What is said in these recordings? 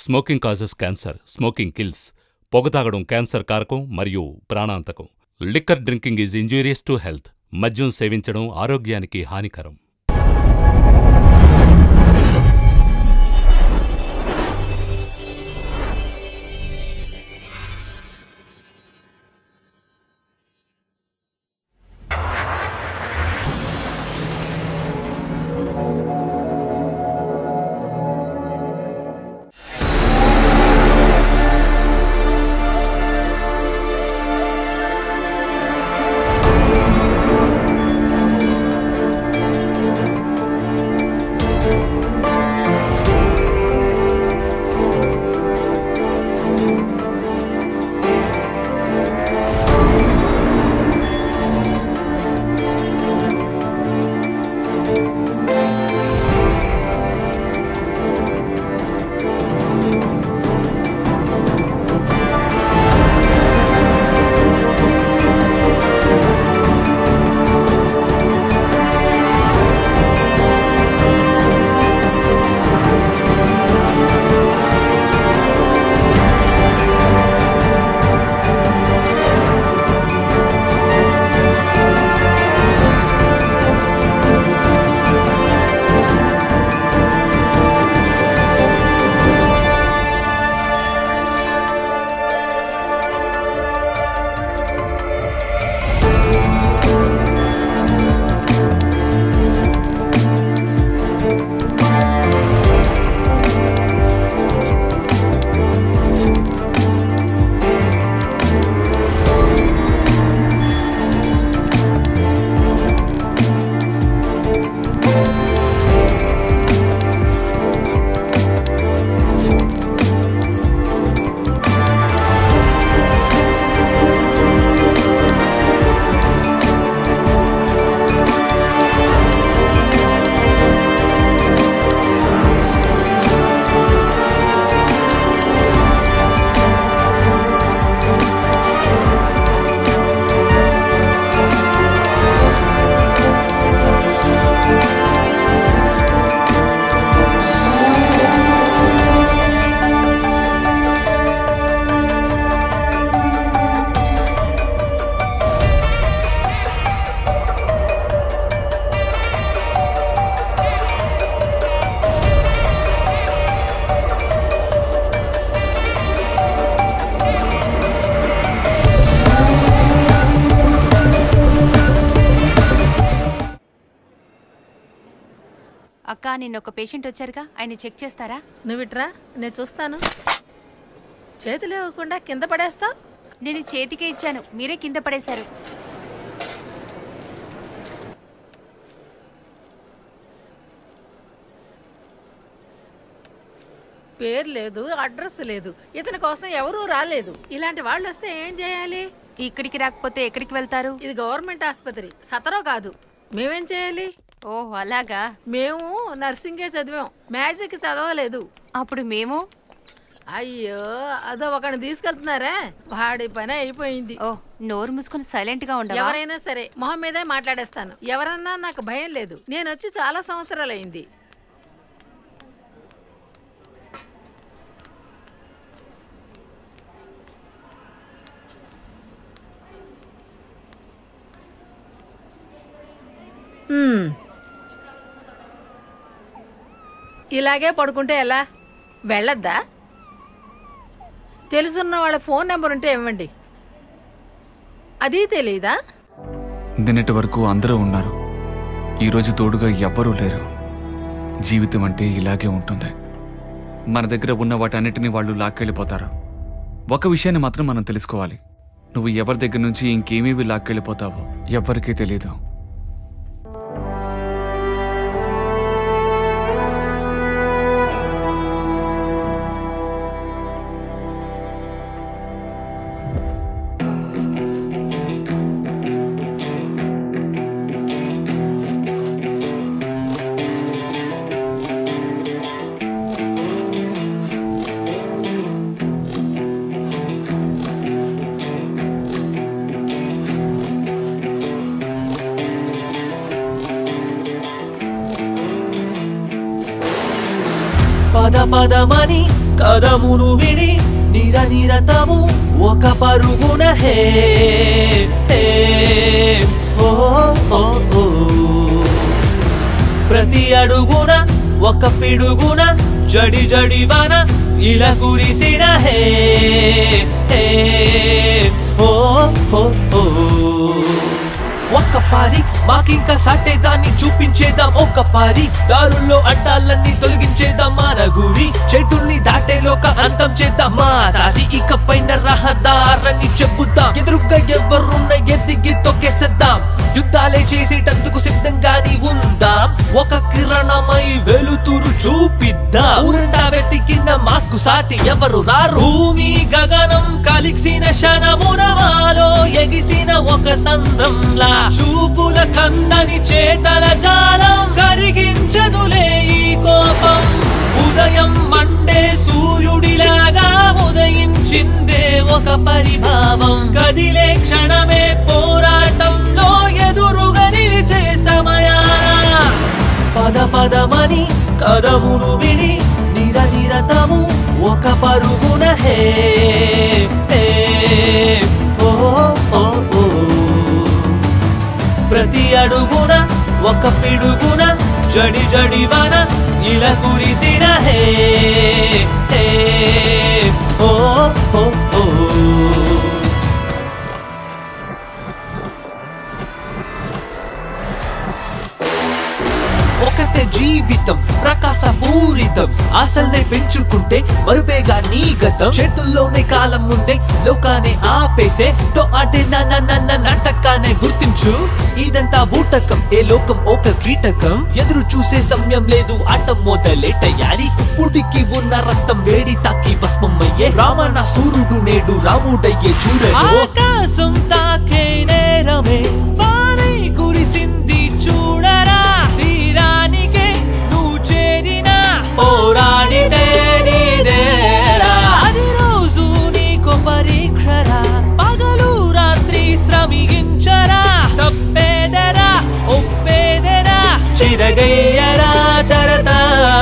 Smoking causes cancer, smoking kills. పొగ తాగడం cancer కారకం మరియు ప్రాణాంతకం. Liquor drinking is injurious to health. మద్యం సేవించడం ఆరోగ్యానికి హానికరం. అక్క నిన్న ఒక పేషెంట్ వచ్చారుగా, ఆయన చెక్ చేస్తారా? నువ్విట్రా, నేను చూస్తాను. చేతులు ఇవ్వకుండా కింద పడేస్తావు. నేను చేతికే ఇచ్చాను, మీరే కింద పడేశారు. పేరు లేదు, అడ్రస్ లేదు, ఇతని కోసం ఎవరూ రాలేదు. ఇలాంటి వాళ్ళు వస్తే ఏం చేయాలి? ఇక్కడికి రాకపోతే ఎక్కడికి వెళ్తారు? ఇది గవర్నమెంట్ ఆసుపత్రి, సతరో కాదు. మేమేం చేయాలి? ఓహ్ అలాగా. మేము నర్సింగే చదివాం, మ్యాజిక్ చదవలేదు. అప్పుడు మేము అయ్యో అదో ఒకని తీసుకెళ్తున్నారా, వాడి పని అయిపోయింది. ఓ నోరు మూసుకుని సైలెంట్ గా ఉండవా? ఎవరైనా సరే మొహం మీదే మాట్లాడేస్తాను. ఎవరన్నా నాకు భయం లేదు. నేను వచ్చి చాలా సంవత్సరాలు అయింది. ఇలాగే పడుకుంటే ఎలా? వెళ్ళొద్దా? తెలుసున్న వాళ్ళ ఫోన్ నెంబర్ ఉంటే ఇవ్వండి. అది తెలీదా? నిన్నటి వరకు అందరూ ఉన్నారు, ఈరోజు తోడుగా ఎవ్వరూ లేరు. జీవితం అంటే ఇలాగే ఉంటుంది. మన దగ్గర ఉన్న వాటన్నిటినీ వాళ్ళు లాక్కెళ్ళిపోతారు. ఒక విషయాన్ని మాత్రం మనం తెలుసుకోవాలి, నువ్వు ఎవరి దగ్గర నుంచి ఇంకేమేవి లాక్కెళ్ళిపోతావో ఎవ్వరికీ తెలీదు. పద పదమని కదమును విని నిరనిరతము ఒక పరుగున హే హే ఓ ఓ ఓ ప్రతి అడుగున ఒక పిడుగున జడి జడివాన ఇలా కురిసిన హే హే ఓ ఓ ఓ ఒక్క పారి మాకింకా సాటేదాన్ని చూపించేద్దాం ఒక్క పారి దారుల్లో అడ్డాలన్నీ తొలగించేద్దాం మన గురి చేతుల్ని దాటేలోక అంతం చేద్దాం మా దారి ఇకపైన రహదారని చెబుతాం ఎదురుగా ఎవరున్న ఎదిగి తొక్కేసేద్దాం యుద్ధాలే చేసేటందుకు సిద్ధంగాని ఉందాం ఒక కిరణమై వెలుతురు చూపిద్దాం ఊరంతా వెతికిన మాకు సాటి ఎవరు రారు భూమి గగనం కలిసిన క్షణమున మాలో ఎగిసిన ఒక సంద్రంలా చూపుల కందని చేతల జాలం కరిగించదులే ఈ కోపం ఉదయం మండే సూర్యుడిలాగా ఉదయించిందే ఒక పరిభావం కదిలే క్షణమే పోరాటంలో ఎదురుగా నిలిచే సమయాన పద పదమని కదమును విని నిరనిరతము ఒక పరుగున హే హే ఓ ఓ ఓ ప్రతి అడుగున ఒక పిడుగున జడి జడివాన ఇలా కురిసిన హే హే ఓ ఓ ఓ ఒకటే జీవితం ప్రకాశపూరితం ఆశల్నే పెంచుకుంటే మరుపేగా నీ గతం చేతుల్లోనే కాలం ముందే లోకాన్ని ఆపేసే తో అంటే నాటకానే గుర్తించు ఇదంతా బూటకం ఏ లోకం ఒక కీటకం ఎదురు చూసే సమయం లేదు ఆట మొదలెట్టయాలి పుడికి ఉన్న రక్తం వేడి తాకి భస్మమయ్యే రామణ సూర్యుడు నేడు రాముడయ్యే చూడరు ఆకాశం తాకే నేరమే వారై కురిసింది చూడరా తీరానికే నువ్వు చేరిన పోరాడితే నీదేరా అది రోజు నీకు పరీక్షరా పగలు రాత్రి శ్రమించరా తప్పేదరా ఒప్పేదరా చిరగయ్యరా చరతా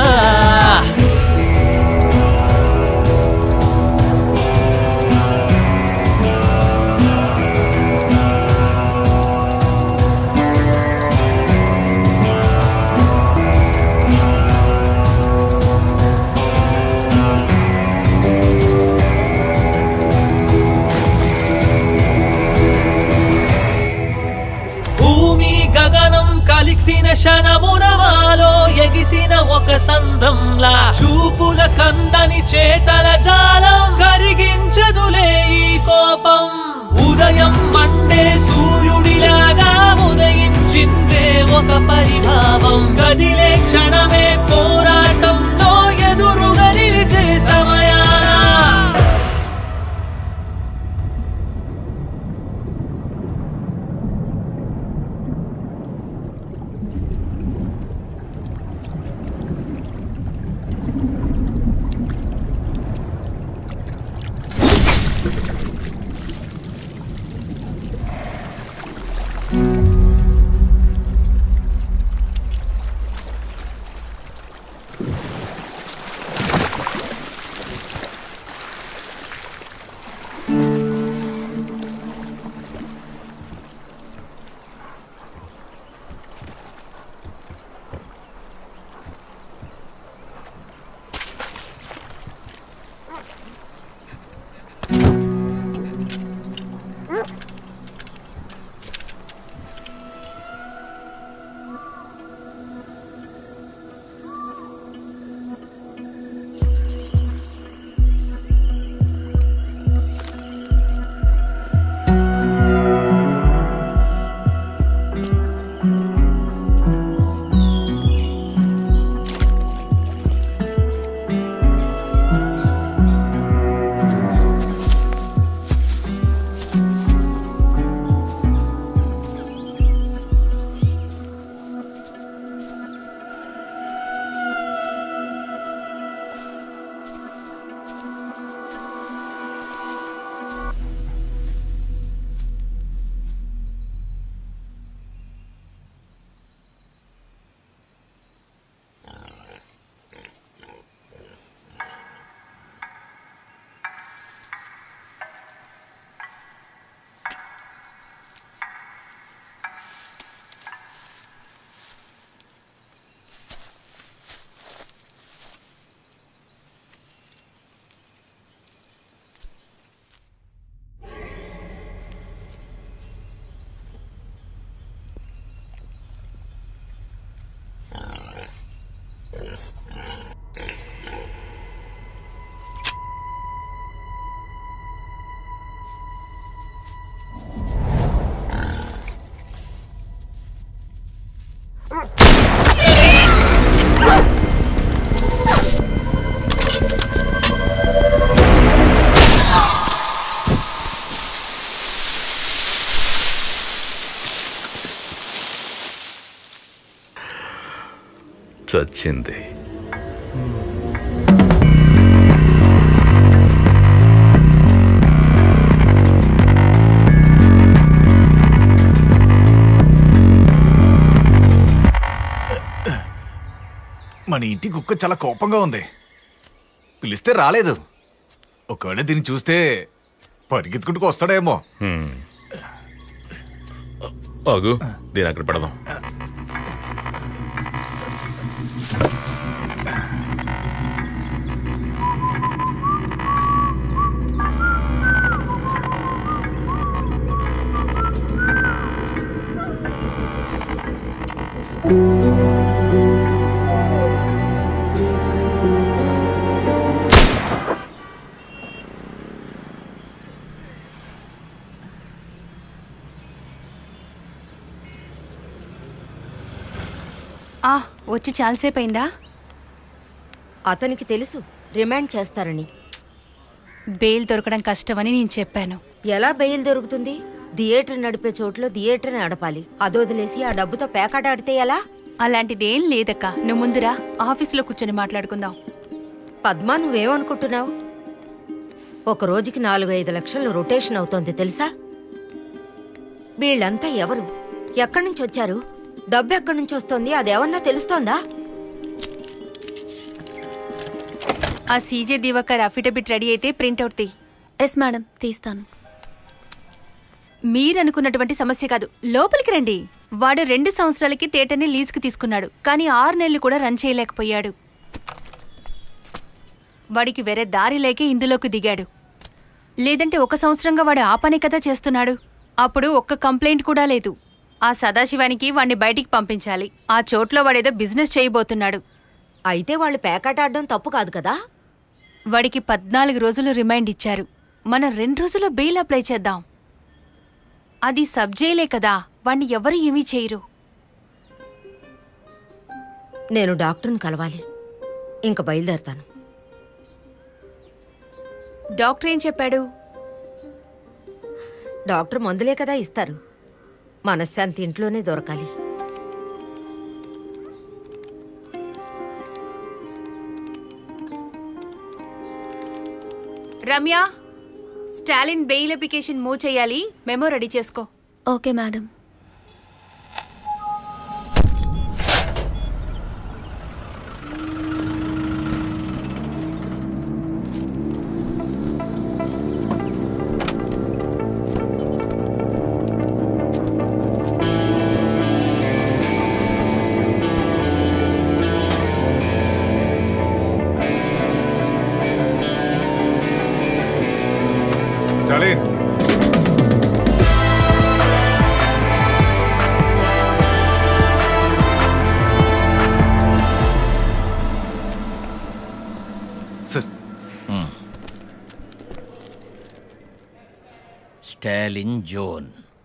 కలిసిన క్షణమున మాలో ఎగిసిన ఒక సంద్రంలా చూపుల కందని చేతల జాలం కరిగించదులే ఈ కోపం ఉదయం మండే సూర్యుడిలాగా ఉదయించిందే ఒక పరిభావం కదిలే క్షణమే పోరాటంలో ఎదురుగా నిలిచే సమయాన చచ్చింది. మన ఇంటి కుక్క చాలా కోపంగా ఉంది. పిలిస్తే రాలేదు. ఒకవేళ దీన్ని చూస్తే పరిగెత్తుకుంటూ వస్తాడేమో. ఆగు, దీని అక్కడ పెడదాం. వచ్చి చాలాసేపు అయిందా? అతనికి తెలుసు రిమాండ్ చేస్తారని. బెయిల్ దొరకడం కష్టమని నేను చెప్పాను. ఎలా బెయిల్ దొరుకుతుంది? థియేటర్ నడిపే చోట్లో థియేటర్ నడపాలి. అదొదిలేసి ఆ డబ్బుతో పేకాట ఆడితే ఎలా? అలాంటిదేం లేదక్క. నువ్వు ముందురా, ఆఫీసులో కూర్చొని మాట్లాడుకుందాం. పద్మా, నువ్వేమనుకుంటున్నావు? ఒక రోజుకి 4-5 లక్షలు రొటేషన్ అవుతోంది తెలుసా? వీళ్ళంతా ఎవరు? ఎక్కడి నుంచి వచ్చారు? డబ్బు ఎక్కడి నుంచి వస్తోంది? అదేమన్నా తెలుస్తోందా? ఆ సీజే దివాకర్ అఫిడవిట్ రెడీ అయితే ప్రింట్అవుట్ తీ. ఎస్ మేడం, తీస్తాను. మీరనుకున్నటువంటి సమస్య కాదు, లోపలికి రండి. వాడు 2 సంవత్సరాలకి థియేటర్ని లీజుకి తీసుకున్నాడు, కానీ 6 నెలలు కూడా రన్ చేయలేకపోయాడు. వాడికి వేరే దారి లేకే ఇందులోకి దిగాడు. లేదంటే 1 సంవత్సరంగా వాడు ఆ పని కదా చేస్తున్నాడు. అప్పుడు ఒక్క కంప్లైంట్ కూడా లేదు. ఆ సదాశివానికి వాణ్ణి బయటికి పంపించాలి. ఆ చోట్లో వాడేదో బిజినెస్ చేయబోతున్నాడు. అయితే వాళ్ళు పేకాట ఆడడం తప్పు కాదు కదా? వాడికి 14 రోజులు రిమైండ్ ఇచ్చారు. మనం 2 రోజుల్లో బెయిల్ అప్లై చేద్దాం. అది సబ్జైలే కదా, వాణ్ణి ఎవరు ఏమీ చేయరు. నేను డాక్టర్ని కలవాలి. ఇంక బయలుదేరతాను. డాక్టర్ ఏం చెప్పాడు? డాక్టర్ మందులే కదా ఇస్తారు. మనశ్శాంతి ఇంట్లోనే దొరకాలి. Ramya, Stalin bail application move చేయాలి. మెమో రెడీ చేసుకో. Okay madam. Stalin, sir. Stalin John.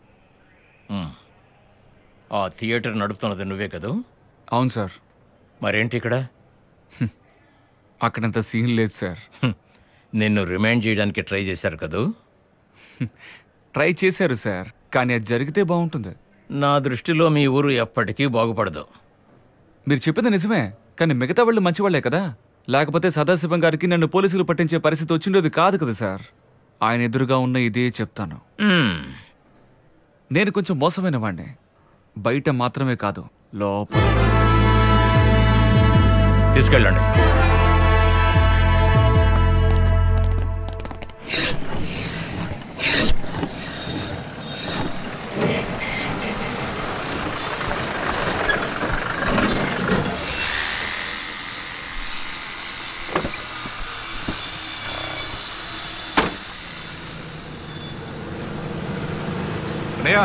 ఆ థియేటర్ నడుపుతున్నది నువ్వే కదూ? అవును సార్. మరేంటి ఇక్కడ? అక్కడంత సీన్ లేదు సార్. నిన్ను రిమైండ్ చేయడానికి ట్రై చేశారు కదూ? ట్రై చేశారు సార్, కానీ అది జరిగితే బాగుంటుంది. నా దృష్టిలో మీ ఊరు ఎప్పటికీ బాగుపడదు. మీరు చెప్పింది నిజమే, కానీ మిగతా వాళ్ళు మంచివాళ్లే కదా. లేకపోతే సదాశివం గారికి నన్ను పోలీసులు పట్టించే పరిస్థితి వచ్చిండేది కాదు కదా సార్. ఆయన ఎదురుగా ఉన్న ఇదే చెప్తాను. నేను కొంచెం మోసమైన వాడిని. బయట మాత్రమే కాదు, లోపల. తీసుకెళ్ళండి. అన్నయ్య,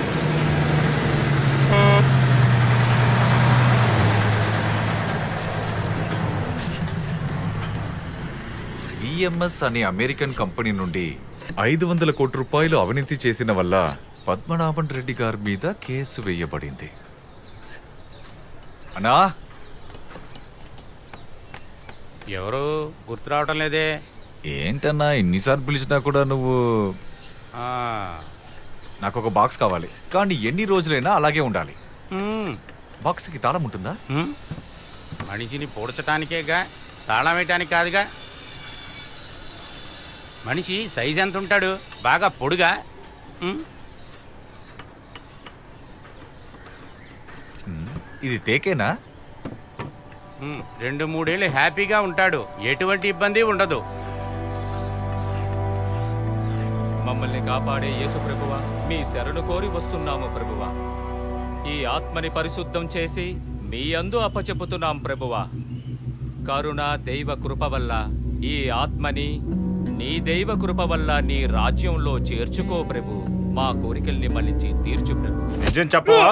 విఎంఎస్ అనే అమెరికన్ కంపెనీ నుండి 500 కోట్ల రూపాయలు అవినీతి చేసిన వల్ల పద్మనాభన్ రెడ్డి గారి మీద కేసు వేయబడింది. అన్నా, ఎవరు గుర్తు రావటం లేదే? ఏంటన్నా ఇన్నిసార్లు పిలిచినా కూడా నువ్వు? నాకు ఒక బాక్స్ కావాలి, కానీ ఎన్ని రోజులైనా అలాగే ఉండాలి. బాక్స్కి తాళం ఉంటుందా? మనిషిని పూడ్చటానికేగా, తాళం వేయటానికి కాదుగా. మనిషి సైజ్ ఎంత ఉంటాడు? బాగా పొడుగా? ఇది తేకేనా? 2-3 ఏళ్ళు హ్యాపీగా ఉంటాడు, ఎటువంటి ఇబ్బంది ఉండదు. మమ్మల్ని కాపాడే యేసు ప్రభువా, మీ శరణు కోరి వస్తున్నాము ప్రభువా. ఈ ఆత్మని పరిశుద్ధం చేసి మీ యందు అప్పచెప్పుతున్నాం ప్రభువా. కరుణ దైవ కృప వల్ల ఈ ఆత్మని నీ దైవ కృప వల్ల నీ రాజ్యంలో చేర్చుకో ప్రభు. మా కోరికల్ని మళ్ళించి తీర్చు ప్రభు. నిజం చెప్పవా?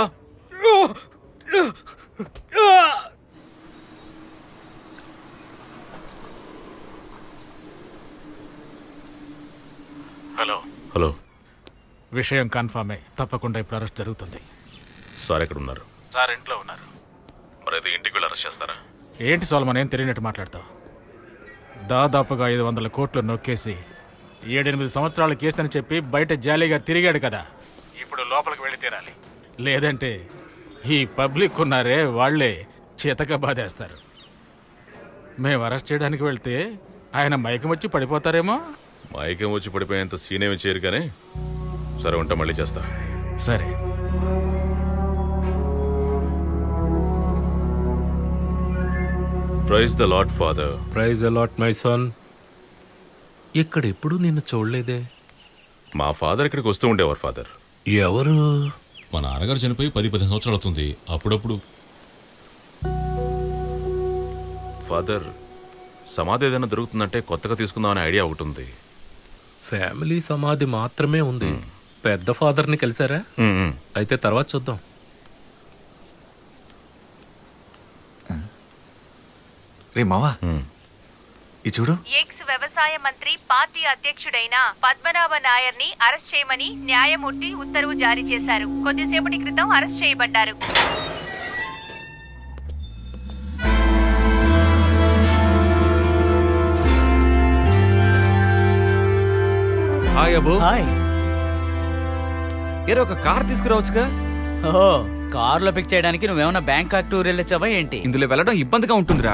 Hello hello. విషయం కన్ఫర్మే. తప్పకుండా ఇప్పుడు అరెస్ట్ జరుగుతుంది. సార్ ఎక్కడ ఉన్నారు? సార్ ఇంట్లో ఉన్నారు. మరైతే ఇంటికి వెళ్ళి అరెస్ట్ చేస్తారా? ఏంటి సోల్మన్, ఏం తెలియనట్టు మాట్లాడతావు? దాదాపుగా 500 కోట్లు నొక్కేసి 7-8 సంవత్సరాల కేసు అని చెప్పి బయట జాలీగా తిరిగాడు కదా. ఇప్పుడు లోపలికి వెళ్ళి తీరాలి, లేదంటే ఈ పబ్లిక్ ఉన్నారే వాళ్లే చేతక బాధేస్తారు. మేము అరెస్ట్ చేయడానికి వెళ్తే ఆయన మైకం వచ్చి పడిపోతారేమో. మైకం వచ్చి పడిపోయేంత సీనేమి చేయరు కానీ సరే ఉంటా, మళ్ళీ చేస్తా. సరే. Praise the lord father. Praise the lord my son. ఇక్కడ ఎప్పుడు నిన్ను చూడలేదే. మా ఫాదర్ ఇక్కడికి వస్తూ ఉండేవారు ఫాదర్. ఎవరు? మా నాన్నగారు చనిపోయి 10-15 సంవత్సరాలు అవుతుంది. అప్పుడప్పుడు ఫాదర్ సమాధి ఏదైనా దొరుకుతుందంటే కొత్తగా తీసుకుందామనే ఐడియా ఒకటి ఉంది. ఫ్యామిలీ సమాధి మాత్రమే ఉంది. పెద్ద ఫాదర్ని కలిసారా? అయితే తర్వాత చూద్దాం. రే మావా, ఈ చూడు. ఎక్స్ వ్యవసాయ మంత్రి పార్టీ అధ్యక్షుడైన పద్మనాభ నాయర్ని అరెస్ట్ చేయమని న్యాయమూర్తి ఉత్తర్వు జారీ చేశారు. కొద్దిసేపటి క్రితం అరెస్ట్ చేయబడ్డారు. హాయ్ అబ్బు. హాయ్. ఏదో ఒక కార్ తీసుకురావచ్చుగా. ఓహో, కారులో పిక్ చేయడానికి నువ్వేమన్నా బ్యాంకాక్ టూర్ వెళ్ళొచ్చావా ఏంటి? ఇందులో వెళ్ళడం ఇబ్బందిగా ఉంటుందిరా.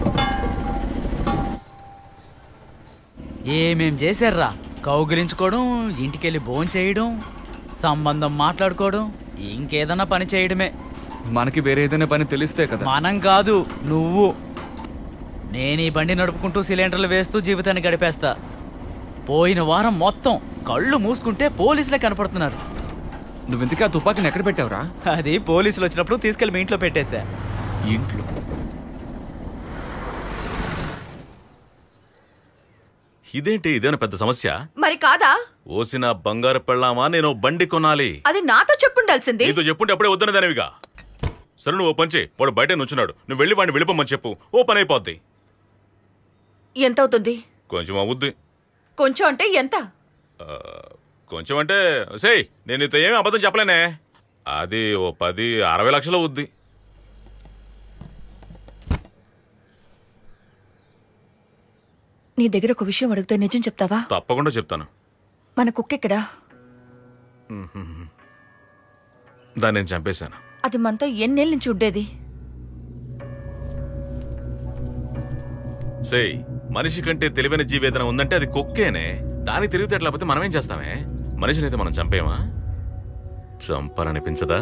ఏమేం చేశారా? కౌగిలించుకోవడం, ఇంటికెళ్ళి భోజనం చేయడం, సంబంధం మాట్లాడుకోవడం, ఇంకేదన్నా పని చేయడమే. మనకి వేరే ఏదైనా పని తెలిస్తే కదా. మనం కాదు, నువ్వు. నేను ఈ బండి నడుపుకుంటూ సిలిండర్లు వేస్తూ జీవితాన్ని గడిపేస్తా. పోయిన వారం మొత్తం కళ్ళు మూసుకుంటే పోలీసులే కనపడుతున్నారు. నువ్వెందుకు ఆ తుపాకీని ఎక్కడ పెట్టావురా? అది పోలీసులు వచ్చినప్పుడు తీసుకెళ్లి మీ ఇంట్లో పెట్టేశా. ఇంట్లో? ఇదేంటి, ఇదేనా పెద్ద సమస్య? మరి కాదా? ఓసిన బంగారు పెళ్ళామా, నేను బండి కొనాలి. అది నాతో చెప్పుండాల్సింది. నీతో చెప్పుంటే అప్పుడే వద్దనదానివిగా. సరే నువ్వు పంచే, వాడు బయట నుంచున్నాడు, నువ్వు వెళ్ళి వాడిని వెళ్ళిపోమని చెప్పు, ఓ పని అయిపోద్ది. ఎంత అవుతుంది? కొంచెం అవుద్ది. కొంచెం అంటే ఎంత? కొంచెం అంటే సేయ్, నేను నీతో ఏమీ అబద్ధం చెప్పలేనే. అది ఓ 10-60 లక్షలు అవుద్ది. నీ దగ్గర ఒక విషయం అడిగితే నిజం చెప్తావా? తప్పకుండా చెప్తాను. మన కుక్కెక్కడా? దాన్ని నేను చంపేశాను. అది మనతో ఎన్నేళ్ళ నుంచి ఉండేది? సేయ్, మనిషి కంటే తెలివైన జీవి ఏదైనా ఉందంటే అది కుక్కేనే. దానికి తిరిగితే ఎట్లా మనమేం చేస్తామే? మనిషినైతే మనం చంపేమా? చంపాలనిపించదా?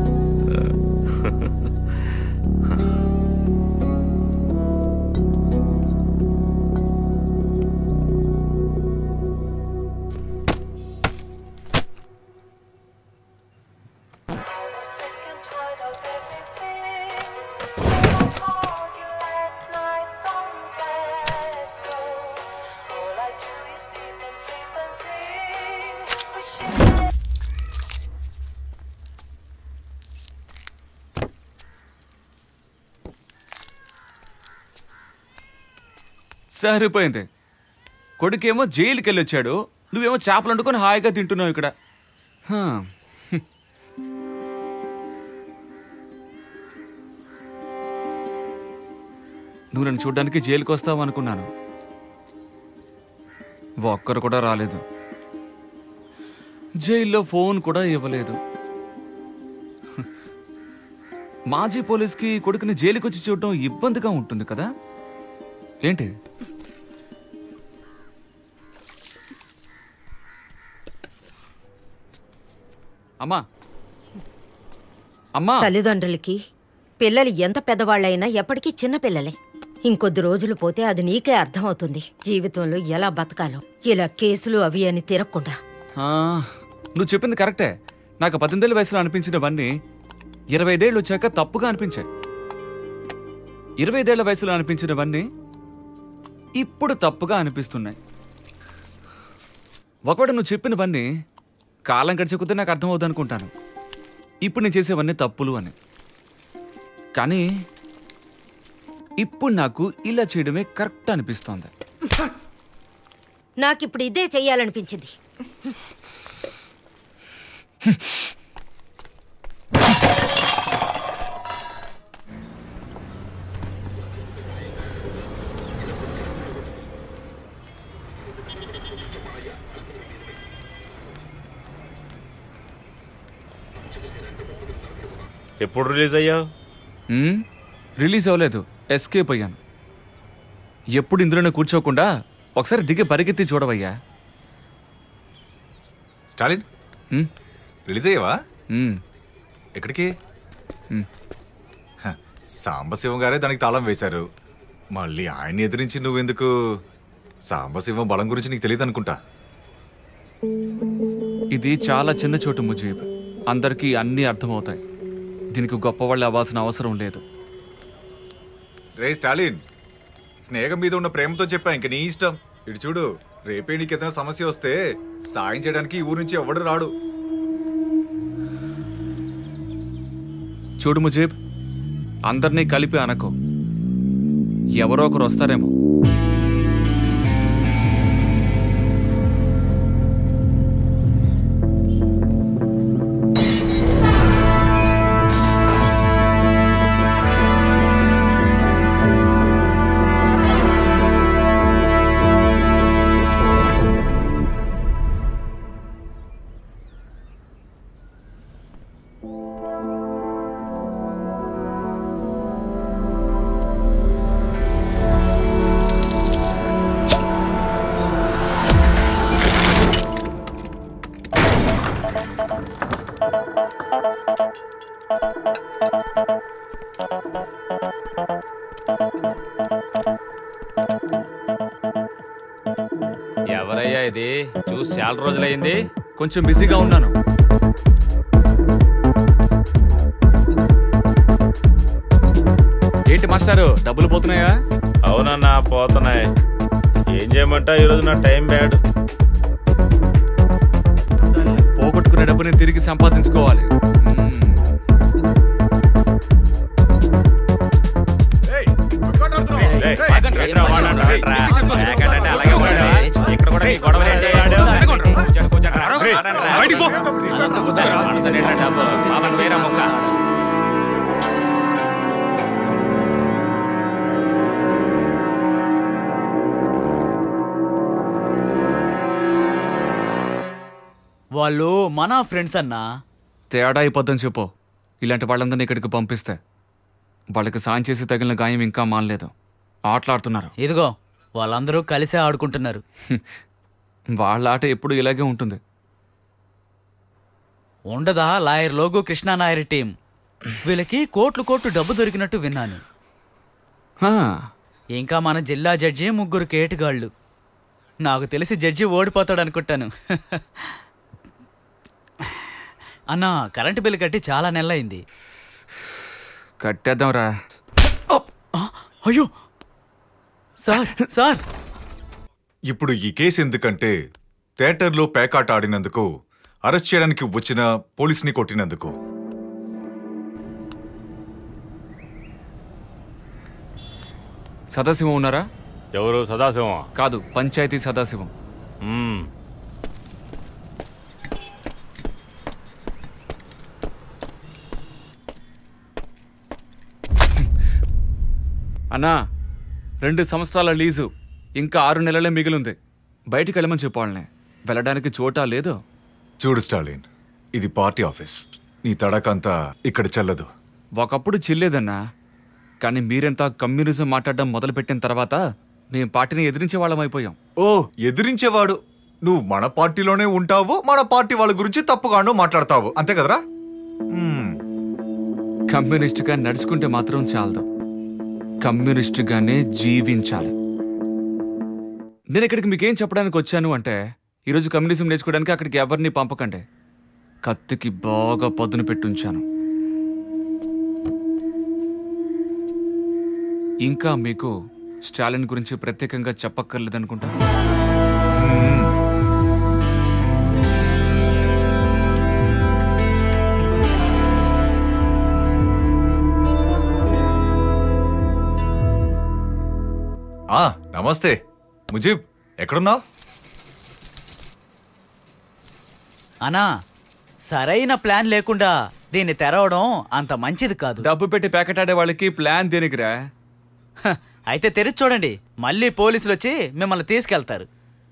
సరిపోయింది. కొడుకేమో జైలుకి వెళ్ళొచ్చాడు, నువ్వేమో చేపలు వండుకొని హాయిగా తింటున్నావు ఇక్కడ. నువ్వు నన్ను చూడ్డానికి జైలుకి వస్తావు అనుకున్నాను. ఒక్కరు కూడా రాలేదు. జైల్లో ఫోన్ కూడా ఇవ్వలేదు. మాజీ పోలీస్కి కొడుకుని జైలుకొచ్చి చూడటం ఇబ్బందిగా ఉంటుంది కదా ఏంటి? అమ్మా అమ్మా, తల్లిదండ్రులకి పిల్లలు ఎంత పెద్దవాళ్ళైనా ఎప్పటికీ చిన్న పిల్లలే. ఇంకొద్ది రోజులు పోతే అది నీకే అర్థమవుతుంది జీవితంలో ఎలా బతకాలో. ఇలా కేసులు అవి అని తిరగకుండా. నువ్వు చెప్పింది కరెక్టే. నాకు 18 ఏళ్ల వయసులో అనిపించినవన్నీ 25 ఏళ్ళు వచ్చాక తప్పుగా అనిపించాయి. 25 ఏళ్ల వయసులో అనిపించినవన్నీ ఇప్పుడు తప్పుగా అనిపిస్తున్నాయి. ఒకవేళ నువ్వు చెప్పినవన్నీ కాలం గడిచే కొద్దీ నాకు అర్థమవుతుంది అనుకుంటాను. ఇప్పుడు నేను చేసేవన్నీ తప్పులు అని. కానీ ఇప్పుడు నాకు ఇలా చేయడమే కరెక్ట్ అనిపిస్తోంది. నాకిప్పుడు ఇదే చెయ్యాలనిపించింది. ఎప్పుడు రిలీజ్ అయ్యావు? రిలీజ్ అవ్వలేదు, ఎస్కేప్ అయ్యాను. ఎప్పుడు ఇందులోనే కూర్చోకుండా ఒకసారి దిగి పరిగెత్తి చూడవయ్యా. స్టాలిన్ రిలీజ్ అయ్యావా? ఎక్కడికి? సాంబశివం గారే దానికి తాళం వేశారు. మళ్ళీ ఆయన్ని ఎదిరించి నువ్వెందుకు? సాంబశివం బలం గురించి నీకు తెలియదు అనుకుంటా. ఇది చాలా చిన్న చోటు ముజీబ్, అందరికీ అన్నీ అర్థమవుతాయి. దీనికి గొప్పవాళ్ళు అవ్వాల్సిన అవసరం లేదు. రే స్టాలిన్, స్నేహం మీద ఉన్న ప్రేమతో చెప్పా, ఇంక నీ ఇష్టం. ఇటు చూడు, రేపే నీకు ఏదైనా సమస్య వస్తే సాయం చేయడానికి ఈ ఊరు నుంచి ఎవడు రాడు. చూడు ముజీబ్, అందరినీ కలిపి అనకు. ఎవరో ఒకరు వస్తారేమో. ఎవరయ్యా ఇది? చూసి చాలా రోజులైంది. కొంచెం బిజీగా ఉన్నాను. ఏంటి మాస్టారు, డబ్బులు పోతున్నాయా? అవునన్నా, పోతున్నాయి. ఏం చేయమంటా, ఈరోజు నా టైం బ్యాడ్. పోగొట్టుకునే డబ్బుని తిరిగి సంపాదించుకోవాలి. వాళ్ళు మన ఫ్రెండ్స్ అన్నా. తేడా అయిపోద్దని చెప్పు. ఇలాంటి వాళ్ళందరినీ ఇక్కడికి పంపిస్తే వాళ్ళకి సాయం చేసి తగిలిన గాయం ఇంకా మానలేదు. ఆటలాడుతున్నారు. ఇదిగో వాళ్ళందరూ కలిసే ఆడుకుంటున్నారు. వాళ్ళ ఆట ఎప్పుడు ఇలాగే ఉంటుంది. ఉండదా లాయర్ లోగు కృష్ణా నాయర్ టీం? వీళ్ళకి కోట్లు డబ్బు దొరికినట్టు విన్నాను. ఇంకా మన జిల్లా జడ్జి 3 కేటుగాళ్ళు. నాకు తెలిసి జడ్జి ఓడిపోతాడు అనుకుంటాను. అన్నా, కరెంటు బిల్లు కట్టి చాలా నెలలైంది. కట్టేద్దాంరా. అయ్యో సార్, సార్ ఇప్పుడు ఈ కేసు ఎందుకంటే థియేటర్లో పేకాట ఆడినందుకు, అరెస్ట్ చేయడానికి వచ్చిన పోలీసుని కొట్టినందుకు. సదాశివం ఉన్నారా? ఎవరు? సదాశివం కాదు, పంచాయతీ సదాశివం. అన్నా, 2 సంవత్సరాల లీజు, ఇంకా 6 నెలలే మిగిలింది. బయటికి వెళ్ళమని చెప్పాలనే, వెళ్ళడానికి చోటా లేదు. చూడు స్టాలిన్, ఇది పార్టీ ఆఫీస్. నీ తడకంతా ఇక్కడ చెల్లదు. ఒకప్పుడు చిల్లేదన్నా, కానీ మీరెంత కమ్యూనిజం మాట్లాడడం మొదలుపెట్టిన తర్వాత మేము పార్టీని ఎదిరించే వాళ్ళం అయిపోయాం. ఓ ఎదిరించేవాడు నువ్వు మన పార్టీలోనే ఉంటావు, మన పార్టీ వాళ్ళ గురించి తప్పుగానో మాట్లాడతావు, అంతే కదరా? కమ్యూనిస్టుగా నడుచుకుంటే మాత్రం చాలదు, కమ్యూనిస్టుగానే జీవించాలి. నేను ఇక్కడికి మీకేం చెప్పడానికి వచ్చాను అంటే, ఈరోజు కమ్యూనిజం నేర్చుకోవడానికి అక్కడికి ఎవరిని పంపకండి, కత్తికి బాగా పదును పెట్టుంచాను. ఇంకా మీకు స్టాలిన్ గురించి ప్రత్యేకంగా చెప్పక్కర్లేదనుకుంటా. నమస్తే ముజీబ్, ఎక్కడున్నావు? అనా, సరైన ప్లాన్ లేకుండా దీన్ని తెరవడం అంత మంచిది కాదు. డబ్బు పెట్టి ప్యాకెట్ ఆడే వాళ్ళకి ప్లాన్ దేనికిరా? అయితే తెరిచి చూడండి, మళ్ళీ పోలీసులు వచ్చి మిమ్మల్ని తీసుకెళ్తారు.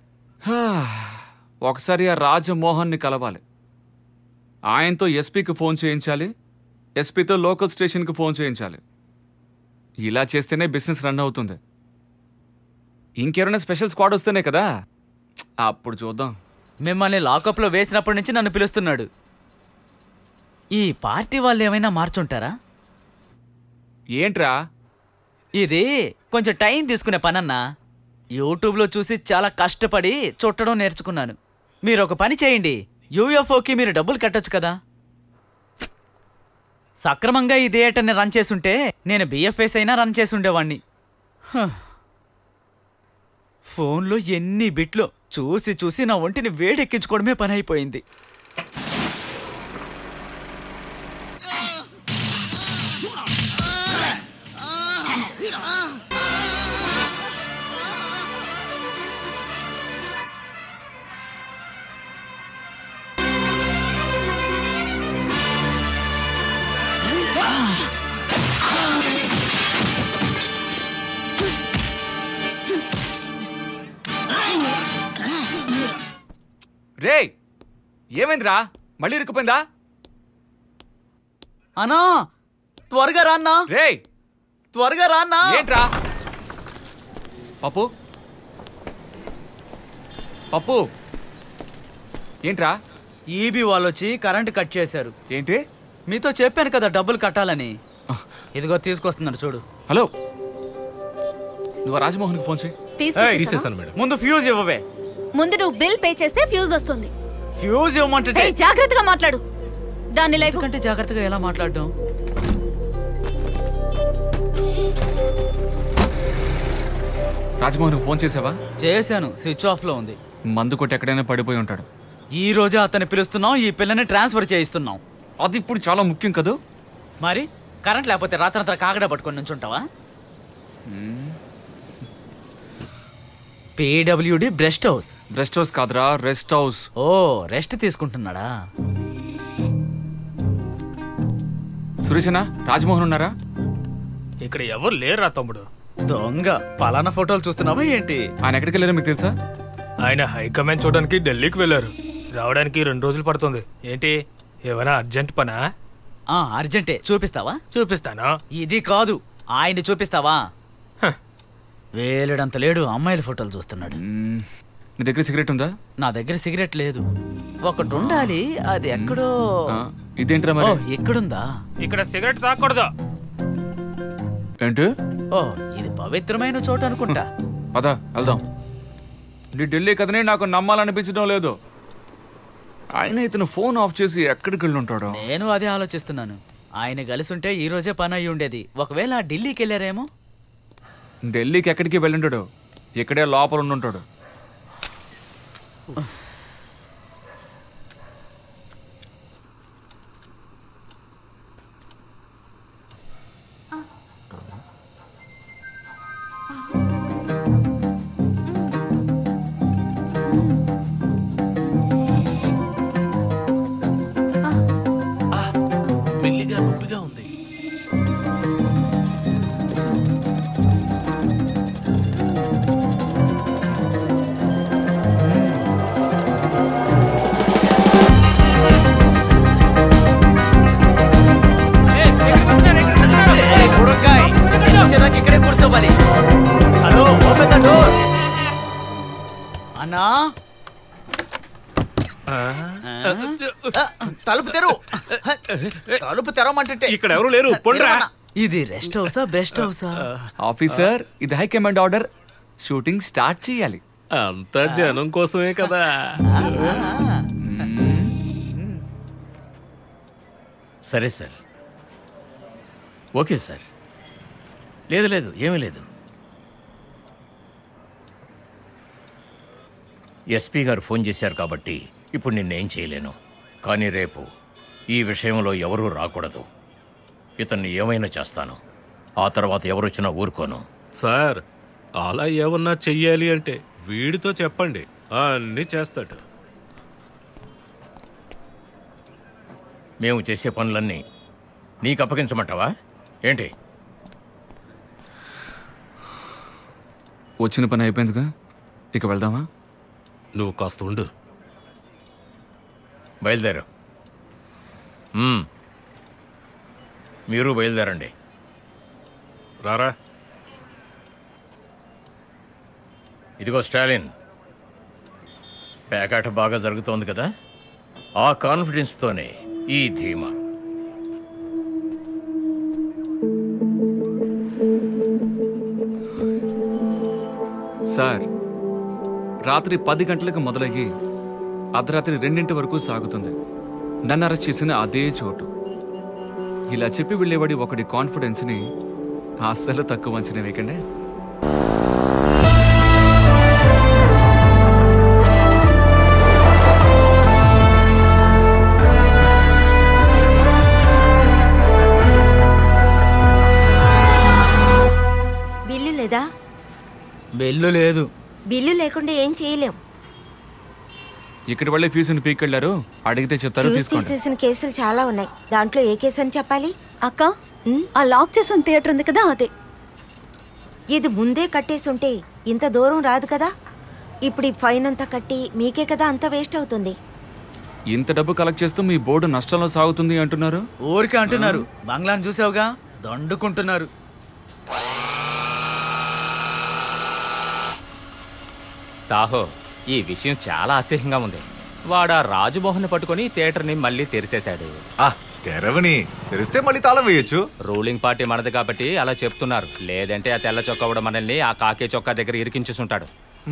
ఒకసారి ఆ రాజమోహన్ని కలవాలి, ఆయనతో ఎస్పీకి ఫోన్ చేయించాలి, ఎస్పీతో లోకల్ స్టేషన్కి ఫోన్ చేయించాలి. ఇలా చేస్తేనే బిజినెస్ రన్ అవుతుంది. ఇంకెవరైనా స్పెషల్ స్క్వాడ్ వస్తేనే కదా, అప్పుడు చూద్దాం. మిమ్మల్ని లాకప్లో వేసినప్పటి నుంచి నన్ను పిలుస్తున్నాడు. ఈ పార్టీ వాళ్ళు ఏమైనా మార్చుంటారా? ఏంట్రా ఇది? కొంచెం టైం తీసుకునే పనన్నా. యూట్యూబ్లో చూసి చాలా కష్టపడి చుట్టడం నేర్చుకున్నాను. మీరు ఒక పని చేయండి, యూఎఫ్ఓకి మీరు డబ్బులు కట్టొచ్చు కదా. సక్రమంగా ఈ థియేటర్ని రన్ చేసుంటే నేను బిఎఫ్ఎస్ అయినా రన్ చేసి ఉండేవాణ్ణి. ఫోన్లో ఎన్ని బిట్లు చూసి చూసి నా ఒంటిని వేడెక్కించుకోవడమే పని అయిపోయింది. రే, ఏమైందిరా? మళ్ళీ ఇరుక్కుపోయిందా? అన్నా త్వరగా రాన్నా. రే త్వరగా రాన్నా. ఏంట్రా? పప్పు పప్పు ఏంట్రా? ఈబీ వాళ్ళు వచ్చి కరెంటు కట్ చేశారు. ఏంటి? మీతో చెప్పాను కదా డబ్బులు కట్టాలని. ఇదిగో తీసుకొస్తున్నాడు చూడు. హలో, నువ్వు రాజమోహన్కి ఫోన్ చేయి. తీసేసాను మేడం. ముందు ఫ్యూజ్ ఇవ్వవే. ముందు నువ్వు బిల్ పే చేస్తే ఫ్యూజ్ వస్తుంది. ఫ్యూజ్ ఇవ్వమంటే జాగ్రత్తగా మాట్లాడు. దాన్ని లైఫ్ కంటే జాగ్రత్తగా ఎలా మాట్లాడడం? రాజమోహన్ ఫోన్ చేసావా? చేశాను, స్విచ్ ఆఫ్ లో ఉంది. మందు కొట్టి ఎక్కడైనా పడిపోయి ఉంటాడు. ఈ రోజే అతన్ని పిలుస్తున్నాం, ఈ పిల్లని ట్రాన్స్ఫర్ చేయిస్తున్నాం. అది ఇప్పుడు చాలా ముఖ్యం కదూ. మరి కరెంట్ లేకపోతే రాత్రంతా కాగడ పట్టుకొని నుంచుంటావా? PWD breast house. Breast house కాదురా, రెస్ట్ హౌస్. ఓ, రెస్ట్ తీసుకుంటున్నాడా? సురేషనా, రాజమోహన్ ఉన్నారా? ఇక్కడ ఎవరు లేరా తమ్ముడు. దొంగ, పలానా ఫోటోలు చూస్తున్నావా ఏంటి? ఆయన ఎక్కడికి వెళ్ళారో మీకు తెలుసా? ఆయన హైకమాండ్ చూడడానికి ఢిల్లీకి వెళ్ళారు. రావడానికి 2 రోజులు పడుతుంది. ఏంటి, ఏమైనా అర్జెంట్ పనా? అర్జెంటే. చూపిస్తావా? చూపిస్తాను. ఇది కాదు, ఆయన్ని చూపిస్తావా? వేలుడంత లేడు, అమ్మాయిల ఫోటోలు చూస్తున్నాడు. నీ దగ్గర సిగరెట్ ఉందా? నా దగ్గర సిగరెట్ లేదు. ఒకటి ఉండాలి, అది ఎక్కడో. ఇదేంట్రా మరి? ఎక్కడుందా? ఇక్కడ సిగరెట్ తాకూడదు. ఏంటి? ఓ, ఇది పవిత్రమైన చోట అనుకుంటా. పద వెళ్దాం. నీ ఢిల్లీ కథనే నాకు నమ్మాలనిపించడం లేదు. ఆయన ఇతను ఫోన్ ఆఫ్ చేసి ఎక్కడికి వెళ్ళి ఉంటాడు? నేను అదే ఆలోచిస్తున్నాను. ఆయన కలిసి ఉంటే ఈ రోజే పని అయి ఉండేది. ఒకవేళ ఢిల్లీకి వెళ్ళారేమో. ఢిల్లీకి ఎక్కడికి వెళ్ళుంటాడు, ఇక్కడే లోపల ఉండుంటాడు. మెల్లిగా నొప్పిగా ఉంది. తలుపు తెరు, తలుపు తెరవమంటుంటే ఇక్కడ ఎవరు లేరు, పొండ్రా. ఇది రెస్ట్ హౌసా బెస్ట్ హౌసా? ఆఫీసర్, ఇది high command order. Shooting start చేయాలి. అంతా జనం కోసమే కదా. సరే సార్, ఓకే సార్. లేదు లేదు, ఏమీ లేదు. ఎస్పీ గారు ఫోన్ చేశారు కాబట్టి ఇప్పుడు నిన్నేం చేయలేను. కానీ రేపు ఈ విషయంలో ఎవరూ రాకూడదు. ఇతన్ని ఏమైనా చేస్తాను. ఆ తర్వాత ఎవరొచ్చినా ఊరుకోను. సార్, అలా ఏమన్నా చెయ్యాలి అంటే వీడితో చెప్పండి, అన్నీ చేస్తాడు. మేము చేసే పనులన్నీ నీకు అప్పగించమంటావా ఏంటి? వచ్చిన పని అయిపోయిందిగా, ఇక వెళ్దామా? నువ్వు కాస్త ఉండు. బయలుదేరు. మీరు బయలుదేరండి. రారా. ఇదిగో స్టాలిన్, పేకాట బాగా జరుగుతోంది కదా, ఆ కాన్ఫిడెన్స్తోనే ఈ ధీమా. సార్, రాత్రి 10 గంటలకు మొదలయ్యి అర్ధరాత్రి 2 వరకు సాగుతుంది. నన్ను అరెస్ట్ చేసిన అదే చోటు. ఇలా చెప్పి వెళ్ళేవాడి ఒకడి కాన్ఫిడెన్స్ని అస్సలు తక్కువ అంచనా వేయకండి. బిల్లు లేదా? బిల్లు లేదు. బిల్లు లేకుండా ఏం చేయలేం. ఇక్కడ వాళ్ళే ఫీజుని పీకెళ్లారు, అడిగితే చెప్తారు, తీసుకోండి. తీసేసిన కేసులు చాలా ఉన్నాయి. దాంట్లో ఏ కేసు అని చెప్పాలి? అక్క, ఆ లాక్ చేసిన థియేటర్ ఉంది కదా, అదే. ఇది ముందే కట్టేసి ఉంటే ఇంత దూరం రాదు కదా. ఇప్పుడు ఈ ఫైన్ అంతా కట్టి మీకే కదా అంత వేస్ట్ అవుతుంది. ఇంత డబ్బు కలెక్ట్ చేస్తూ మీ బోర్డు నష్టంలో సాగుతుంది అంటున్నారు. ఊరికే అంటున్నారు. బంగ్లాను చూసావుగా, దండుకుంటున్నారు. సాహో, ఈ విషయం చాలా అసహ్యంగా ఉంది. వాడు ఆ రాజమోహన్ పట్టుకుని థియేటర్ని మళ్ళీ తెరిసేశాడు. తెరవని తెరిస్తే మళ్ళీ తాళం వేయొచ్చు. రూలింగ్ పార్టీ మనది కాబట్టి అలా చెప్తున్నారు. లేదంటే ఆ తెల్ల చొక్కా కూడా మనల్ని ఆ కాకే చొక్కా దగ్గర ఇరికించేసుంటాడు.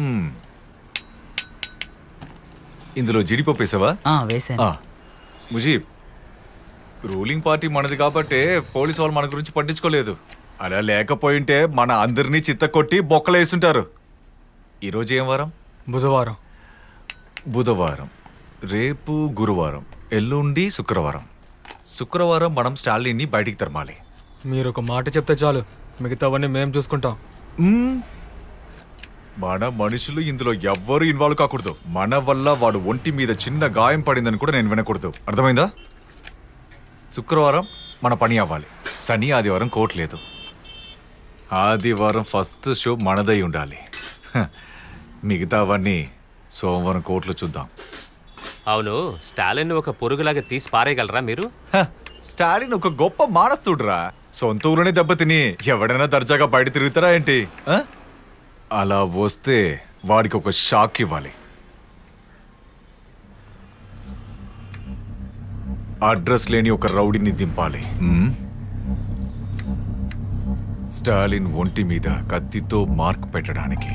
ఇందులో జీడిపప్పు వేసావా? వేసాను. ముజీబ్, రూలింగ్ పార్టీ మనది కాబట్టి పోలీసు వాళ్ళు మన గురించి పట్టించుకోలేదు. అలా లేకపోయింటే మన అందరినీ చిత్తకొట్టి బొక్కలేసుంటారు. ఈరోజు ఏం వారం? బుధవారం. బుధవారం, రేపు గురువారం, ఎల్లుండి శుక్రవారం. శుక్రవారం మనం స్టాలిన్ని బయటికి తరమాలి. మీరు ఒక మాట చెప్తే చాలు, మిగతావన్నీ మేము చూసుకుంటాం. మన మనుషులు ఇందులో ఎవ్వరూ ఇన్వాల్వ్ కాకూడదు. మన వల్ల వాడు ఒంటి మీద చిన్న గాయం పడిందని కూడా నేను వినకూడదు. అర్థమైందా? శుక్రవారం మన పని అవ్వాలి. శని ఆదివారం కోర్టు లేదు. ఆదివారం ఫస్ట్ షో మనదై ఉండాలి. మిగతావన్నీ సోమవారం కోర్టులో చూద్దాం. అవును, స్టాలిన్ ఒక పురుగులాగా తీసి పారేయగలరా మీరు? స్టాలిన్ ఒక గొప్ప మానస్తుడురా. సొంత ఊరునే దెబ్బతిని ఎవడైనా దర్జాగా బయట తిరుగుతారా ఏంటి? అలా వస్తే వాడికి ఒక షాక్ ఇవ్వాలి. అడ్రస్ లేని ఒక రౌడీని దింపాలి. స్టాలిన్ ఒంటి మీద కత్తితో మార్క్ పెట్టడానికి.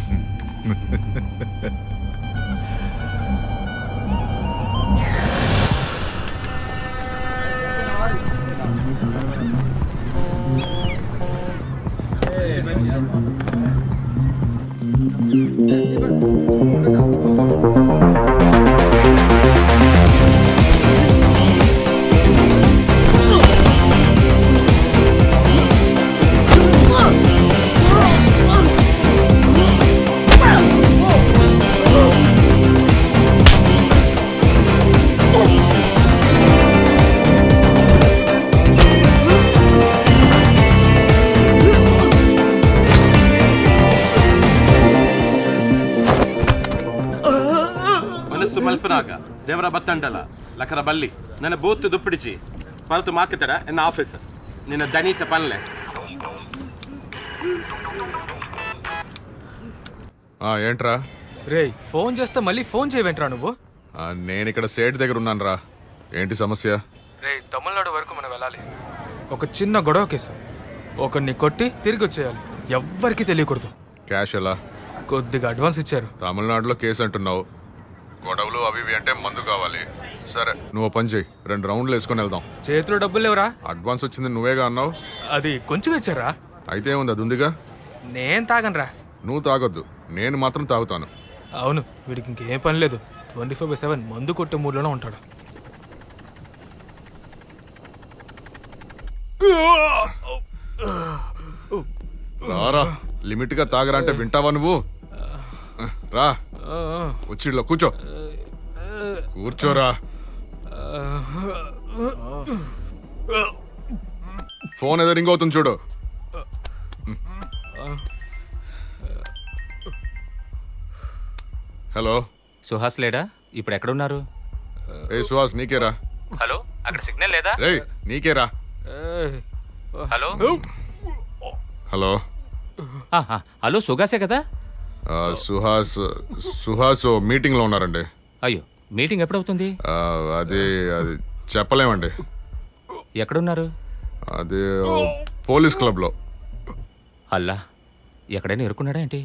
ಮಲ್ಪನಾಗ ದೇವರ ಬತ್ತಂಡಲ ಲಕರ ಬಲ್ಲಿ ನನ್ನ ಬೂತ್ ದುಪ್ಪಿಡಿಚಿ ಪರತು ಮಾಕತಡ ಎನ್ನ ಆಫೀಸರ್ ನಿನ್ನ ದಣಿತ ಪನ್ಲೆ. ఏంట్రా రే, ఫోన్ చేస్తే మళ్ళీ ఫోన్ చేయవేంట్రా నువ్వు? నేను ఇక్కడ సేట్ దగ్గర ఉన్నాను రా. ఏంటి సమస్య? రే తమిళనాడు వరకు మనం వెళ్ళాలి. ఒక చిన్న గొడవ కేసు. ఒకరిని కొట్టి తిరిగి వచ్చేయాలి. ఎవ్వరికి తెలియకూడదు. క్యాష్ ఎలా? కొద్దిగా అడ్వాన్స్ ఇచ్చారు. తమిళనాడులో కేసు అంటున్నావు, గొడవలు అవి అంటే మందు కావాలి. సరే నువ్వు పని చేయి, 2 రౌండ్లు వేసుకొని వెళ్దాం. చేతిలో డబ్బులు లేవురా. అడ్వాన్స్ వచ్చింది నువ్వేగా అన్నావు. అది కొంచెం ఇచ్చారా? అయితే ఉంది, అది ఉందిగా. నేను తాగనరా. నువ్వు తాగొద్దు, నేను మాత్రం తాగుతాను. అవును, వీడికి ఇంకేం పని లేదు. 24/7 మందు కొట్టే మూడ్లోనే ఉంటాడు. రారా, లిమిట్ గా తాగరా అంటే వింటావా నువ్వు? రా వచ్చిలో కూర్చో. కూర్చోరా. ఫోన్ ఏదో రింగ్ అవుతుంది చూడు. హలో సుహాస్ లేడా? ఇప్పుడు ఎక్కడున్నారు? ఏ సుహాస్, నీకేరా? హలో, అక్కడ సిగ్నల్ లేదా? రే నీకేరా? హలో హలో హలో, సుహాసే కదా? సుహాస్ మీటింగ్ లో ఉన్నారండి. అయ్యో, మీటింగ్ ఎప్పుడవుతుంది? అది అది చెప్పలేమండి. ఎక్కడున్నారు? అది పోలీస్ క్లబ్ లో. అల్లా, ఎక్కడైనా ఇరుక్కున్నాడా ఏంటి?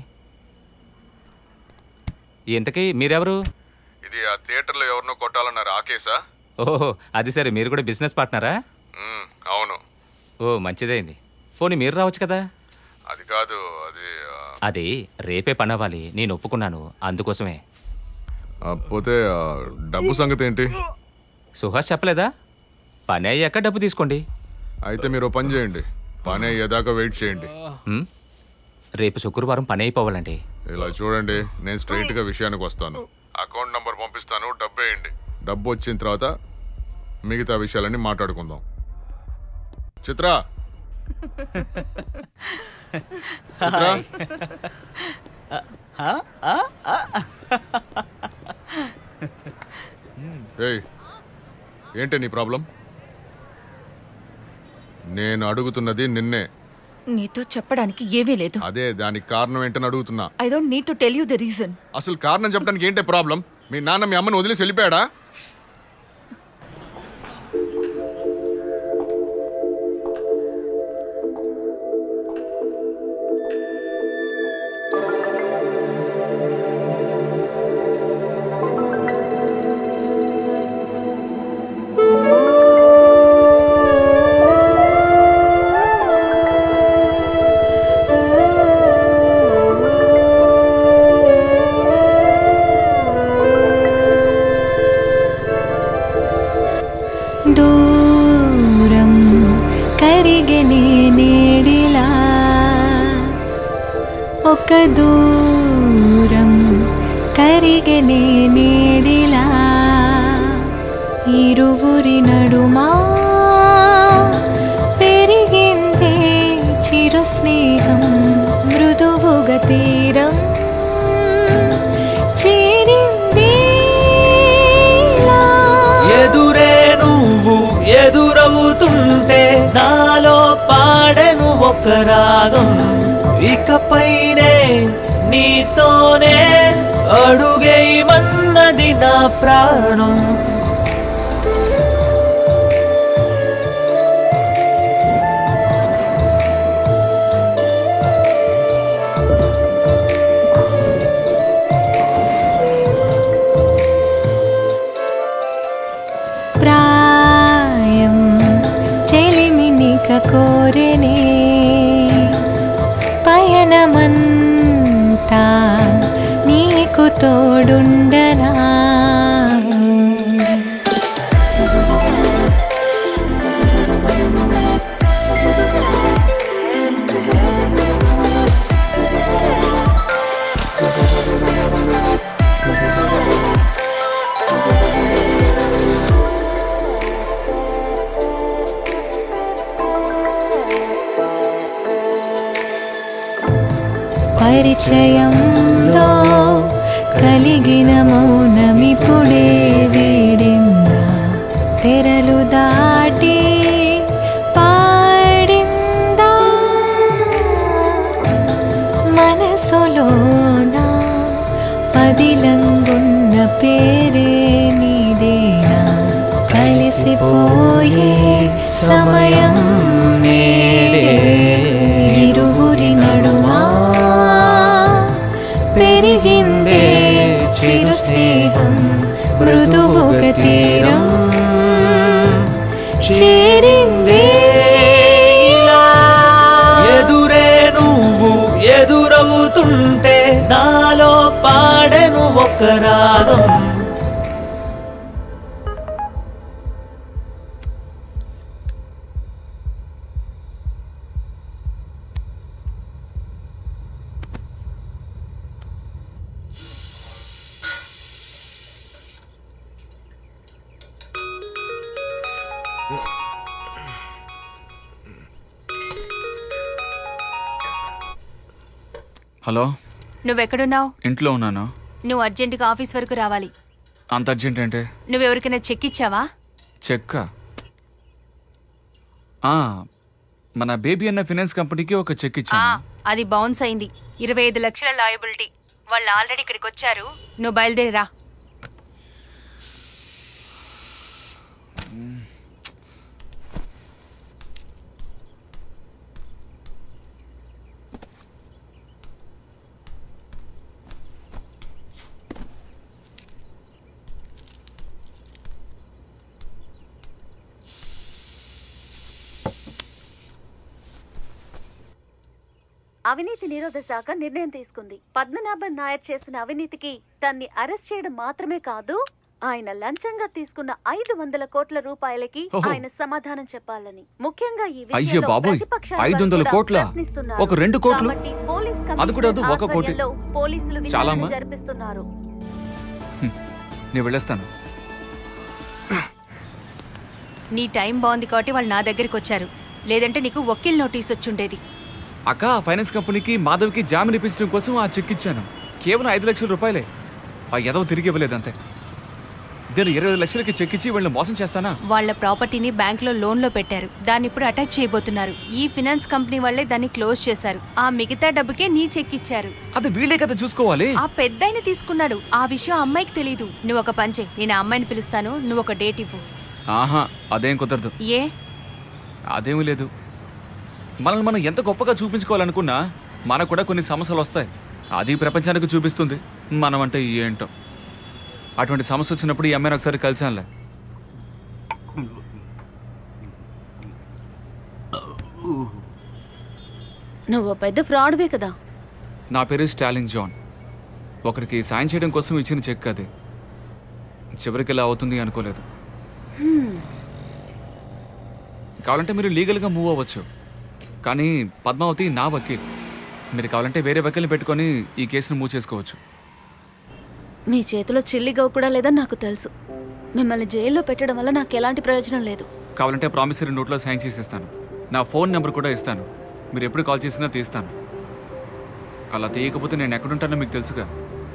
ఇంతకీ మీరెవరు? ఇది ఆ థియేటర్ లో ఎవరినో కొట్టాలన్నారు, ఆ కేసా? ఓహో, అది సరే. మీరు కూడా బిజినెస్ పార్ట్నరా? అవును. ఓ, మంచిదైంది. పోనీ మీరు రావచ్చు కదా. అది కాదు, అది రేపే పని అవ్వాలి. నేను ఒప్పుకున్నాను, అందుకోసమే. పోతే డబ్బు సంగతి ఏంటి? సుహాస్ చెప్పలేదా? పని అయ్యాక డబ్బు తీసుకోండి. అయితే మీరు పని చేయండి, పని అయ్యేదాకా వెయిట్ చేయండి. రేపు శుక్రవారం పని అయిపోవాలండి. ఇలా చూడండి, నేను స్ట్రైట్ గా విషయానికి వస్తాను. అకౌంట్ నంబర్ పంపిస్తాను, డబ్బు వేయండి. డబ్బు వచ్చిన తర్వాత మిగతా విషయాలన్నీ మాట్లాడుకుందాం. చిత్ర, ఏంటి నీ ప్రాబ్లం? నేను అడుగుతున్నది నిన్నే. నీతో చెప్పడానికి ఏమీ లేదు. అదే, దానికి కారణం ఏంటని అడుగుతున్నా. I don't need to tell you the reason. అసలు కారణం చెప్పడానికి ఏంటే ప్రాబ్లం? మీ నాన్న మీ అమ్మని వదిలేసి వెళ్ళిపోయాడా? దూరం కరిగెనే నేడిలా, ఒక దూరం కరిగెనే నేడిలా, ఇరువురి నడుమా పెరిగిందే చిరు స్నేహం, మృదువుగా తీరం చేరింది. ఎదురే నువ్వు ఎదురవుతుంటే నాలో పాడెను ఒక రాగం, ఇకపైనే నీతోనే అడుగేయమన్నది నా ప్రాణం. ప్రాయం చెలిమినిక కోరెనే, పయనమంతా నీకు తోడుండనా. పరిచయంలో కలిగిన మౌనమిపుడే వీడిందా, తెరలు దాటి పాడిందా, మనసులోన పదిలంగున్న పేరే అయిపోయే సమయం నేడే ఇరువురి నడుమా పెరిగిందే చిరు స్నేహం మృదువుగా తీరం చేరిందే ఎదురే నువ్వు ఎదురవుతుంటే నాలో పాడెను ఒక రాగం. హలో, నువ్వెక్కడున్నావు? ఇంట్లో ఉన్నాను. నువ్వు అర్జెంటుగా ఆఫీస్ వరకు రావాలి. అంత అర్జెంట్ ఏంటి? నువ్వెవరికైనా చెక్ ఇచ్చావా? చెక్క మన బేబీ అన్న ఫైనాన్స్ కంపెనీకి ఒక చెక్ ఇచ్చాను. అది బౌన్స్ అయింది. 25 లక్షల లాయబిలిటీ. వాళ్ళు ఆల్రెడీ ఇక్కడికి వచ్చారు. నువ్వు బయలుదేరిరా. అవినీతి నిరోధక శాఖ నిర్ణయం తీసుకుంది. పద్మనాభన్ నాయర్ చేసిన అవినీతికి తన్ని అరెస్ట్ చేయడం మాత్రమే కాదు, ఆయన లంచంగా తీసుకున్న 500 కోట్ల రూపాయలకి ఆయన సమాధానం చెప్పాలని. ముఖ్యంగా ఈ అయ్యో బాబోయ్, 500 కోట్ల? ఒక 2 కోట్లు? అది కూడా 1 కోటి. పోలీసులు విచారణ జరిపిస్తున్నారు. నేను వెళ్ళేస్తాను. నీ టైం బాగుంది కాబట్టి వాళ్ళు నా దగ్గరికి వచ్చారు. లేదంటే నీకు వకీల్ నోటీస్ వచ్చుండేది. అక్క, ఫైనాన్స్ కంపెనీకి మాధవ్కి జామీన్ ఇప్పించడం కోసం ఆ చెక్ ఇచ్చాను. కేవలం 5 లక్షల రూపాయలే. ఆ ఎదవ తిరిగి ఇవ్వలేదంతే. నేను 20 లక్షలకి చెక్ ఇచ్చి వీళ్ళని మోసం చేస్తానా? వాళ్ళ ప్రాపర్టీని బ్యాంక్ లో లోన్ లో పెట్టారు. దాన్ని ఇప్పుడు అటాచ్ చేయబోతున్నారు. ఈ ఫైనాన్స్ కంపెనీ వాళ్ళే దాన్ని క్లోజ్ చేశారు. ఆ మిగతా డబ్బుకే నీ చెక్ ఇచ్చారు. అది వీళ్ళే కదా చూసుకోవాలి. ఆ పెద్దాయన తీసుకున్నాడు. ఆ విషయం అమ్మాయికి తెలీదు. నువ్వు ఒక పని చెయ్యి, నేను ఆ అమ్మాయిని పిలుస్తాను, నువ్వు ఒక డేట్ ఇవ్వు. ఆహా, అదేం కుదరదు. ఏ? అదేమీ లేదు. మనల్ని మనం ఎంత గొప్పగా చూపించుకోవాలనుకున్నా మనకు కూడా కొన్ని సమస్యలు వస్తాయి. అది ప్రపంచానికి చూపిస్తుంది మనం అంటే ఏంటో. అటువంటి సమస్య వచ్చినప్పుడు ఈ అమ్మాయిని ఒకసారి కలిసానులే. నువ్వు పెద్ద ఫ్రాడ్వే కదా. నా పేరు స్టాలిన్ జాన్. ఒకరికి సాయం చేయడం కోసం ఇచ్చిన చెక్ అది. చివరికి ఇలా అవుతుంది అనుకోలేదు. కావాలంటే మీరు లీగల్గా మూవ్ అవ్వచ్చు, కానీ పద్మావతి నా వకీల్. మీరు కావాలంటే వేరే వకీల్ని పెట్టుకొని ఈ కేసును మూవ్ చేసుకోవచ్చు. మీ చేతిలో చిల్లిగవ్ కూడా లేదని నాకు తెలుసు. మిమ్మల్ని జైల్లో పెట్టడం వల్ల నాకు ఎలాంటి ప్రయోజనం లేదు. కావాలంటే ప్రామిసరీ నోట్లో సైన్ చేసి ఇస్తాను. నా ఫోన్ నెంబర్ కూడా ఇస్తాను. మీరు ఎప్పుడు కాల్ చేసినా తీస్తాను. అలా తీయకపోతే నేను ఎక్కడుంటానో మీకు తెలుసుగా.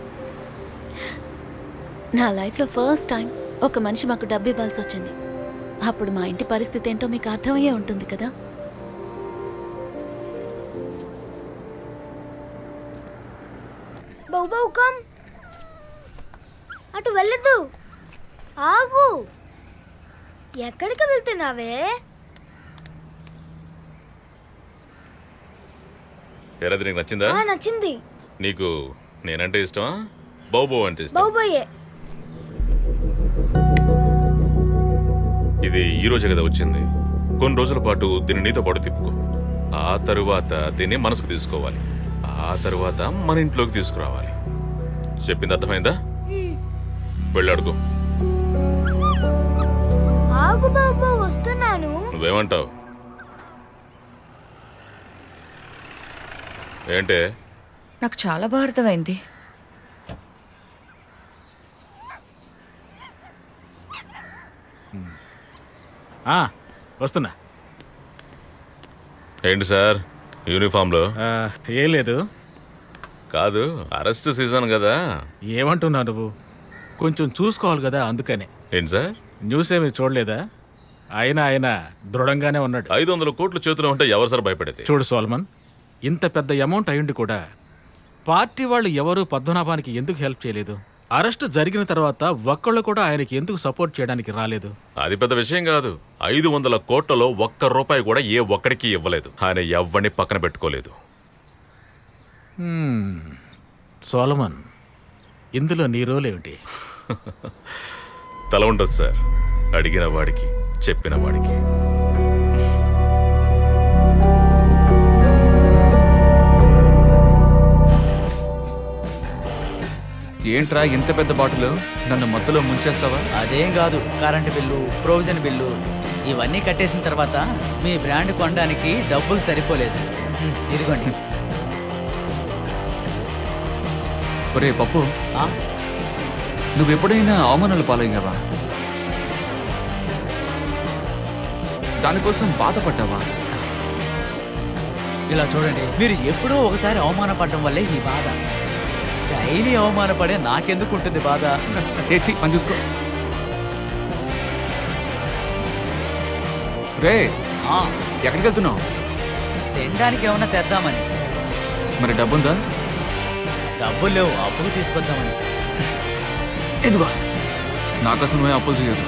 నా లైఫ్లో ఫస్ట్ టైం ఒక మనిషి మాకు డబ్బు ఇవ్వాల్సి వచ్చింది. అప్పుడు మా ఇంటి పరిస్థితి ఏంటో మీకు అర్థమయ్యే ఉంటుంది కదా. కమ్, అటు వెళ్ళదు, ఆగు. ఎక్కడికి వెళ్తున్నావే? ఏరాది నీకు నచ్చిందా? నచ్చింది. నీకు నేనంటే ఇష్టమా, బౌబో అంటే ఇష్టం? బౌబోయే. ఇది ఈ రోజే కదా వచ్చింది. కొన్ని రోజుల పాటు దీన్ని నీతో పాటు తిప్పుకో. ఆ తరువాత దీన్ని మనసుకు తీసుకోవాలి. ఆ తరువాత మన ఇంట్లోకి తీసుకురావాలి. చెప్పింది అర్థమైందా? వెళ్ళాడుకో. ఆగు బాబు, వస్తున్నాను. నువ్వేమంటావు? ఏంటే? నాకు చాలా బాగా అర్థమైంది. వస్తున్నా. ఏంటి సార్ యూనిఫామ్లో? ఏం లేదు. కాదు, అరెస్ట్ సీజన్ కదా. ఏమంటున్నావు నువ్వు? కొంచెం చూసుకోవాలి కదా, అందుకనే. ఏంటి సార్, న్యూస్ ఏమి చూడలేదా? ఆయన దృఢంగానే ఉన్నాడు. 500 కోట్లు చేతిలో ఉంటే ఎవరు సార్ భయపడేది? చూడు సోల్మన్, ఇంత పెద్ద అమౌంట్ అయ్యుండి కూడా పార్టీ వాళ్ళు ఎవరు పద్మనాభానికి ఎందుకు హెల్ప్ చేయలేదు? అరెస్ట్ జరిగిన తర్వాత ఒక్కళ్ళు కూడా ఆయనకి ఎందుకు సపోర్ట్ చేయడానికి రాలేదు? అది పెద్ద విషయం కాదు. 500 కోట్లలో ₹1 కూడా ఏ ఒక్కడికి ఇవ్వలేదు. ఆయన ఎవ్వని పక్కన పెట్టుకోలేదు. సోలమన్, ఇందులో నీ రోల్ ఏమిటి? తల ఉండదు సార్, అడిగిన వాడికి చెప్పిన వాడికి. ఏంట్రా ఇంత పెద్ద బాటిల్? నన్ను మత్తులో ముంచేస్తావా? అదేం కాదు, కరెంటు బిల్లు, ప్రొవిజన్ బిల్లు ఇవన్నీ కట్టేసిన తర్వాత మీ బ్రాండ్ కొనడానికి డబ్బులు సరిపోలేదు. ఇదిగోండి. ఒరే పప్పు, నువ్వెప్పుడైనా అవమానాలు పాలయ్యావా? దానికోసం బాధపడ్డావా? ఇలా చూడండి, మీరు ఎప్పుడూ ఒకసారి అవమానపడడం వల్లే ఈ బాధ. డైలీ అవమానపడే నాకెందుకు ఉంటుంది బాధ? ఏచి పని చూసుకో. రే, ఎక్కడికి వెళ్తున్నావు? తినడానికి ఏమన్నా తెద్దామని. మరి డబ్బుందా? డబ్బులు లేవు, అప్పులు తీసుకొద్దామని. ఎదుగా నాకోసం నువ్వే అప్పులు చేయదు.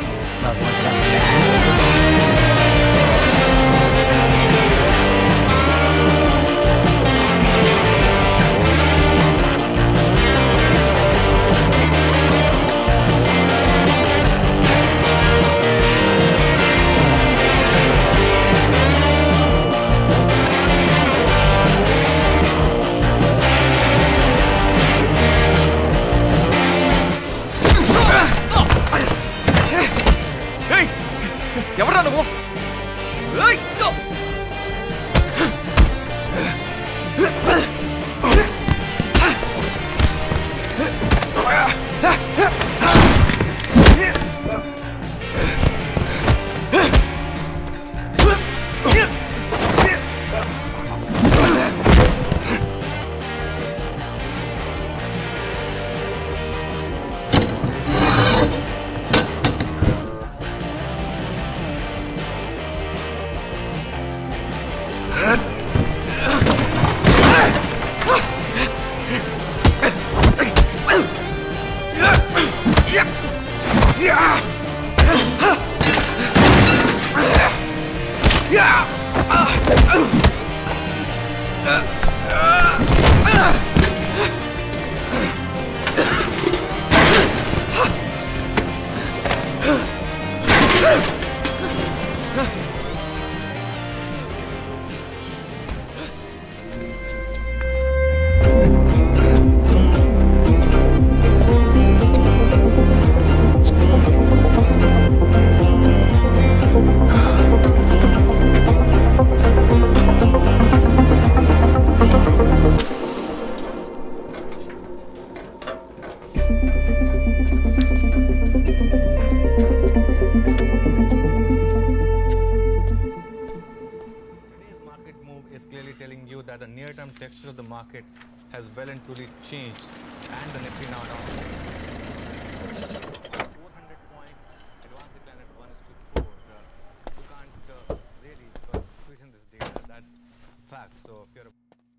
ఎవరా నువ్వు? has well and truly changed, and the Nifty now down 400 points, advance decline at 1:4. You can't really question this data. That's fact. So if you're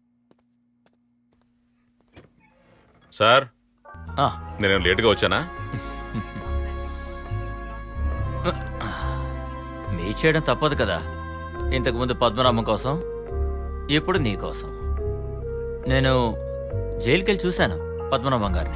sir, నేను లేట్గా వచ్చానా? మీ చేయడం తప్పదు కదా. ఇంతకుముందు పద్మనాభం కోసం, ఇప్పుడు నీ కోసం. నేను జైలుకెళ్ళి చూశాను పద్మనాభం గారిని.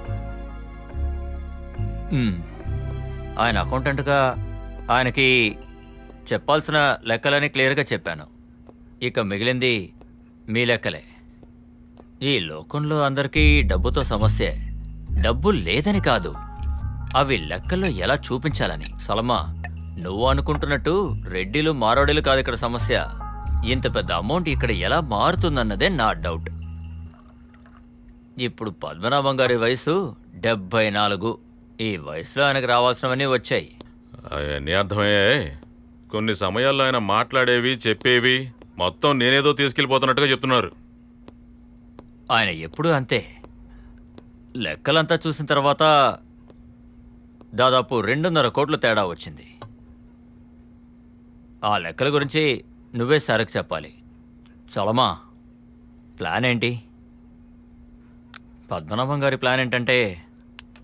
ఆయన అకౌంటెంట్గా ఆయనకి చెప్పాల్సిన లెక్కలని క్లియర్గా చెప్పాను. ఇక మిగిలింది మీ లెక్కలే. ఈ లోకంలో అందరికీ డబ్బుతో సమస్యే. డబ్బు లేదని కాదు, అవి లెక్కల్లో ఎలా చూపించాలని. సలమా, నువ్వు అనుకుంటున్నట్టు రెడ్డిలు మారోడీలు కాదు ఇక్కడ సమస్య. ఇంత పెద్ద అమౌంట్ ఇక్కడ ఎలా మారుతుందన్నదే నా డౌట్. ఇప్పుడు పద్మనాభం గారి వయసు 74. ఈ వయసులో ఆయనకు రావాల్సినవన్నీ వచ్చాయి. అవన్నీ అర్థమయ్యాయి. కొన్ని సమయాల్లో ఆయన మాట్లాడేవి, చెప్పేవి మొత్తం నేనేదో తీసుకెళ్ళిపోతున్నట్టుగా చెప్తున్నారు. ఆయన ఎప్పుడూ అంతే. లెక్కలంతా చూసిన తర్వాత దాదాపు 2.5 కోట్ల తేడా వచ్చింది. ఆ లెక్కల గురించి నువ్వే సార్కి చెప్పాలి. చలమా, ప్లాన్ ఏంటి? పద్మనాభం గారి ప్లాన్ ఏంటంటే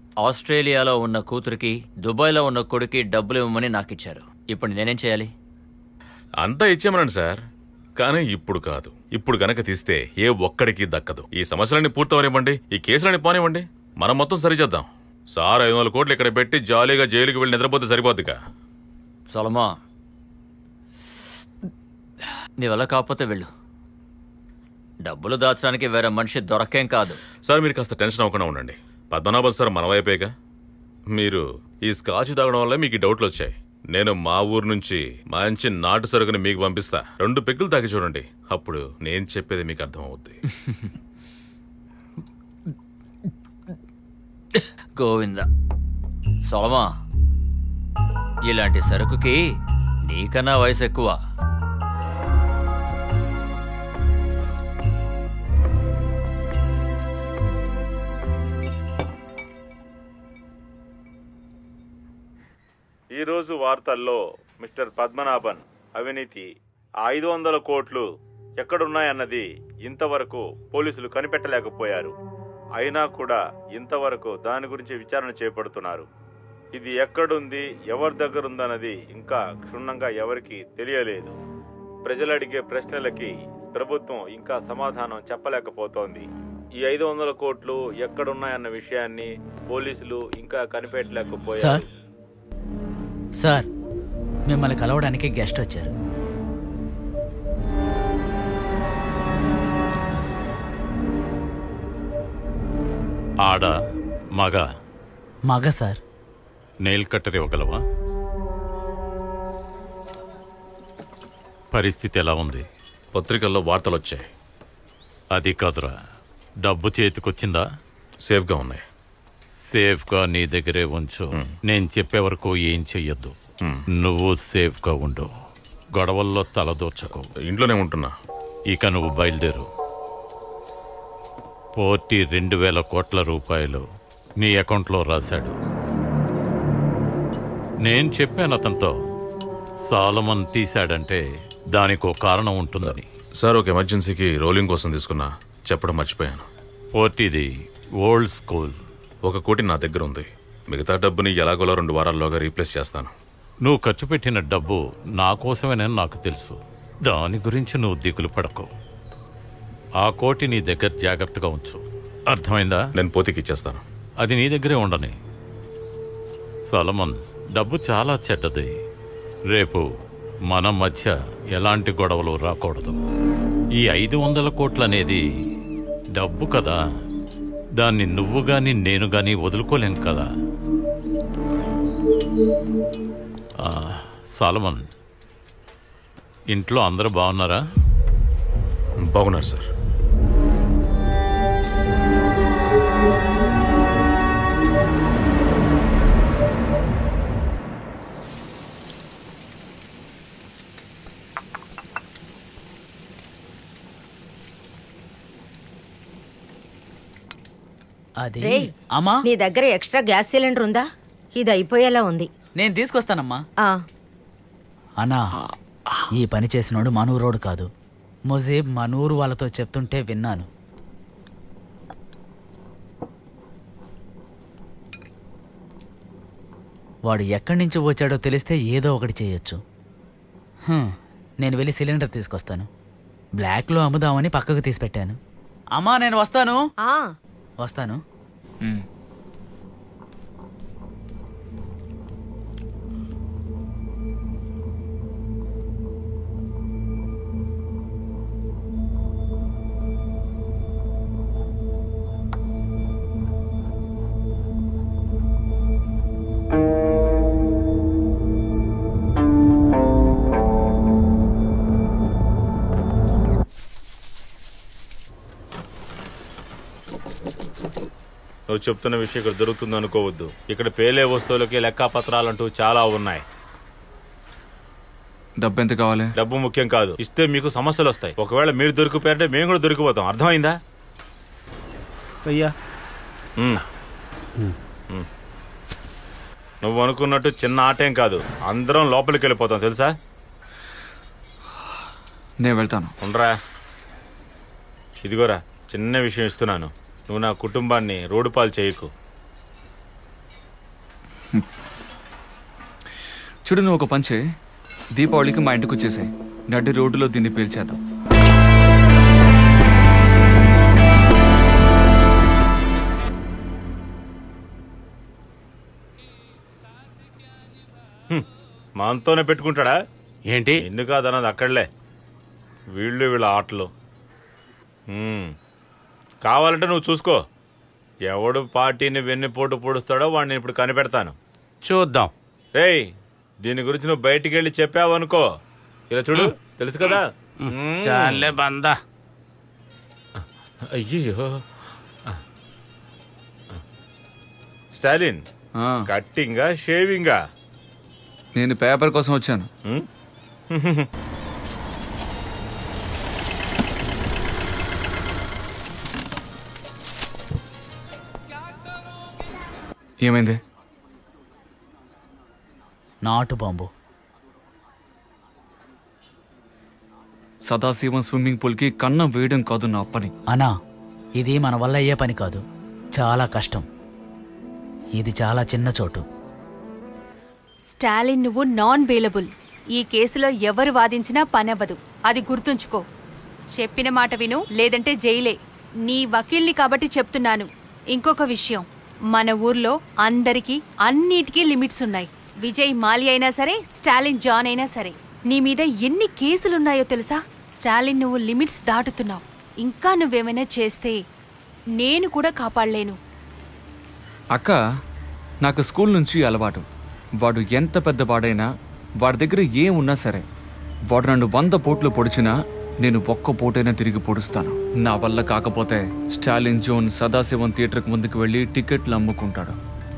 ఆస్ట్రేలియాలో ఉన్న కూతురికి దుబాయ్లో ఉన్న కొడుకి డబ్బులు ఇవ్వమని నాకు ఇచ్చారు. ఇప్పుడు నేనేం చేయాలి? అంతా ఇచ్చామనండి సార్, కానీ ఇప్పుడు కాదు. ఇప్పుడు గనక తీస్తే ఏ ఒక్కడికి దక్కదు. ఈ సమస్యలన్నీ పూర్తవనివ్వండి, ఈ కేసులన్నీ పోనివ్వండి, మనం మొత్తం సరిచేద్దాం. సార్ 500 కోట్లు ఇక్కడ పెట్టి జాలీగా జైలుకి వెళ్ళి నిద్రపోతే సరిపోద్దిగా. సొలమా, నీ వల్ల కాకపోతే వెళ్ళు. డబ్బులు దాచడానికి వేరే మనిషి దొరకేం కాదు. సార్ మీరు కాస్త టెన్షన్ అవ్వకుండా ఉండండి. పద్మనాభం సార్ మన వైపేగా. మీరు ఈ స్కాచ్ తాగడం వల్ల మీకు డౌట్లు వచ్చాయి. నేను మా ఊరు నుంచి మంచి నాటు సరుకుని మీకు పంపిస్తా. 2 పెగ్గులు తాగి చూడండి, అప్పుడు నేను చెప్పేది మీకు అర్థం అవుద్ది. గోవింద, సొలమా, ఇలాంటి సరుకుకి నీకన్నా వయసు ఎక్కువ. ఈరోజు వార్తల్లో మిస్టర్ పద్మనాభన్ అవినీతి 500 కోట్లు ఎక్కడున్నాయన్నది ఇంతవరకు పోలీసులు కనిపెట్టలేకపోయారు. అయినా కూడా ఇంతవరకు దాని గురించి విచారణ చేపడుతున్నారు. ఇది ఎక్కడుంది, ఎవరి దగ్గర ఉందన్నది ఇంకా క్షుణ్ణంగా ఎవరికి తెలియలేదు. ప్రజలు అడిగే ప్రశ్నలకి ప్రభుత్వం ఇంకా సమాధానం చెప్పలేకపోతోంది. ఈ 500 కోట్లు ఎక్కడున్నాయన్న విషయాన్ని పోలీసులు ఇంకా కనిపెట్టలేకపోయారు. సార్, మిమ్మల్ని కలవడానికి గెస్ట్ వచ్చారు. ఆడ మగ? మగ సార్. Nail cutter ఇవ్వగలవా? పరిస్థితి ఎలా ఉంది? పత్రికల్లో వార్తలు వచ్చాయి. అది కాదురా, డబ్బు చేతికొచ్చిందా? సేఫ్గా ఉన్నాయి. సేఫ్గా నీ దగ్గరే ఉంచు. నేను చెప్పే వరకు ఏం చెయ్యొద్దు. నువ్వు సేఫ్గా ఉండు. గొడవల్లో తలదూర్చకు. ఇంట్లోనే ఉంటున్నా. ఇక నువ్వు బయలుదేరు. పోర్టీ 2000 కోట్ల రూపాయలు నీ అకౌంట్లో రాశాడు. నేను చెప్పాను అతనితో, సాలమన్ తీశాడంటే దానికో కారణం ఉంటుందని. సార్, ఒక ఎమర్జెన్సీకి రోలింగ్ కోసం తీసుకున్నా, చెప్పడం మర్చిపోయాను. పోర్టీది ఓల్డ్ స్కూల్. 1 కోటి నా దగ్గర ఉంది. మిగతా డబ్బుని ఎలాగోలా 2 వారాల్లోగా రీప్లేస్ చేస్తాను. నువ్వు ఖర్చు పెట్టిన డబ్బు నా కోసమేనని నాకు తెలుసు. దాని గురించి నువ్వు దిగులు పడకు. ఆ 1 కోటి నీ దగ్గర జాగ్రత్తగా ఉంచు. అర్థమైందా? నేను పోతీకి ఇచ్చేస్తాను. అది నీ దగ్గరే ఉండని. సలమన్, డబ్బు చాలా చెడ్డది. రేపు మన మధ్య ఎలాంటి గొడవలు రాకూడదు. ఈ 500 కోట్లు అనేది డబ్బు కదా, దాన్ని నువ్వు గాని నేను గాని వదులుకోలేం కదా. సాలమన్, ఇంట్లో అందరూ బాగున్నారా? బాగున్నారు సార్. అది రేయ్, అమ్మా, నీ దగ్గర ఎక్స్ట్రా గ్యాస్ సిలిండర్ ఉందా? ఇది అయిపోయేలా ఉంది. నేను తీసుకొస్తానమ్మా. ఆ, అన్నా, ఈ పని చేసినోడు మనూరోడు కాదు. ముజీబ్ మనూరు వాళ్ళతో చెప్తుంటే విన్నాను. వాడు ఎక్కడి నుంచి వచ్చాడో తెలిస్తే ఏదో ఒకటి చేయొచ్చు. నేను వెళ్ళి సిలిండర్ తీసుకొస్తాను. బ్లాక్లో అమ్ముదామని పక్కకు తీసి పెట్టాను. అమ్మా, నేను వస్తాను. వస్తాను. నువ్వు చెప్తున్న విషయం ఇక్కడ దొరుకుతుంది అనుకోవద్దు. ఇక్కడ పేలే వస్తువులకి లెక్కాపత్రాలంటూ చాలా ఉన్నాయి. డబ్బు ఎంత కావాలి? డబ్బు ముఖ్యం కాదు, ఇస్తే మీకు సమస్యలు వస్తాయి. ఒకవేళ మీరు దొరికిపోయారంటే మేము కూడా దొరికిపోతాం. అర్థమైందా? అయ్యా, నువ్వు అనుకున్నట్టు చిన్న ఆటేం కాదు. అందరం లోపలికి వెళ్ళిపోతాం, తెలుసా? నేను వెళ్తాను. ఉండరా, ఇదిగోరా చిన్న విషయం ఇస్తున్నాను. నువ్వు నా కుటుంబాన్ని రోడ్డు పాలు చేయకు. చూడు, నువ్వు ఒక పంచే, దీపావళికి మా ఇంటికి వచ్చేసాయి. నడి రోడ్డులో దీన్ని పేల్చేద్దాం. మనతోనే పెట్టుకుంటాడా ఏంటి? ఎన్ను కాదన్నది అక్కడలే. వీళ్ళ ఆటలు. కావాలంటే నువ్వు చూసుకో. ఎవడు పార్టీని వెన్నుపోటు పొడుస్తాడో వాడిని ఇప్పుడు కనిపెడతాను. చూద్దాం. రేయ్, దీని గురించి నువ్వు బయటికి వెళ్ళి చెప్పావనుకో, ఇలా చూడు, తెలుసు కదా. చాలే బందా. అయ్యో స్టాలిన్, కట్టింగా షేవింగా? నేను పేపర్ కోసం వచ్చాను. ఏమైంది? నాటు బాంబు. సదాశివం స్విమ్మింగ్ పూల్కి కన్నం వేయడం కాదు నా పని. అనా, ఇది మన వల్ల అయ్యే పని కాదు, చాలా కష్టం. ఇది చాలా చిన్న చోటు. స్టాలిన్, నువ్వు నాన్ బెయిలబుల్. ఈ కేసులో ఎవరు వాదించినా పనవ్వదు, అది గుర్తుంచుకో. చెప్పిన మాట విను, లేదంటే జైలే. నీ వకీల్ని కాబట్టి చెప్తున్నాను. ఇంకొక విషయం, మన ఊర్లో అందరికీ అన్నిటికీ లిమిట్స్ ఉన్నాయి. విజయ్ మాలి అయినా సరే, స్టాలిన్ జాన్ అయినా సరే. నీ మీద ఎన్ని కేసులున్నాయో తెలుసా? స్టాలిన్, నువ్వు లిమిట్స్ దాటుతున్నావు. ఇంకా నువ్వేమైనా చేస్తే నేను కూడా కాపాడలేను. అక్క, నాకు స్కూల్ నుంచి అలవాటు. వాడు ఎంత పెద్దవాడైనా, వాడి దగ్గర ఏమున్నా సరే, వాడు నన్ను 100 పోట్లు పొడిచినా నేను ఒక్క పోటైనా తిరిగి పొడుస్తాను. నా వల్ల కాకపోతే స్టాలిన్ జోన్ సదాశివం థియేటర్కి ముందుకు వెళ్ళి టికెట్లు అమ్ముకుంటాడు.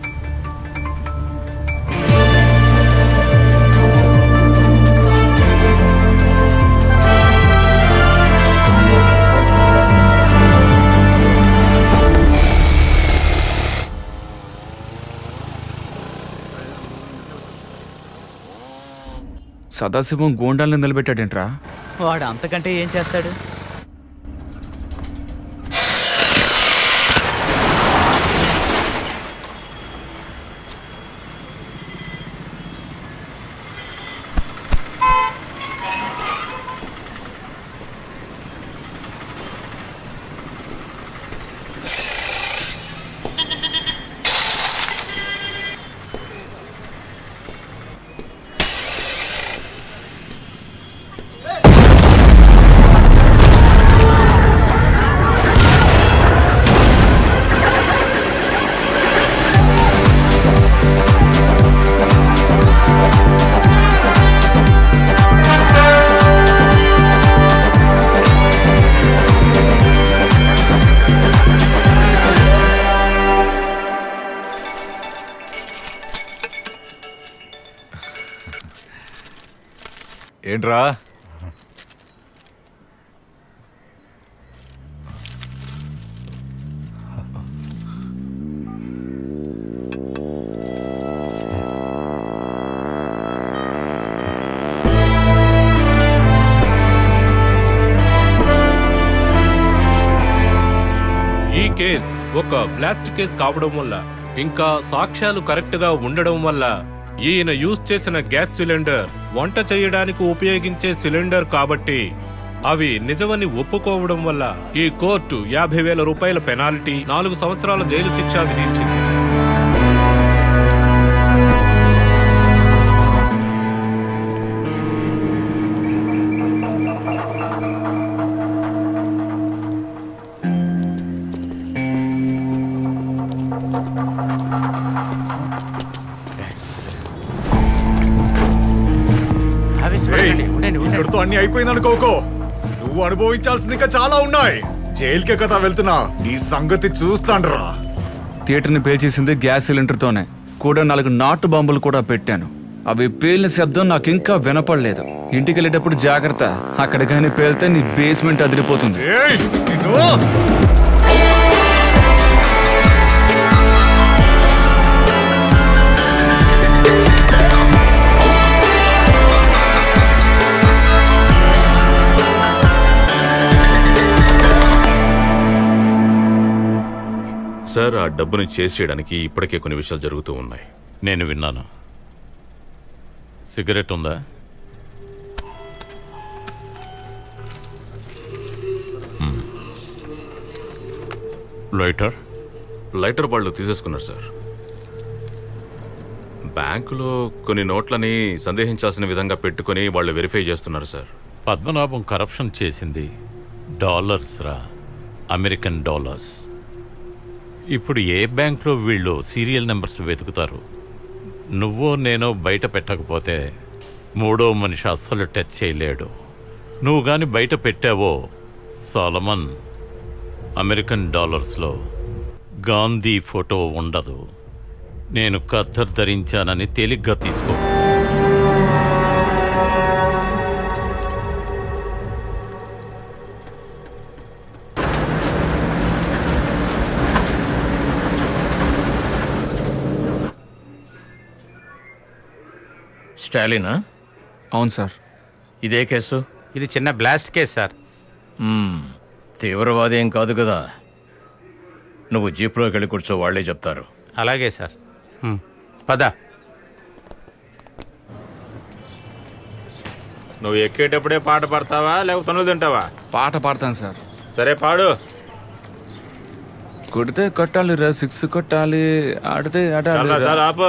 సదాశివం గోండాల్ని నిలబెట్టాడేంట్రా? వాడు అంతకంటే ఏం చేస్తాడు? ఏంట్రా? ఈ కేస్ ఒక బ్లాస్ట్ కేస్ కావడం వల్ల, ఇంకా సాక్ష్యాలు కరెక్ట్ గా ఉండడం వల్ల, ఈయన యూజ్ చేసిన గ్యాస్ సిలిండర్ వంట చేయడానికి ఉపయోగించే సిలిండర్ కాబట్టి అవి నిజమని ఒప్పుకోవడం వల్ల ఈ కోర్టు 50,000 రూపాయల పెనాల్టీ, 4 సంవత్సరాల జైలు శిక్ష విధించింది. ఇక్కడితో అన్ని అయిపోయిందనుకోకో. నువ్వు అనుభవించాల్సింది ఇంకా చాలా ఉన్నాయి. జైలుకే కదా వెళ్తున్నా, నీ సంగతి చూస్తాండ్రా. థియేటర్ని పేల్చేసింది గ్యాస్ సిలిండర్తోనే. కూడా 4 నాటు బాంబులు కూడా పెట్టాను. అవి పేలిన శబ్దం నాకు ఇంకా వినపడలేదు. ఇంటికి వెళ్ళేటప్పుడు జాగ్రత్త, అక్కడ కానీ పేలితే నీ బేస్మెంట్ అదిరిపోతుంది. సార్, ఆ డబ్బును చేసేయడానికి ఇప్పటికే కొన్ని విషయాలు జరుగుతూ ఉన్నాయి. నేను విన్నాను. సిగరెట్ ఉందా? లైటర్ వాళ్ళు తీసేసుకున్నారు సార్. బ్యాంకులో కొన్ని నోట్లని సందేహించాల్సిన విధంగా పెట్టుకొని వాళ్ళు వెరిఫై చేస్తున్నారు సార్. పద్మనాభం కరప్షన్ చేసింది డాలర్స్ రా, అమెరికన్ డాలర్స్. ఇప్పుడు ఏ బ్యాంక్లో వీళ్ళు సీరియల్ నెంబర్స్ వెతుకుతారు? నువ్వో నేనో బయట పెట్టకపోతే మూడో మనిషి అస్సలు టచ్ చేయలేడు. నువ్వు గాని బయట పెట్టావో సాలమన్, అమెరికన్ డాలర్స్లో గాంధీ ఫోటో ఉండదు. నేను ఖద్దర్ ధరించానని తేలిగ్గా తీసుకో. స్టాలినా? అవును సార్. ఇదే కేసు? ఇది చిన్న బ్లాస్ట్ కేసు సార్. తీవ్రవాది ఏం కాదు కదా. నువ్వు జీప్లోకి వెళ్ళి కూర్చో, వాళ్లే చెప్తారు. అలాగే సార్. పద. నువ్వు ఎక్కేటప్పుడే పాట పాడతావా లేకపోతే తనులు తింటావా? పాట పాడతాను సార్. సరే పాడు. కొడితే కొట్టాలి రా, 6 కొట్టాలి, ఆడితే ఆడాలి. చాలా ఆపు.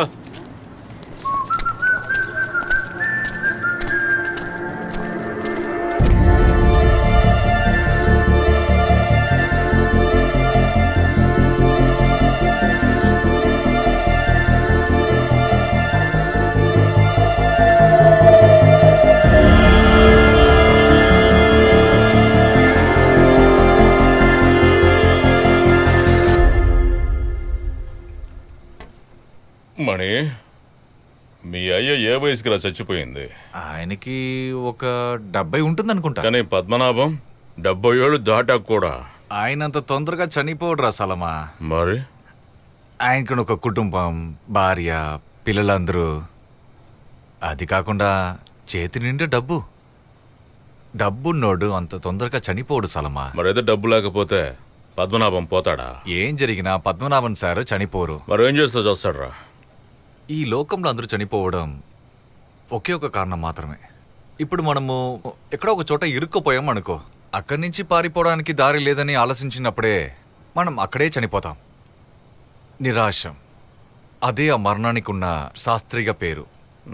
మణి, మీ అయ్య ఏ వయసుకి రా చచ్చిపోయింది? ఆయనకి ఒక 70 ఉంటుంది అనుకుంటా. కానీ పద్మనాభం 70 ఏళ్ళు దాటాక కూడా ఆయనంత తొందరగా చనిపోడు రా సలమా. మరి ఆయనకు ఒక కుటుంబం, భార్య, పిల్లలందరూ. అది కాకుండా చేతి నిండా డబ్బు. డబ్బున్నోడు అంత తొందరగా చనిపోడు సలమా. మరేదో డబ్బు లేకపోతే పద్మనాభం పోతాడా? ఏం జరిగినా పద్మనాభన్ సార్ చనిపోరు. మరేం చేస్తూ చూస్తాడ్రా? ఈ లోకంలో అందరూ చనిపోవడం ఒకే ఒక కారణం మాత్రమే. ఇప్పుడు మనము ఎక్కడో ఒక చోట ఇరుక్కుపోయాం అనుకో, అక్కడి నుంచి పారిపోవడానికి దారి లేదని ఆలోచించినప్పుడే మనం అక్కడే చనిపోతాం. నిరాశం, అదే ఆ మరణానికి ఉన్న శాస్త్రీయ పేరు.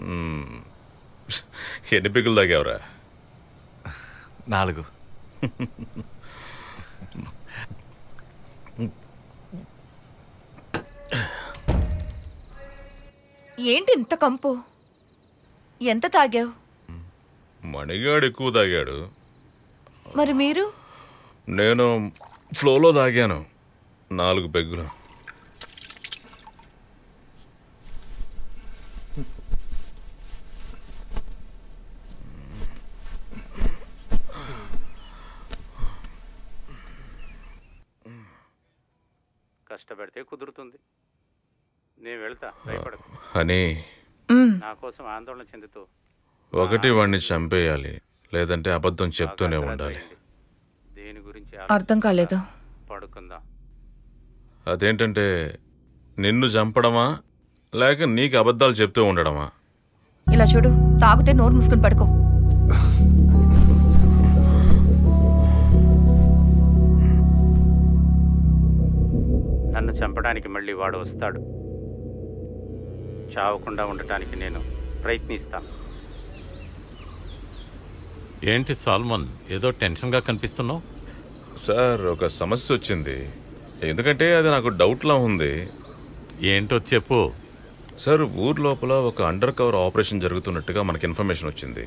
ఎన్ని పిగులు తాగేవరా? 4. ఏంటి ఇంత కంపు? ఎంత తాగావు? మణిగాడు ఎక్కువ తాగాడు. మరి మీరు? నేను ఫ్లోలో తాగాను 4 పెగ్గులు. కష్టపడితే కుదురుతుంది. నేను వెళ్తా, భయపడకు. అని నా కోసం ఆందోళన చెందుతూ ఒకటి వాడిని చంపేయాలి, లేదంటే అబద్ధం చెప్తూనే ఉండాలి. దేని గురించి అర్థం కాలేదు. పడుకుందాం. అదేంటంటే నిన్ను చంపడమా లేక నీకు అబద్ధాలు చెప్తూ ఉండడమా? ఇలా చూడు, తాగితే నోరు మూసుకుని పడుకో. నన్ను చంపడానికి మళ్ళీ వాడు వస్తాడు. చావకుండా ఉండటానికి నేను ప్రయత్నిస్తాను. ఏంటి సాల్మన్, ఏదో టెన్షన్గా కనిపిస్తున్నావు? సార్, ఒక సమస్య వచ్చింది. ఎందుకంటే అది నాకు డౌట్లా ఉంది. ఏంటో చెప్పు. సార్, ఊరు లోపల ఒక అండర్ కవర్ ఆపరేషన్ జరుగుతున్నట్టుగా మనకి ఇన్ఫర్మేషన్ వచ్చింది.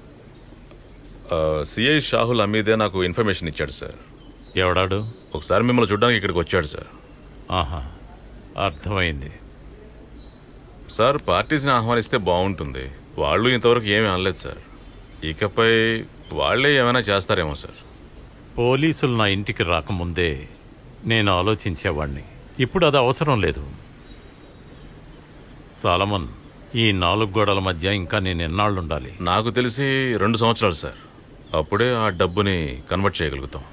సిఐ షాహుల్ అమీదే నాకు ఇన్ఫర్మేషన్ ఇచ్చాడు సార్. ఎవడాడు? ఒకసారి మిమ్మల్ని చూడడానికి ఇక్కడికి వచ్చాడు సార్. ఆహా, అర్థమైంది. సార్, పార్టీస్ని ఆహ్వానిస్తే బాగుంటుంది. వాళ్ళు ఇంతవరకు ఏమీ అనలేదు సార్. ఇకపై వాళ్ళే ఏమైనా చేస్తారేమో సార్. పోలీసులు నా ఇంటికి రాకముందే నేను ఆలోచించేవాడిని. ఇప్పుడు అది అవసరం లేదు. సాలమన్, ఈ 4 గోడల మధ్య ఇంకా నేను ఎన్నాళ్ళు ఉండాలి? నాకు తెలిసి 2 సంవత్సరాలు సార్. అప్పుడే ఆ డబ్బుని కన్వర్ట్ చేయగలుగుతాం.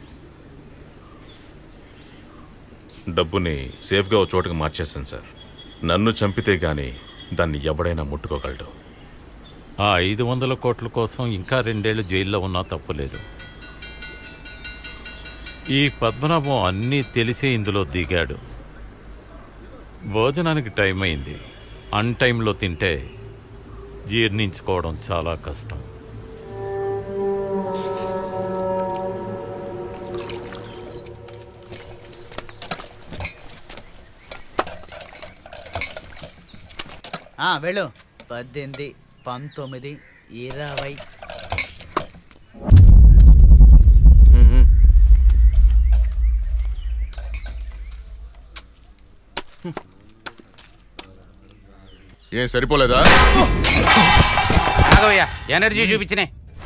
డబ్బుని సేఫ్గా ఒక చోటుకి మార్చేస్తాను సార్. నన్ను చంపితే గాని దాన్ని ఎవడైనా ముట్టుకోగలడు. ఆ 500 కోట్ల కోసం ఇంకా 2 ఏళ్ళు జైల్లో ఉన్నా తప్పులేదు. ఈ పద్మనాభం అన్నీ తెలిసే ఇందులో దిగాడు. భోజనానికి టైం అయింది. అన్ టైంలో తింటే జీర్ణించుకోవడం చాలా కష్టం. వెళ్ళు. 18, 19, 20. ఏం సరిపోలేదా? ఎనర్జీ చూపించినే.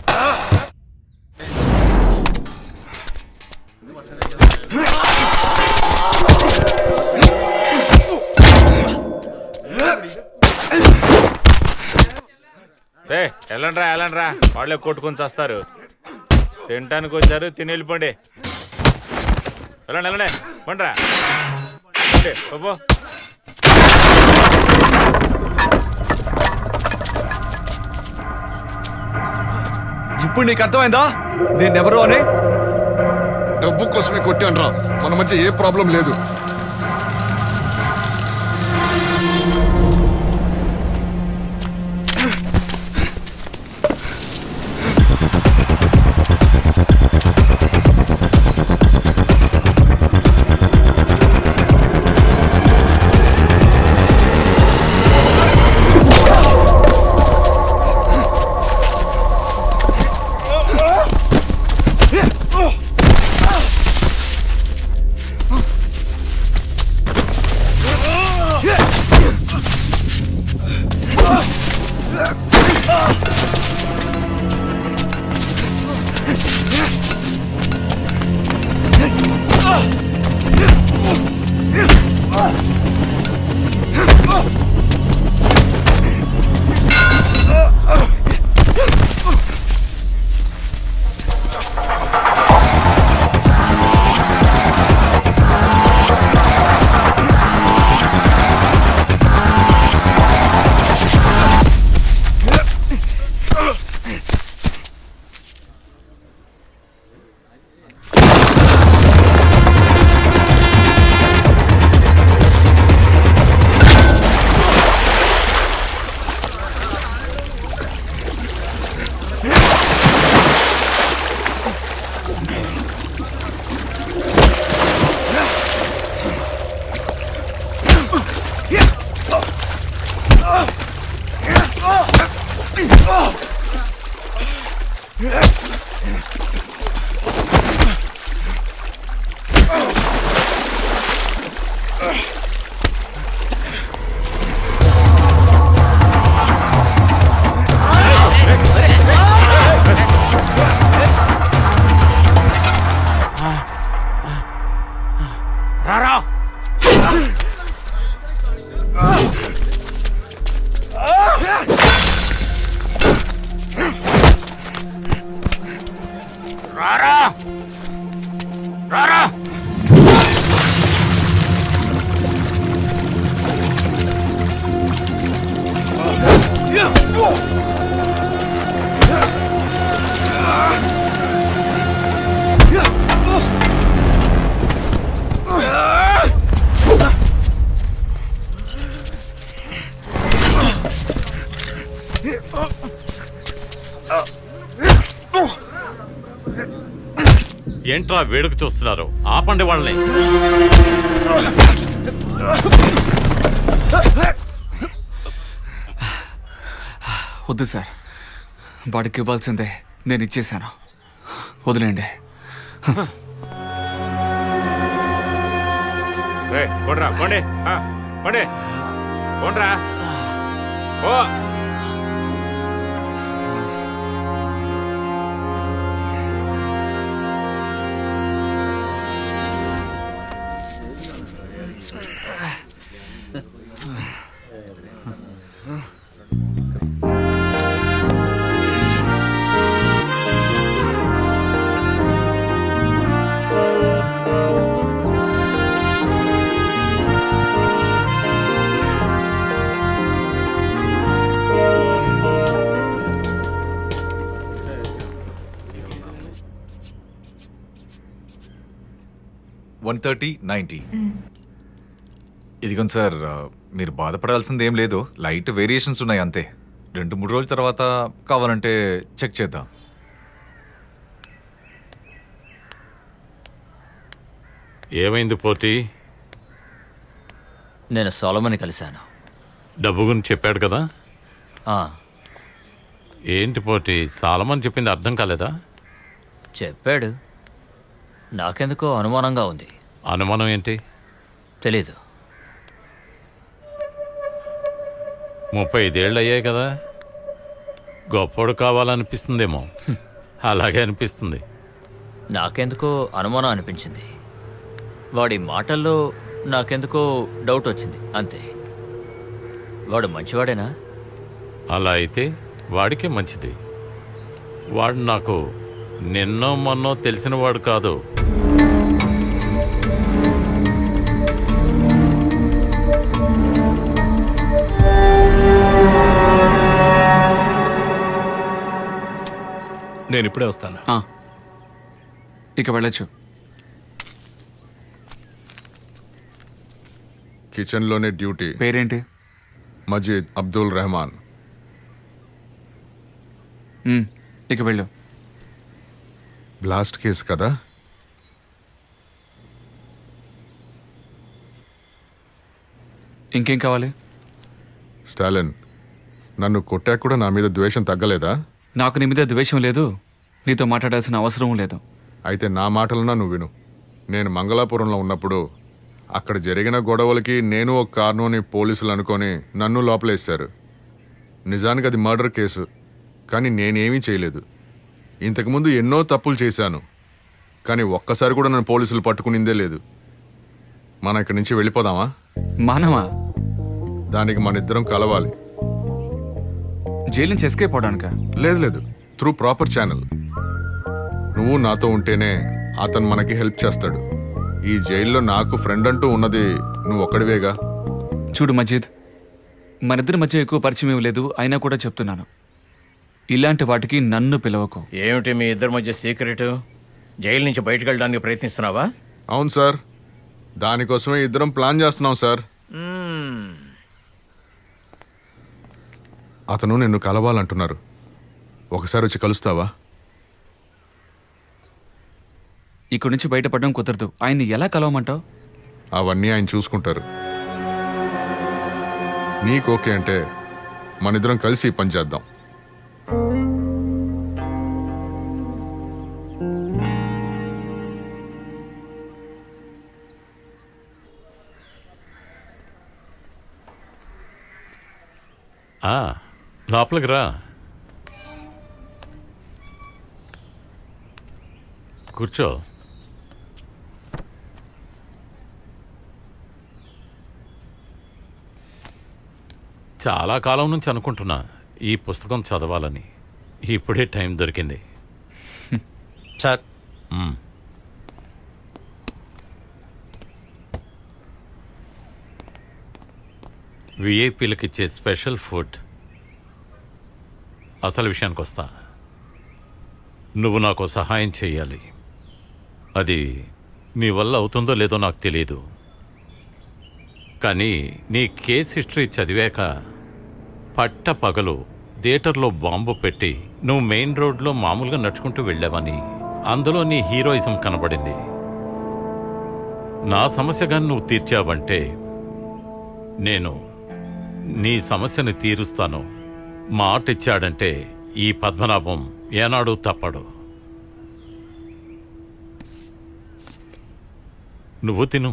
వెళ్ళండ్రా వాళ్ళే కొట్టుకొని చేస్తారు. తినటానికి వచ్చారు, తిని వెళ్ళిపోండి. వెళ్ళండి పండ్రా బాబు. ఇప్పుడు నీకు అర్థమైందా నేనెవరో అని? డబ్బు కోసమే కొట్టాన్రా, మన మధ్య ఏ ప్రాబ్లం లేదు. ఏంట్రా వేడుక చూస్తున్నారు? ఆపండి వాళ్ళని. వద్దు సార్, వాడికి ఇవ్వాల్సిందే నేను ఇచ్చేశాను, వదిలేండి. 130, 90. ఇదిగోండి సార్, మీరు బాధపడాల్సింది ఏం లేదు. లైట్ వేరియేషన్స్ ఉన్నాయి అంతే. 2-3 రోజుల తర్వాత కావాలంటే చెక్ చేద్దాం. ఏమైంది పోటీ? నేను సోలమన్ కలిశాను. డబ్బు గురించి చెప్పాడు కదా. ఏంటి పోటీ, సాలమన్ చెప్పింది అర్థం కాలేదా? చెప్పాడు. నాకెందుకో అనుమానంగా ఉంది. అనుమానం ఏంటి? తెలీదు. 35 ఏళ్ళు అయ్యాయి కదా, గొప్పోడు కావాలనిపిస్తుందేమో. అలాగే అనిపిస్తుంది. నాకెందుకో అనుమానం అనిపించింది. వాడి మాటల్లో నాకెందుకో డౌట్ వచ్చింది అంతే. వాడు మంచివాడేనా? అలా అయితే వాడికే మంచిది. వాడు నాకు నిన్నో మొన్నో తెలిసినవాడు కాదు. నేను ఇప్పుడే వస్తాను. ఇక వెళ్ళొచ్చు. కిచెన్లోనే డ్యూటీ. పేరేంటి? మజీద్ అబ్దుల్ రెహమాన్. ఇక వెళ్ళు. బ్లాస్ట్ కేసు కదా? ఇంకేం కావాలి? స్టాలిన్, నన్ను కొట్టాక కూడా నా మీద ద్వేషం తగ్గలేదా? నాకు నీ మీద ద్వేషం లేదు, నీతో మాట్లాడాల్సిన అవసరం లేదు. అయితే నా మాటలన్నా నువ్వు విను. నేను మంగళాపురంలో ఉన్నప్పుడు అక్కడ జరిగిన గొడవలకి నేను ఒక కారణం అని పోలీసులు అనుకొని నన్ను లోపలేశారు. నిజానికి అది మర్డర్ కేసు, కానీ నేనేమీ చేయలేదు. ఇంతకుముందు ఎన్నో తప్పులు చేశాను, కానీ ఒక్కసారి కూడా నన్ను పోలీసులు పట్టుకునిందే లేదు. మనం ఇక్కడి నుంచి వెళ్ళిపోదామా? మానవా? దానికి మన ఇద్దరం కలవాలి. జైలు నుంచి ఎస్కేప్ అవడానికా? లేదు, త్రూ ప్రాపర్ ఛానల్. నువ్వు నాతో ఉంటేనే అతను మనకి హెల్ప్ చేస్తాడు. ఈ జైల్లో నాకు ఫ్రెండ్ అంటూ ఉన్నది నువ్వు ఒక్కడివేగా. చూడు మజీద్, మనిద్దరి మధ్య ఎక్కువ పరిచయం లేదు, అయినా కూడా చెప్తున్నాను, ఇలాంటి వాటికి నన్ను పిలవకు. ఏమిటి మీ ఇద్దరి మధ్య సీక్రెట్? జైలు నుంచి బయటకు వెళ్ళడానికి ప్రయత్నిస్తున్నావా? అవును సార్, దానికోసమే ఇద్దరం ప్లాన్ చేస్తున్నాం సార్. అతను నిన్ను కలవాలంటున్నారు. ఒకసారి వచ్చి కలుస్తావా? ఇక్కడి నుంచి బయటపడడం కుదరదు. ఆయన్ని ఎలా కలవమంటావు? అవన్నీ ఆయన చూసుకుంటారు. నీకు ఓకే అంటే మనిద్దరం కలిసి ఈ పని చేద్దాం. లోపలికి రా, కూర్చో. చాలా కాలం నుంచి అనుకుంటున్నా ఈ పుస్తకం చదవాలని. ఇప్పుడే టైం దొరికింది. సార్, విఐపీలకు ఇచ్చే స్పెషల్ ఫుడ్. అసలు విషయానికి వస్తా. నువ్వు నాకు సహాయం చేయాలి. అది నీ వల్ల అవుతుందో లేదో నాకు తెలియదు, కానీ నీ కేస్ హిస్టరీ చదివాక పట్ట పగలు థియేటర్లో బాంబు పెట్టి నువ్వు మెయిన్ రోడ్లో మామూలుగా నడుచుకుంటూ వెళ్ళావని అందులో నీ హీరోయిజం కనబడింది. నా సమస్యగా నువ్వు తీర్చావంటే నేను నీ సమస్యను తీరుస్తాను. మాట ఇచ్చాడంటే ఈ పద్మనాభం ఏనాడు తప్పడు. నువ్వు తిను.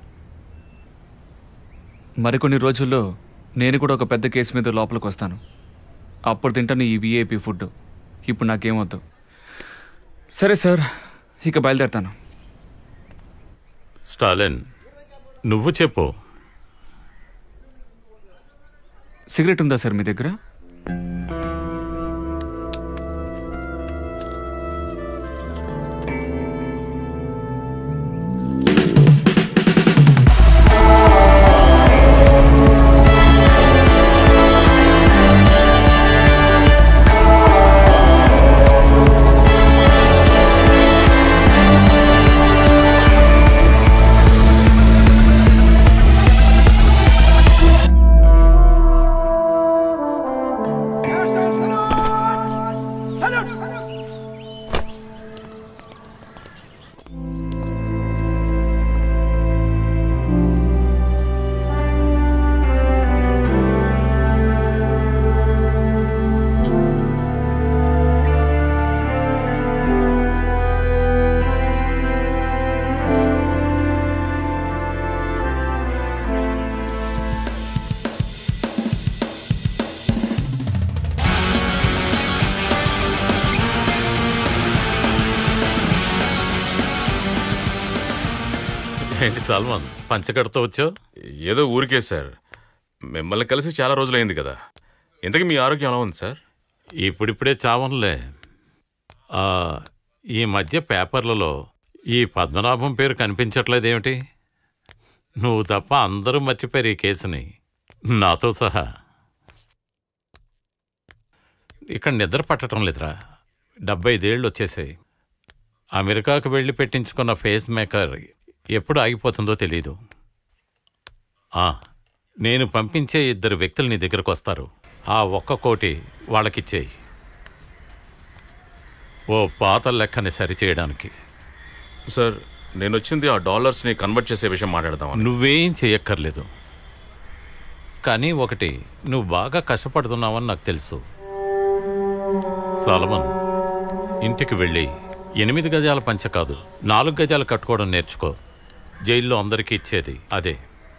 మరికొన్ని రోజుల్లో నేను కూడా ఒక పెద్ద కేసు మీద లోపలికి వస్తాను. అప్పుడు తింటాను ఈ విఐపి ఫుడ్. ఇప్పుడు నాకేమొద్దు. సరే సార్, ఇక బయలుదేరుతాను. స్టాలిన్, నువ్వు చెప్పు. సిగరెట్ ఉందా సార్ మీ దగ్గర? ఏంటి సల్మాన్ పంచకడతో వచ్చావు? ఏదో ఊరికే సార్. మిమ్మల్ని కలిసి చాలా రోజులైంది కదా. ఇంతకీ మీ ఆరోగ్యం ఎలా ఉంది సార్? ఇప్పుడిప్పుడే చావనులే. ఈ మధ్య పేపర్లలో ఈ పద్మనాభం పేరు కనిపించట్లేదేమిటి? నువ్వు తప్ప అందరూ మర్చిపోయారు ఈ కేసుని, నాతో సహా. ఇక్కడ నిద్ర పట్టడం లేదురా. 75 ఏళ్ళు వచ్చేసాయి. అమెరికాకు వెళ్ళి పెట్టించుకున్న ఫేస్ మేకర్ ఎప్పుడు ఆగిపోతుందో తెలీదు. నేను పంపించే 2 వ్యక్తులు నీ దగ్గరకు వస్తారు. ఆ 1 కోటి వాళ్ళకిచ్చేయి, ఓ పాత లెక్కని సరిచేయడానికి. సార్, నేను వచ్చింది ఆ డాలర్స్ని కన్వర్ట్ చేసే విషయం మాట్లాడదాం. నువ్వేం చేయక్కర్లేదు. కానీ ఒకటి, నువ్వు బాగా కష్టపడుతున్నావని నాకు తెలుసు. సల్మాన్, ఇంటికి వెళ్ళి 8 గజాల పంచ కాదు 4 గజాలు కట్టుకోవడం నేర్చుకో. జైల్లో అందరికీ ఇచ్చేది అదే.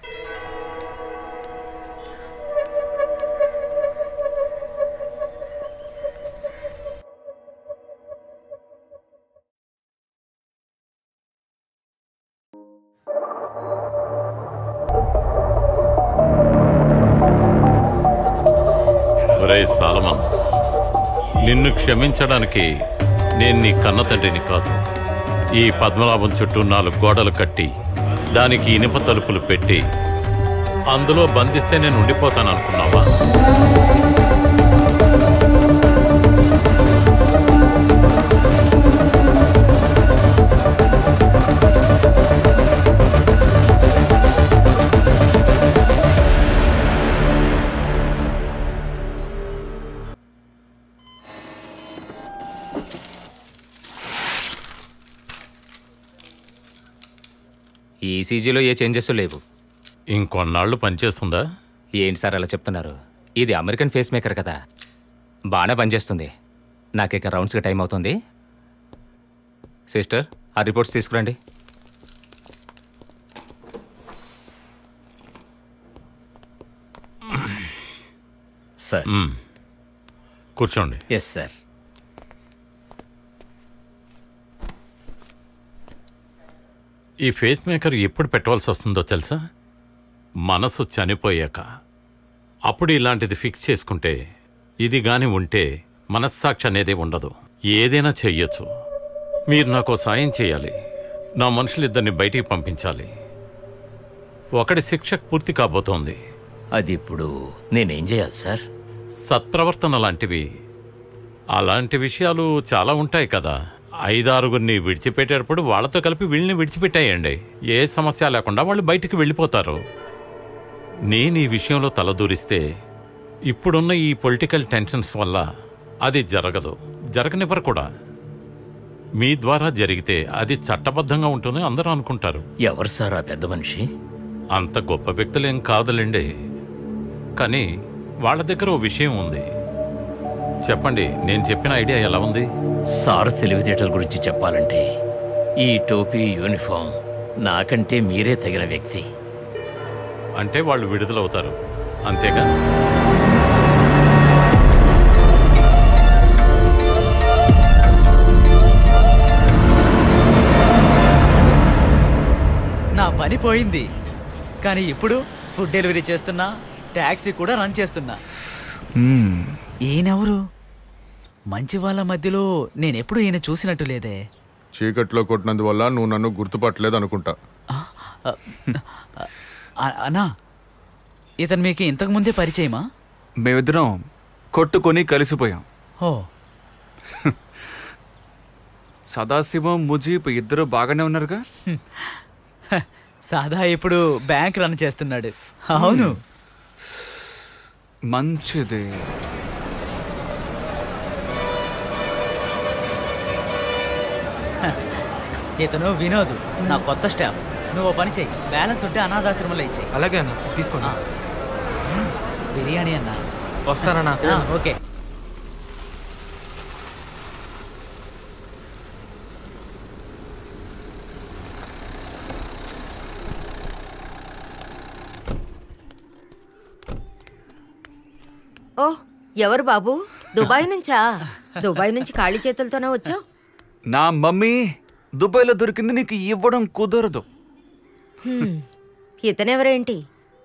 ఒరే సల్మాన్, నిన్ను క్షమించడానికి నేను నీ కన్న తండ్రిని కాదు. ఈ పద్మనాభం చుట్టూ 4 గోడలు కట్టి దానికి ఇనుప తలుపులు పెట్టి అందులో బంధిస్తే నేను ఉండిపోతాను అనుకున్నావా? ఈసీజీలో ఏ చేంజెస్ లేవు. ఇంకొన్నాళ్ళు పనిచేస్తుందా? ఏంటి సార్ అలా చెప్తున్నారు? ఇది అమెరికన్ ఫేస్ మేకర్ కదా, బాగానే పనిచేస్తుంది. నాకిక రౌండ్స్కి టైం అవుతుంది. సిస్టర్, ఆ రిపోర్ట్స్ తీసుకురండి. సార్ కూర్చోండి. Yes sir. ఈ ఫేస్ మేకర్ ఎప్పుడు పెట్టవలసి వస్తుందో తెలుసా? మనసు చనిపోయాక. అప్పుడు ఇలాంటిది ఫిక్స్ చేసుకుంటే, ఇది గాని ఉంటే మనస్సాక్షి అనేది ఉండదు. ఏదైనా చెయ్యొచ్చు. మీరు నాకు సాయం చేయాలి. నా మనుషులిద్దరిని బయటికి పంపించాలి. ఒకటి శిక్షకు పూర్తి కాబోతోంది. అది ఇప్పుడు నేనేం చేయాలి సార్? సత్ప్రవర్తన లాంటివి, అలాంటి విషయాలు చాలా ఉంటాయి కదా. 5-6గురిని విడిచిపెట్టేటప్పుడు వాళ్ళతో కలిపి వీళ్ళని విడిచిపెట్టాయండి. ఏ సమస్య లేకుండా వాళ్ళు బయటికి వెళ్ళిపోతారు. నేను ఈ విషయంలో తలదూరిస్తే ఇప్పుడున్న ఈ పొలిటికల్ టెన్షన్స్ వల్ల అది జరగదు, జరగనివ్వరు కూడా. మీ ద్వారా జరిగితే అది చట్టబద్ధంగా ఉంటుందని అందరూ అనుకుంటారు. ఎవరు సార్ ఆ పెద్ద మనిషి? అంత గొప్ప వ్యక్తులేం కాదులేండి, కానీ వాళ్ళ దగ్గర ఓ విషయం ఉంది. చెప్పండి, నేను చెప్పిన ఐడియా ఎలా ఉంది? సార్ తెలివితేటల గురించి చెప్పాలంటే ఈ టోపీ, యూనిఫామ్ నాకంటే మీరే తగిన వ్యక్తి. అంటే వాళ్ళు విడుదలవుతారు, అంతేగా? నా పని పోయింది, కానీ ఇప్పుడు ఫుడ్ డెలివరీ చేస్తున్నా, ట్యాక్సీ కూడా రన్ చేస్తున్నా. ఈయనెవరు? మంచి వాళ్ళ మధ్యలో నేనెప్పుడు ఈయన చూసినట్టు లేదే. చీకట్లో కొట్టినందువల్ల నువ్వు నన్ను గుర్తుపట్టలేదు అనుకుంటా. అన్నా, ఇతను మీకు ఇంతకు ముందే పరిచయమా? మేమిద్దరం కొట్టుకొని కలిసిపోయాం. ఓ, సదాశివం, ముజీబ్ ఇద్దరు బాగానే ఉన్నారుగా? సాదా ఇప్పుడు బ్యాంక్ రన్ చేస్తున్నాడు. అవును, మంచిది. ఇతను వినోద్, నా కొత్త స్టాఫ్. నువ్వు పని చెయ్యి, బ్యాలెన్స్ ఉంటే అనాథాశ్రమంలో ఇచ్చేయి. అలాగే అన్న, తీసుకోండి. బిర్యానీ అన్నా. వస్తానన్నా. ఓకే. ఓ, ఎవరు బాబు? దుబాయ్ నుంచా? దుబాయ్ నుంచి ఖాళీ చేతులతోనే వచ్చావు? నా మమ్మీ దుబాయ్లో దొరికింది నీకు ఇవ్వడం కుదరదు. ఇతనెవరేంటి?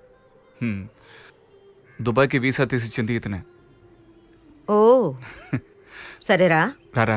దుబాయ్కి వీసా తీసిచ్చింది ఇతనే. ఓ సరేరా. రారా.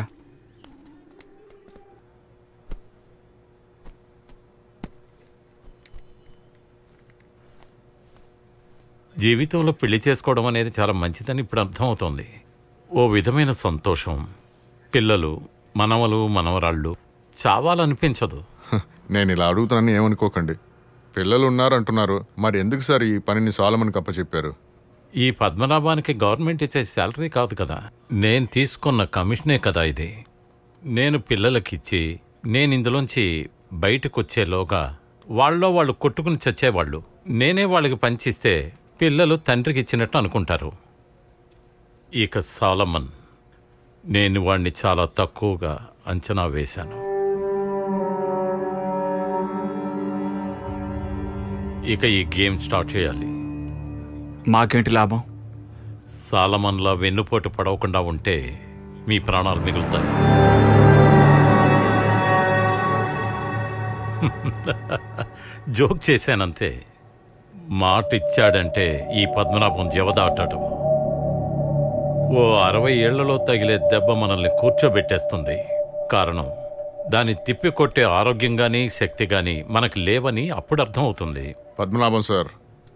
జీవితంలో పెళ్లి చేసుకోవడం అనేది చాలా మంచిదని ఇప్పుడు అర్థమవుతోంది. ఓ విధమైన సంతోషం. పిల్లలు, మనవలు, మనవరాళ్ళు చావాలనిపించదు. నేను ఇలా అడుగుతానని ఏమనుకోకండి. పిల్లలు ఉన్నారంటున్నారు, మరి ఎందుకు సార్ ఈ పనిని సోలమన్కి అప్పచెప్పారు? ఈ పద్మనాభానికి గవర్నమెంట్ ఇచ్చే శాలరీ కాదు కదా, నేను తీసుకున్న కమిషనే కదా ఇది. నేను పిల్లలకిచ్చి నేను ఇందులోంచి బయటకు వచ్చేలోగా వాళ్ళు కొట్టుకుని చచ్చేవాళ్ళు. నేనే వాళ్ళకి పంచిస్తే పిల్లలు తండ్రికి ఇచ్చినట్టు అనుకుంటారు. ఇక సాలమన్, నేను వాణ్ణి చాలా తక్కువగా అంచనా వేశాను. ఇక ఈ గేమ్ స్టార్ట్ చేయాలి. మాకేంటి లాభం? సాలమన్లా వెన్నుపోటు పడవకుండా ఉంటే మీ ప్రాణాలు మిగులుతాయి. జోక్ చేశానంతే. మాట ఇచ్చాడంటే ఈ పద్మనాభం జవదాటడం. ఓ 60 ఏళ్లలో తగిలే దెబ్బ మనల్ని కూర్చోబెట్టేస్తుంది. కారణం, దాన్ని తిప్పికొట్టే ఆరోగ్యం గానీ శక్తి గానీ మనకు లేవని అప్పుడు అర్థమవుతుంది. పద్మనాభం సార్,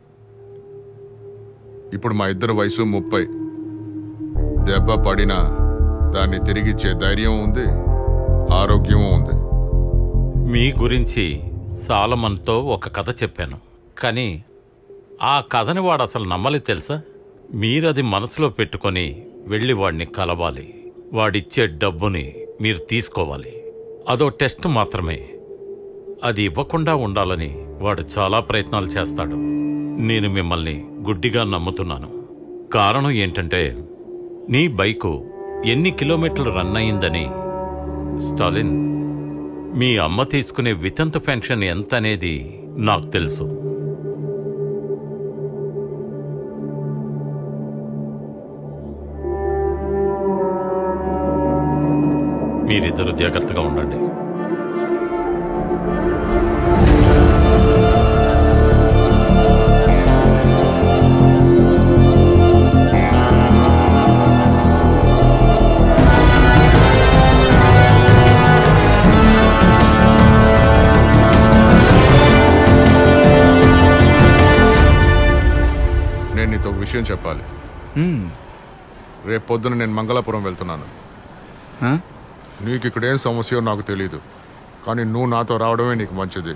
ఇప్పుడు మా ఇద్దరు వయసు 30. దెబ్బ పడినా దాన్ని తిరిగిచ్చే ధైర్యం ఉంది, ఆరోగ్యం ఉంది. మీ గురించి సాలమన్తో ఒక కథ చెప్పాను, కానీ ఆ కథని వాడు అసలు నమ్మలేదు తెలుసా. మీరది మనసులో పెట్టుకొని వెళ్ళి వాడిని కలవాలి. వాడిచ్చే డబ్బుని మీరు తీసుకోవాలి. అదో టెస్ట్ మాత్రమే. అది ఇవ్వకుండా ఉండాలని వాడు చాలా ప్రయత్నాలు చేస్తాడు. నేను మిమ్మల్ని గుడ్డిగా నమ్ముతున్నాను. కారణం ఏంటంటే, నీ బైకు ఎన్ని కిలోమీటర్లు రన్ అయిందని స్టాలిన్, మీ అమ్మ తీసుకునే వితంతు పెన్షన్ ఎంత అనేది నాకు తెలుసు. మీరిద్దరూ జాగ్రత్తగా ఉండండి. నేను నీతో ఒక విషయం చెప్పాలి. రేపు పొద్దున నేను మంగళాపురం వెళ్తున్నాను. నీకు ఇక్కడేం సమస్యో నాకు తెలీదు, కానీ నువ్వు నాతో రావడమే నీకు మంచిది.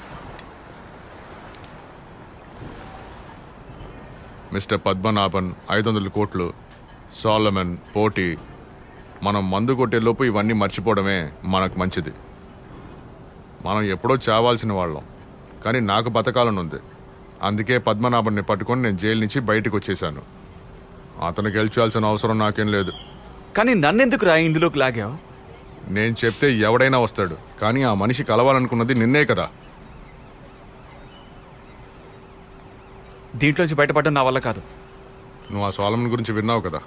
మిస్టర్ పద్మనాభన్ 500 కోట్లు, సాలమన్, పోటీ. మనం మందు కొట్టేలోపు ఇవన్నీ మర్చిపోవడమే మనకు మంచిది. మనం ఎప్పుడో చావాల్సిన వాళ్ళం, కానీ నాకు బతకాలని ఉంది. అందుకే పద్మనాభన్ని పట్టుకొని నేను జైలు నుంచి బయటకు వచ్చేసాను. అతను గెలిచాల్సిన అవసరం నాకేం లేదు. కానీ నన్నెందుకు రా ఇందులోకి లాగావు? నేను చెప్తే ఎవడైనా వస్తాడు, కానీ ఆ మనిషి కలవాలనుకున్నది నిన్నే కదా. దీంట్లోంచి బయటపడడం నా వల్ల కాదు. నువ్వు ఆ సోలమన్ గురించి విన్నావు కదా.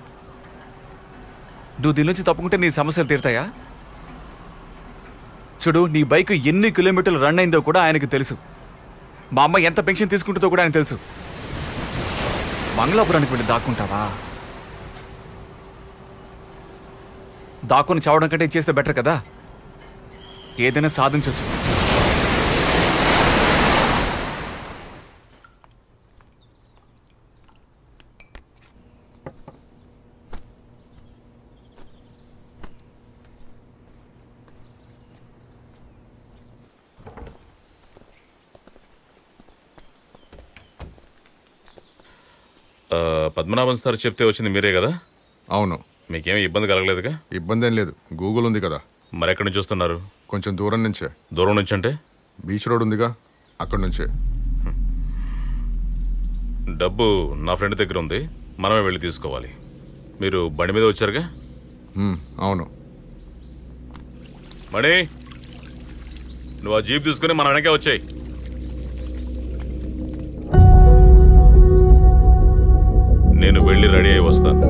నువ్వు దీని నుంచి తప్పుకుంటే నీ సమస్యలు తీరుతాయా? చూడు, నీ బైక్ ఎన్ని కిలోమీటర్లు రన్ అయిందో కూడా ఆయనకు తెలుసు. మా అమ్మ ఎంత పెన్షన్ తీసుకుంటుందో కూడా ఆయన తెలుసు. మంగళాపురానికి వెళ్ళి దాక్కుంటావా? దాక్కుని చావడం కంటే చేస్తే బెటర్ కదా. ఏదైనా సాధించవచ్చు. పద్మనాభన్ సార్ చెప్తే వచ్చింది మీరే కదా? అవును. మీకేమీ ఇబ్బంది కలగలేదుగా? ఇబ్బంది ఏం లేదు, గూగుల్ ఉంది కదా. మరి ఎక్కడి నుంచి చూస్తున్నారు? కొంచెం దూరం నుంచే. దూరం నుంచి అంటే? బీచ్ రోడ్ ఉందిగా, అక్కడి నుంచే. డబ్బు నా ఫ్రెండ్ దగ్గర ఉంది, మనమే వెళ్ళి తీసుకోవాలి. మీరు బండి మీద వచ్చారుగా? అవును. మణి, నువ్వు ఆ జీప్ తీసుకుని మన వెనకే వచ్చాయి. నేను వెళ్ళి రెడీ అయి వస్తాను.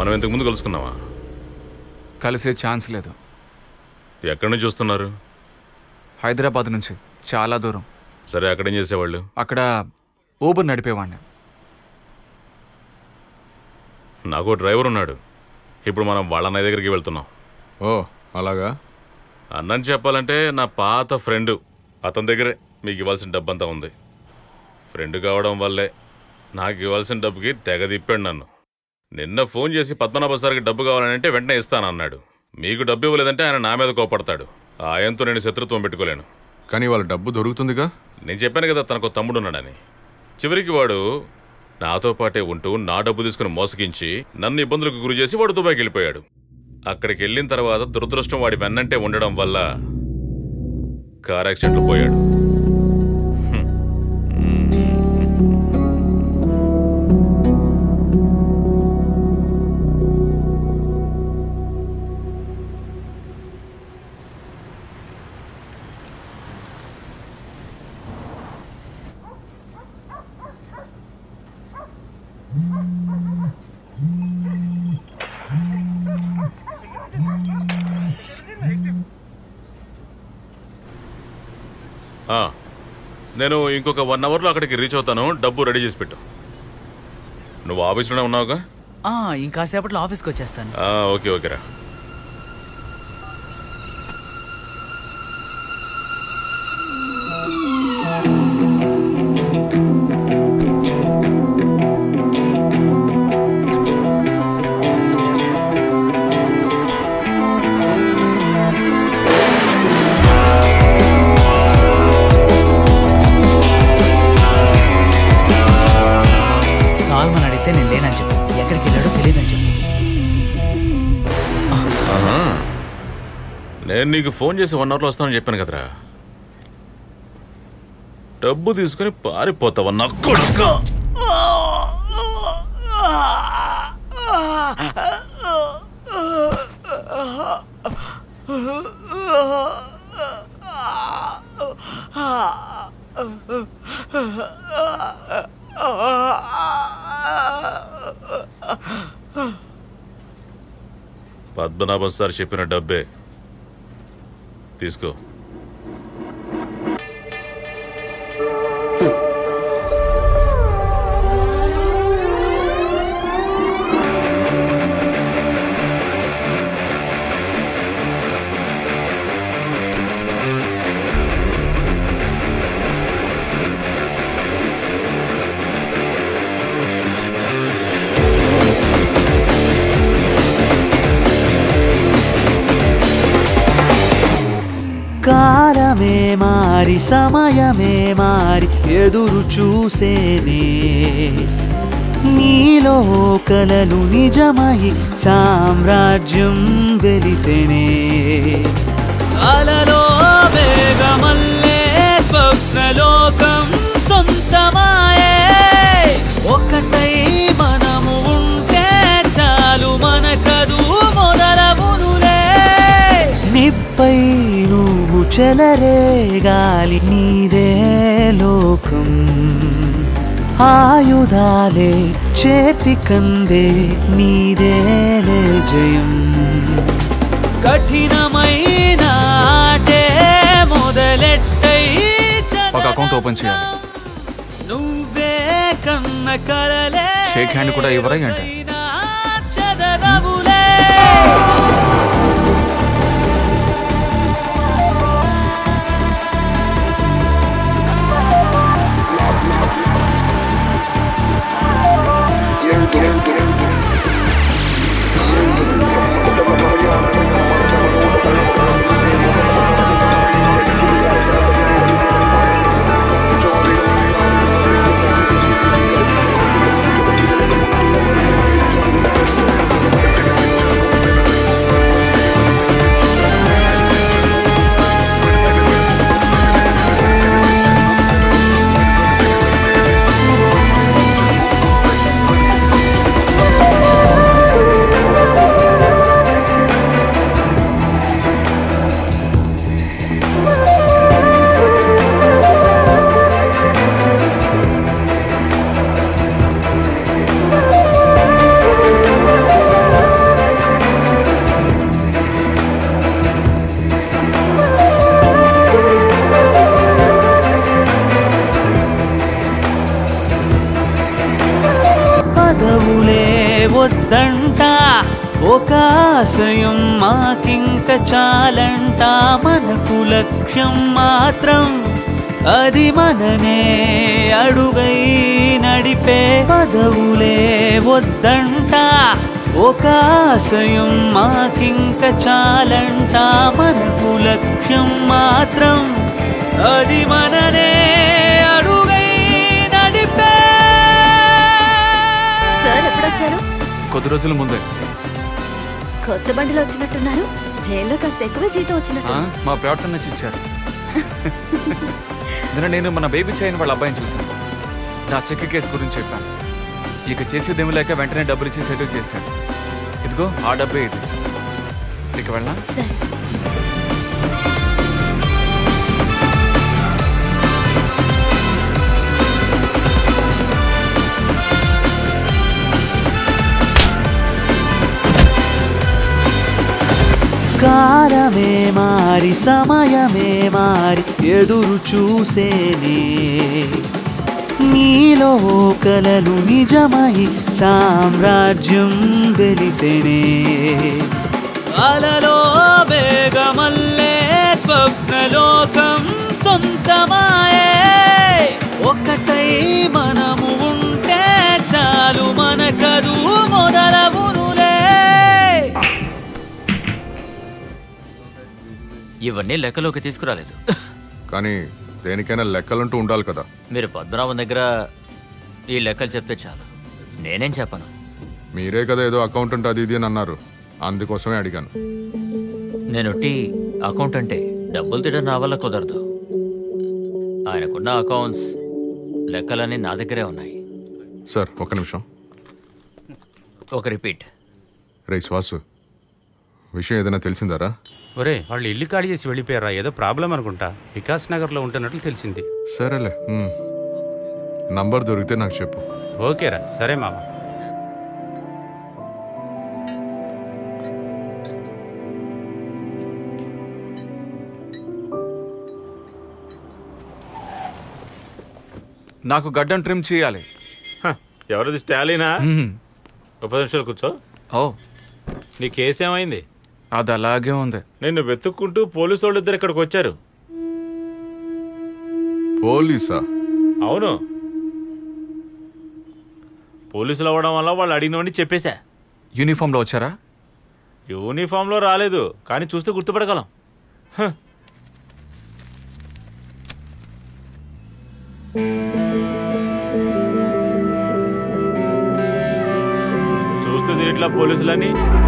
మనం ఇంతకు ముందు కలుసుకున్నావా? కలిసే ఛాన్స్ లేదు. ఎక్కడి నుంచి వస్తున్నారు? హైదరాబాద్ నుంచి, చాలా దూరం. సరే, అక్కడేం చేసేవాళ్ళు? అక్కడ ఊబర్ నడిపేవాడిని. నాకు డ్రైవర్ ఉన్నాడు. ఇప్పుడు మనం వాళ్ళ అన్నయ్య దగ్గరికి వెళ్తున్నాం. ఓ అలాగా? అన్నని చెప్పాలంటే నా పాత ఫ్రెండు. అతని దగ్గరే మీకు ఇవ్వాల్సిన డబ్బంతా ఉంది. ఫ్రెండ్ కావడం వల్లే నాకు ఇవ్వాల్సిన డబ్బుకి తెగ తిప్పాడు నన్ను. నిన్న ఫోన్ చేసి పద్మనాభ సార్కి డబ్బు కావాలంటే వెంటనే ఇస్తానన్నాడు. మీకు డబ్బు ఇవ్వలేదంటే ఆయన నా మీద కోపడతాడు. ఆయనతో నేను శత్రుత్వం పెట్టుకోలేను. కానీ వాళ్ళ డబ్బు దొరుకుతుందిగా? నేను చెప్పాను కదా తనకు తమ్ముడు ఉన్నాడని. చివరికి వాడు నాతో పాటే ఉంటూ నా డబ్బు తీసుకుని మోసగించి నన్ను ఇబ్బందులకు గురి చేసి వాడు దుబాయ్కి వెళ్ళిపోయాడు. అక్కడికి వెళ్ళిన తర్వాత దురదృష్టం వాడి వెన్నంటే ఉండడం వల్ల కార్ యాక్సిడెంట్లో పోయాడు. నేను ఇంకొక 1 అవర్లో అక్కడికి రీచ్ అవుతాను. డబ్బు రెడీ చేసి పెట్టు. నువ్వు ఆఫీస్లోనే ఉన్నావుగా? ఇంకాసేపట్లో ఆఫీస్కి వచ్చేస్తాను. ఓకే ఓకేరా. సాల్మన్ అడిగితే నేను లేనని చెప్పు. ఎక్కడికి వెళ్ళాడో తెలియదని చెప్పు. నేను నీకు ఫోన్ చేసి 1 అవర్లో వస్తానని చెప్పాను కదరా. డబ్బు తీసుకుని పారిపోతావా నా కొడుకు? పద్మనాభ సార్ చెప్పిన డబ్బే తీసుకో. కాలమే మారి సమయమే మారి ఎదురు చూసేనే, నీలో కలలు నిజమై సామ్రాజ్యం వెలిసేనే. అలలో వేగమల్లే స్వప్నలోకం సొంతమాయే, ఒకటై మనము ఉంటే చాలు మనకదు మొదలవునులే. నిప్పై నువ్వు చెలరేగాలి, నీదే లోకం. ఆయుధాలే చేతి కందే, నీదేలే జయం. కఠినమైన ఆటే మొదలెట్టై ఒక అకౌంట్ ఓపెన్ చేయాలి. నువ్వే కన్న కలలే షేక్ హ్యాండ్ కూడా ఇవ్వరా అంటే చదరవులే. ఆశయం మాకింక చాలంట మనకు లక్ష్యం మాత్రం అది మననే అడుగై నడిపే పదవులే వద్దంట ఒక ఆశయం మాకింక చాలంట మనకు లక్ష్యం మాత్రం అది మననే అడుగై నడిపే. సార్ ఎప్పుడొచ్చారు? కొద్ది రోజుల ముందే. కొత్త బండిలో వచ్చినట్టున్నారు. జైల్లో కాస్త ఎక్కువ జీతం వచ్చినట్టు. మా ప్రవర్తన నచ్చి ఇచ్చారు. నేను మన బేబీ చైన్ వాళ్ళ అబ్బాయిని చూశాను. నా చెక్ కేసు గురించి చెప్పాను. ఇక చేసేదేమి లేక వెంటనే డబ్బులు ఇచ్చి సెటిల్ చేశాను. ఇదిగో ఆ డబ్బే ఇది. ఇక వెళ్ళా. కాలమే మారి సమయమే మారి ఎదురు చూసేనే నీలో కలలు నిజమై సామ్రాజ్యం వెలిసేనే అలలో వేగమల్లే స్వప్నలోకం సొంతమాయే ఒకటై మనము ఉంటే చాలు మనకదు మొదలవునులే. ఇవన్నీ లెక్కలోకి తీసుకురాలేదు. కానీ దేనికైనా లెక్కలంటూ ఉండాలి కదా. మీరు పద్మనాభం దగ్గర ఈ లెక్కలు చెప్తే చాలు, నేనేం చెప్పను. మీరే కదా ఏదో అకౌంటెంట్ అది ఇది అని అన్నారు, అందుకోసమే అడిగాను. నేను అకౌంటెంటే, డబ్బులు తినడం నా వల్ల కుదరదు. ఆయనకున్న అకౌంట్స్ లెక్కలన్నీ నా దగ్గరే ఉన్నాయి. సార్ ఒక నిమిషం. ఒక రిపీట్. రే శ్వాసు, విషయం ఏదైనా తెలిసిందారా? ఒరే వాళ్ళు ఇల్లు ఖాళీ చేసి వెళ్ళిపోయారా? ఏదో ప్రాబ్లం అనుకుంటా. వికాస్ నగర్లో ఉంటున్నట్లు తెలిసింది. సరేలే, నంబర్ దొరికితే నాకు చెప్పు. ఓకేరా, సరే మామ. నాకు గడ్డం ట్రిమ్ చేయాలి. ఎవరిది? స్టాలినా? 10 నిమిషాలు కూర్చో. నీ కేసు ఏమైంది? అది అలాగే ఉంది. నిన్ను వెతుక్కుంటూ పోలీసు వాళ్ళు ఇద్దరు ఇక్కడికి వచ్చారు. పోలీసా? అవును, పోలీసులు అవ్వడం వల్ల వాళ్ళు అడిగినవన్నీ చెప్పేశా. యూనిఫామ్లో వచ్చారా? యూనిఫామ్లో రాలేదు, కానీ చూస్తే గుర్తుపడగలం. చూస్తే తిరిగిట్లా పోలీసులని.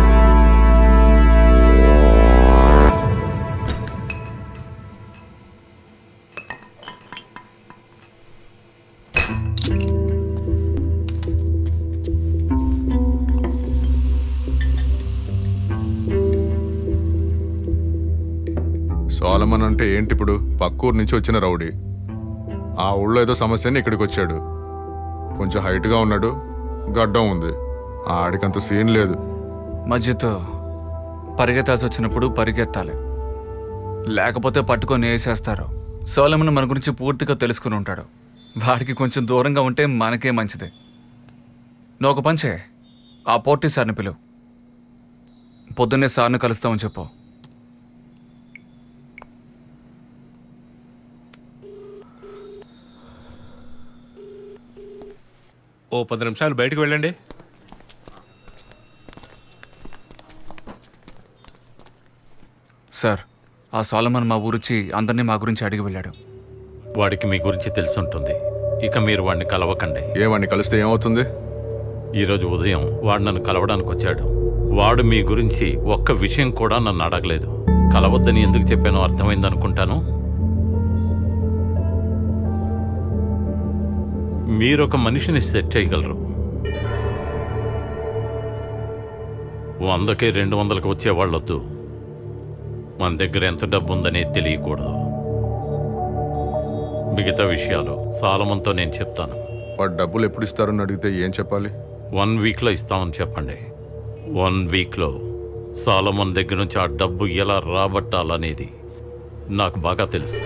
సోలమన్ అంటే ఏంటి? ఇప్పుడు పక్కూరు నుంచి వచ్చిన రౌడీ. ఆ ఊళ్ళో ఏదో సమస్యని ఇక్కడికి వచ్చాడు. కొంచెం హైట్గా ఉన్నాడు, గడ్డం ఉంది. ఆడికంత సీన్ లేదు. మధ్యతో పరిగెత్తాల్సి వచ్చినప్పుడు పరిగెత్తాలి, లేకపోతే పట్టుకొని వేసేస్తారు. సోలమన్ మన గురించి పూర్తిగా తెలుసుకుని ఉంటాడు. వాడికి కొంచెం దూరంగా ఉంటే మనకే మంచిది. నువ్వు ఒక పంచే, ఆ పోర్టీ సార్ని పిలువు. పొద్దున్నే సార్ని కలుస్తామని చెప్పు. ఓ 10 నిమిషాలు బయటకు వెళ్ళండి. సార్, ఆ సోలమన్ మా ఊరొచ్చి అందరినీ మా గురించి అడిగి వెళ్ళాడు. వాడికి మీ గురించి తెలుసుంటుంది. ఇక మీరు వాడిని కలవకండి. వాడిని కలిస్తే ఏమవుతుంది? ఈరోజు ఉదయం వాడు నన్ను కలవడానికి వచ్చాడు. వాడు మీ గురించి ఒక్క విషయం కూడా నన్ను అడగలేదు. కలవద్దని ఎందుకు చెప్పానో అర్థమైందనుకుంటాను. మీరొక మనిషిని సెట్ చేయగలరు. 100కి 200కి వచ్చేవాళ్ళొద్దు. మన దగ్గర ఎంత డబ్బు ఉందనే తెలియకూడదు. మిగతా విషయాలు సాలమన్తో నేను చెప్తాను. వాడు డబ్బులు ఎప్పుడు ఇస్తారని అడిగితే ఏం చెప్పాలి? 1 వీక్లో ఇస్తామని చెప్పండి. 1 వీక్లో సాలమన్ దగ్గర నుంచి ఆ డబ్బు ఎలా రాబట్టాలనేది నాకు బాగా తెలుసు.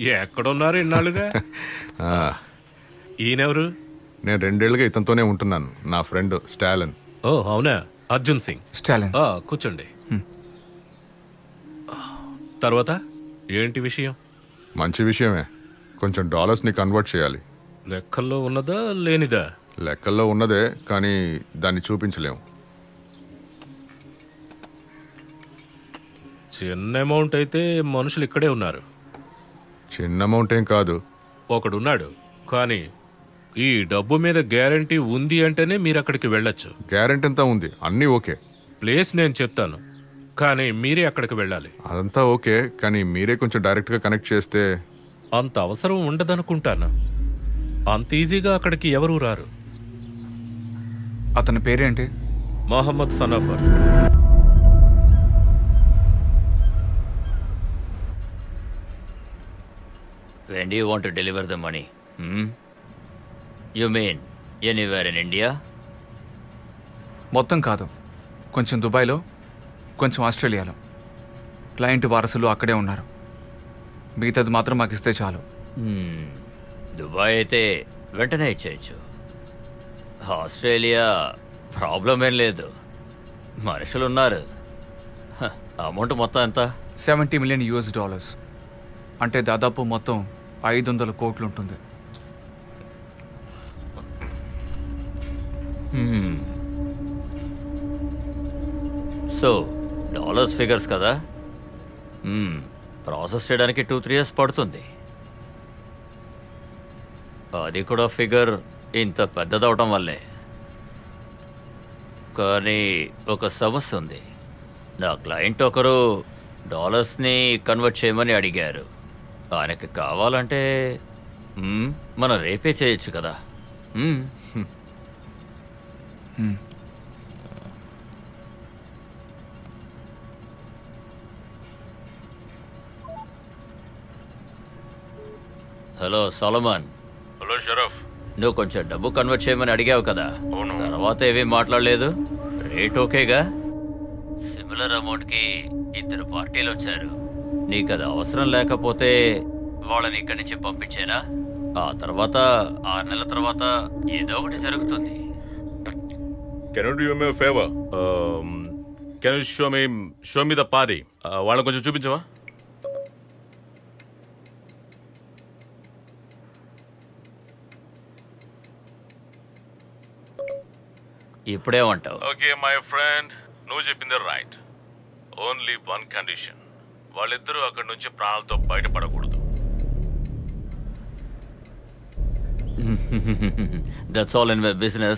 ఎక్కడున్నారు ఇన్నాళ్ళుగా? ఈయనెవరు? నేను 2 ఏళ్ళుగా ఇతనితోనే ఉంటున్నాను. నా ఫ్రెండ్ స్టాలిన్. ఓ అవునా, అర్జున్ సింగ్. స్టాలిన్. కూర్చోండి. తర్వాత ఏంటి విషయం? మంచి విషయమే. కొంచెం డాలర్స్ని కన్వర్ట్ చేయాలి. లెక్కల్లో ఉన్నదా లేనిదా? లెక్కల్లో ఉన్నదే, కానీ దాన్ని చూపించలేము. చిన్న అమౌంట్ అయితే మనుషులు ఇక్కడే ఉన్నారు. చిన్న అమౌంట్ ఏం కాదు. ఒకడున్నాడు, కానీ ఈ డబ్బు మీద గ్యారంటీ ఉంది అంటేనే మీరు అక్కడికి వెళ్ళొచ్చు. గ్యారంటీ అంతా ఉంది, అన్నీ ఓకే. ప్లేస్ నేను చెప్తాను, కానీ మీరే అక్కడికి వెళ్ళాలి. అదంతా ఓకే, కానీ మీరే కొంచెం డైరెక్ట్గా కనెక్ట్ చేస్తే. అంత అవసరం ఉండదనుకుంటాను. అంత ఈజీగా అక్కడికి ఎవరూ రారు. అతని పేరేంటి? Mohammed సనఫర్. When do you want to deliver the money? You mean anywhere in India? మొత్తం కాదు, కొంచెం దుబాయ్లో, కొంచెం ఆస్ట్రేలియాలో. క్లయింట్ వారసులు అక్కడే ఉన్నారు. మిగతాది మాత్రం మాకు ఇస్తే చాలు. దుబాయ్ అయితే వెంటనే ఇచ్చేయచ్చు. ఆస్ట్రేలియా ప్రాబ్లం ఏం లేదు, మనుషులు ఉన్నారు. అమౌంట్ మొత్తం ఎంత? $70 మిలియన్. అంటే దాదాపు మొత్తం 500 కోట్లు ఉంటుంది. సో డాలర్స్ ఫిగర్స్ కదా, ప్రాసెస్ చేయడానికి 2-3 years పడుతుంది. అది కూడా ఫిగర్ ఇంత పెద్దదవటం వల్లే. కానీ ఒక సమస్య ఉంది. నా క్లయింట్ ఒకరు డాలర్స్ని కన్వర్ట్ చేయమని అడిగారు. ఆయనకి కావాలంటే మనం రేపే చేయొచ్చు కదా. Hello Solomon. హలో షరఫ్. నువ్వు కొంచెం డబ్బు కన్వర్ట్ చేయమని అడిగావు కదా, తర్వాత ఏమీ మాట్లాడలేదు. రేట్ ఓకేగా? సిమిలర్ అమౌంట్కి 2 పార్టీలు వచ్చారు. నీకు అది అవసరం లేకపోతే వాళ్ళని ఇక్కడి నుంచి పంపించేనా? ఆ తర్వాత 6 నెలల తర్వాత ఏదో ఒకటి జరుగుతుంది. Can you do me a favor? Can you show me the party? వాళ్ళని కొంచెం చూపించవా? ఇప్పుడేమంటావు? ఓకే మై ఫ్రెండ్, నువ్వు చెప్పింది రైట్. ఓన్లీ వన్ కండిషన్, వాళ్ళిద్దరూ అక్కడి నుంచి ప్రాణాలతో బయటపడకూడదు. That's all in my business.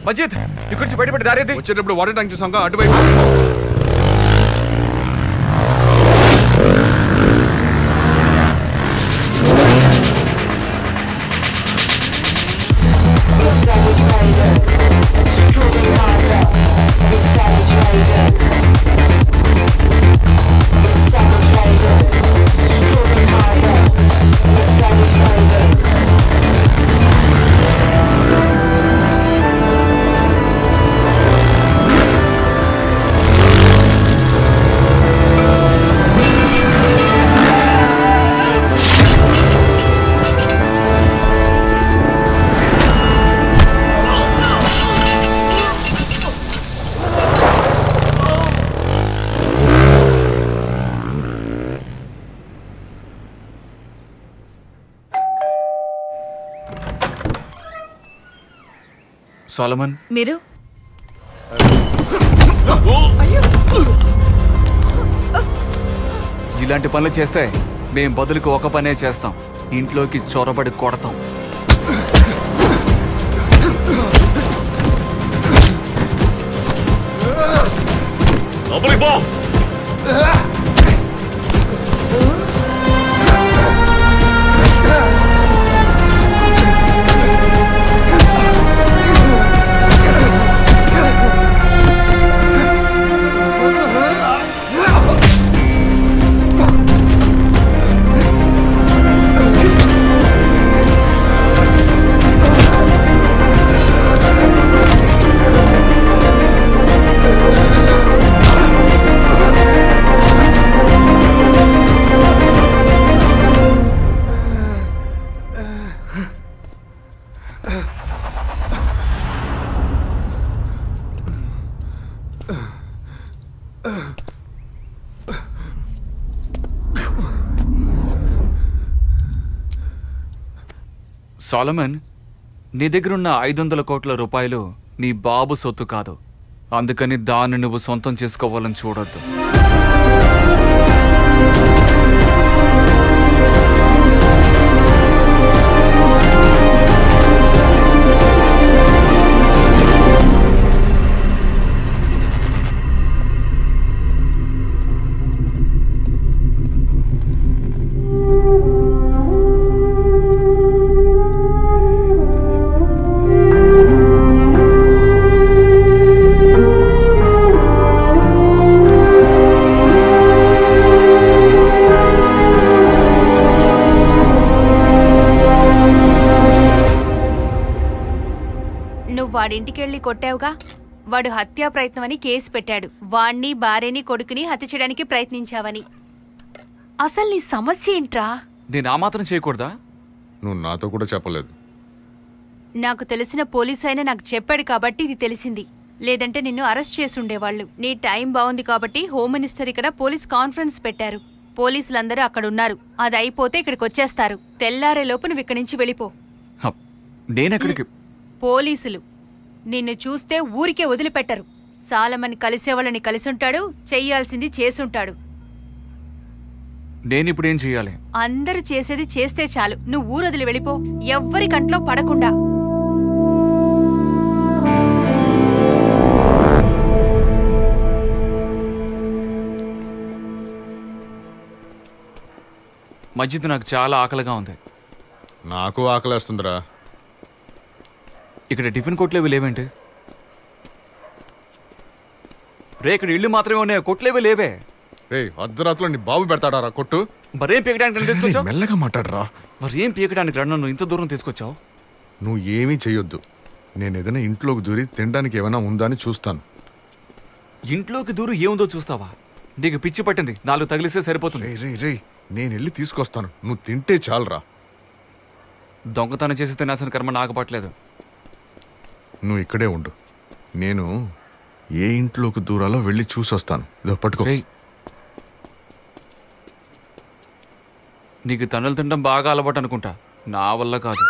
Majid ఇక్కడి నుంచి బయటపడి దారేది. వచ్చేటప్పుడు వాటర్ ట్యాంక్ చూసాం అటువైపు. సోలమన్ మీరు ఇలాంటి పనులు చేస్తే మేం బదులుకు ఒక పనే చేస్తాం, ఇంట్లోకి చొరబడి కొడతాం. సోలమన్, నీ దగ్గరున్న 500 కోట్ల రూపాయలు నీ బాబు సొత్తు కాదు, అందుకని దాన్ని నువ్వు సొంతం చేసుకోవాలని చూడొద్దు. వాడింటికెళ్ళి కొట్టావుగా, వాడు హత్యా ప్రయత్నం అని కేసు పెట్టాడు. వాణ్ణి, భార్యని, కొడుకుని హత్య చేయడానికి ప్రయత్నించావని. అసలు నీ సమస్య ఏంట్రా? నేను ఆ మాత్రం చేయకూడదా? నువ్వు నాతో కూడా చెప్పలేదు. నాకు తెలిసిన పోలీసు అయినా నాకు చెప్పాడు కాబట్టి ఇది తెలిసింది, లేదంటే నిన్ను అరెస్ట్ చేసుండేవాళ్ళు. నీ టైం బాగుంది కాబట్టి హోమ్ మినిస్టర్ ఇక్కడ పోలీస్ కాన్ఫరెన్స్ పెట్టారు. పోలీసులందరూ అక్కడున్నారు. అది అయిపోతే ఇక్కడికి వచ్చేస్తారు. తెల్లారే లోపు నువ్వు ఇక్కడి నుంచి వెళ్ళిపో. నేనెక్కడికి? పోలీసులు నిన్ను చూస్తే ఊరికే వదిలిపెట్టరు. సాలమన్ కలిసేవాళ్ళని కలిసుంటాడు, చెయ్యాల్సింది చేసుంటాడు. నేనిప్పుడేం చెయ్యాలి? అందరూ చేసేది చేస్తే చాలు. నువ్వు ఊరొదిలి వెళ్ళిపో, ఎవ్వరి కంట్లో పడకుండా. మజిద్, నాకు చాలా ఆకలిగా ఉంది. నాకు ఆకలేస్తుందిరా. ఇక్కడ టిఫిన్ కొట్లేవి లేవేంటి? రే, ఇక్కడ ఇల్లు మాత్రమే ఉన్నాయి, కొట్లేవి లేవే. రే, అర్ధరాత్రిలో నీ బాబు పెడతాడారా కొట్టు? మరేం పీకడానికి తీసుకొచ్చావు? మెల్లగా మాట్లాడరా. మరేం పీకడానికి రా నన్ను ఇంత దూరం తీసుకొచ్చావు? నువ్వు ఏమీ చెయ్యొద్దు. నేను ఏదైనా ఇంట్లోకి దూరి తినడానికి ఏమైనా ఉందా అని చూస్తాను. ఇంట్లోకి దూరు ఏముందో చూస్తావా? నీకు పిచ్చి పట్టింది, 4 తగిలిస్తే సరిపోతుంది. రే, నేను వెళ్ళి తీసుకొస్తాను, నువ్వు తింటే చాలరా. దొంగతనం చేసి తినాల్సిన కర్మ నాకు పట్టలేదు. నువ్వు ఇక్కడే ఉండు, నేను ఏ ఇంట్లోకి దూరాలో వెళ్ళి చూసొస్తాను. ఇదో పట్టుకో. నీకు తన్నులు తినడం బాగా అలవాటు అనుకుంటా, నా వల్ల కాదు.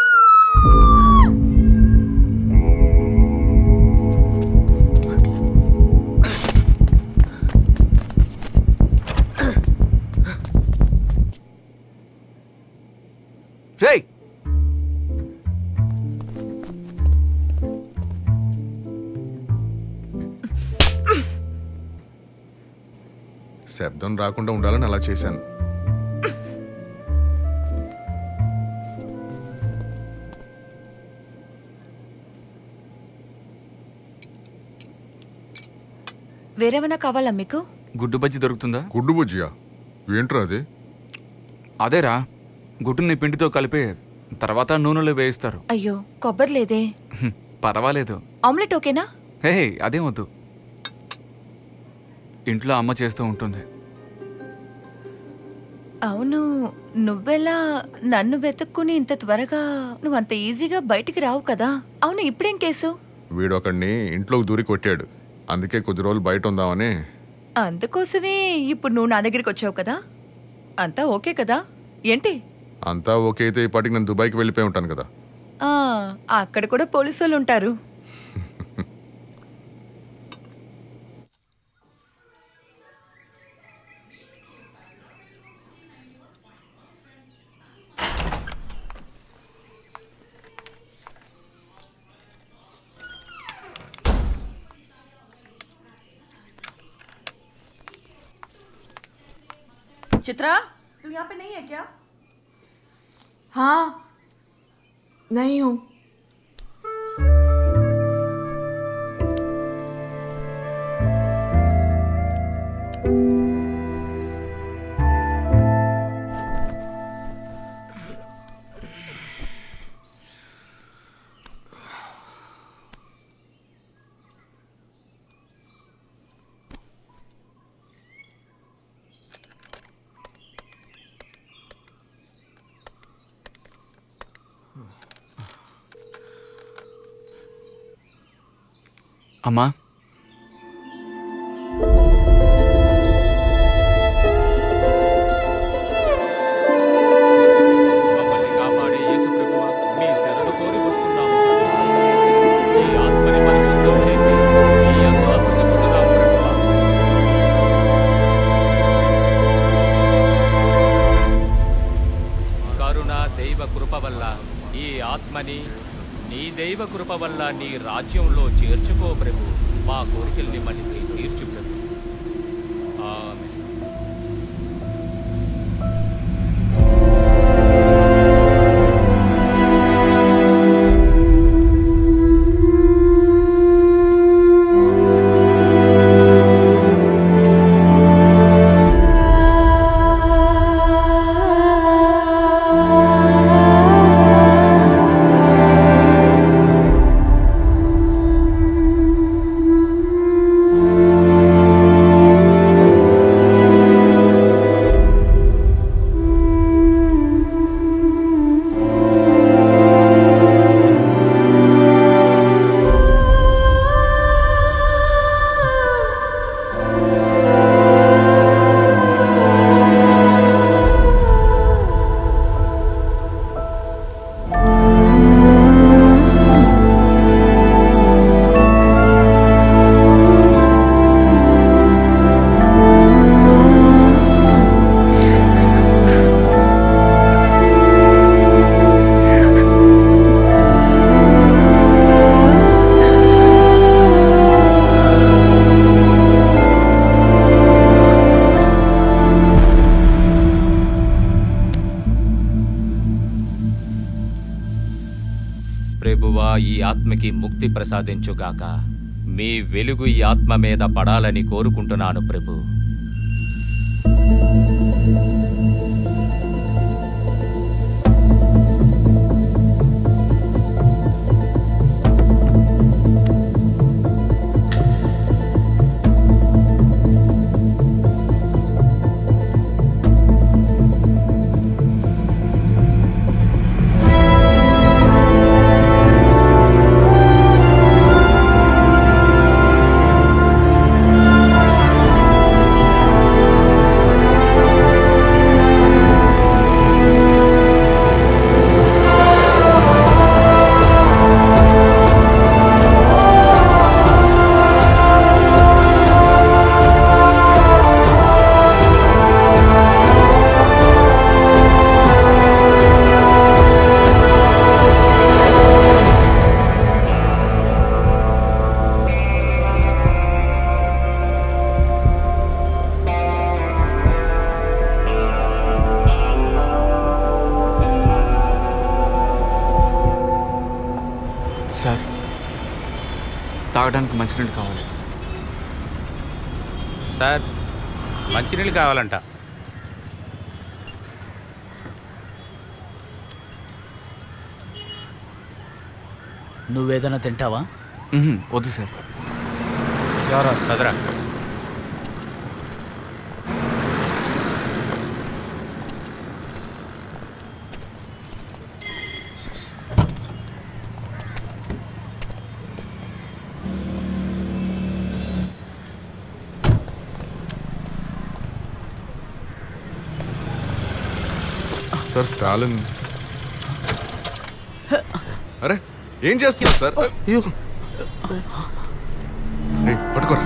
రేయ్, శబ్దం రాకుండా ఉండాలని అలా చేశాను. వేరేమైనా కావాలా మీకు? గుడ్డు బజ్జి దొరుకుతుందా? గుడ్డు బుజ్జియా? ఏంట్రా అది? అదేరా, గుడ్డుని పిండితో కలిపి తర్వాత నూనెలో వేయిస్తారు. అయ్యో, కొబ్బరి లేదే. పర్వాలేదు. ఆమ్లెట్ ఓకేనా? హే, అదేం వద్దు. ఇంట్లో అమ్మ చేస్తూ ఉంటుంది. అవును, నువ్వెలా నన్ను వెతుక్కుని ఇంత త్వరగా నువ్వంత ఈజీగా బయటికి రావు కదా. అవును, ఇప్పుడేం కేసు? వీడొకడిని ఇంట్లోకి దూరి కొట్టాడు. అందుకే కొద్ది రోజులు బయట ఉందామని. అందుకోసమే ఇప్పుడు నువ్వు నా దగ్గరికి వచ్చావు కదా. అంతా ఓకే కదా? ఏంటి? అంతా ఓకే అయితే ఈ పాటికి నేను దుబాయ్కి వెళ్ళిపోయి ఉంటాను కదా. అక్కడ కూడా పోలీసు వాళ్ళు ఉంటారు. चित्रा, तू यहाँ पे नहीं है क्या? हाँ, नहीं हूँ। అమ్మా, మమ్మల్ని కాపాడే యేసు ప్రభువా, మీ శరణు కోరి వస్తున్నాము. ఈ ఆత్మని పరిశుద్ధం చేసి మీ యందు అప్పచెప్పుతున్నాము ప్రభువా. కరుణ దైవ కృప వల్ల ఈ ఆత్మని నీ దైవ కృప వల్ల నీ రాజ్యంలో చేర్చుకో ప్రభు. మా కోరికల్ని మన్నించి తీర్చు ప్రభు. ఆమేన్. ప్రభువా, ఈ ఆత్మకి ముక్తి ప్రసాదించుగాక. మీ వెలుగు ఈ ఆత్మ మీద పడాలని కోరుకుంటున్నాను ప్రభు. సార్ తాగడానికి మంచినీళ్ళు కావాలి. సార్ మంచినీళ్ళు కావాలంట. నువ్వేదైనా తింటావా? వద్దు సార్. ఎవరో కదరా. Sir Stalin. అరే ఏం చేస్తున్నారు సార్? పట్టుకోరా.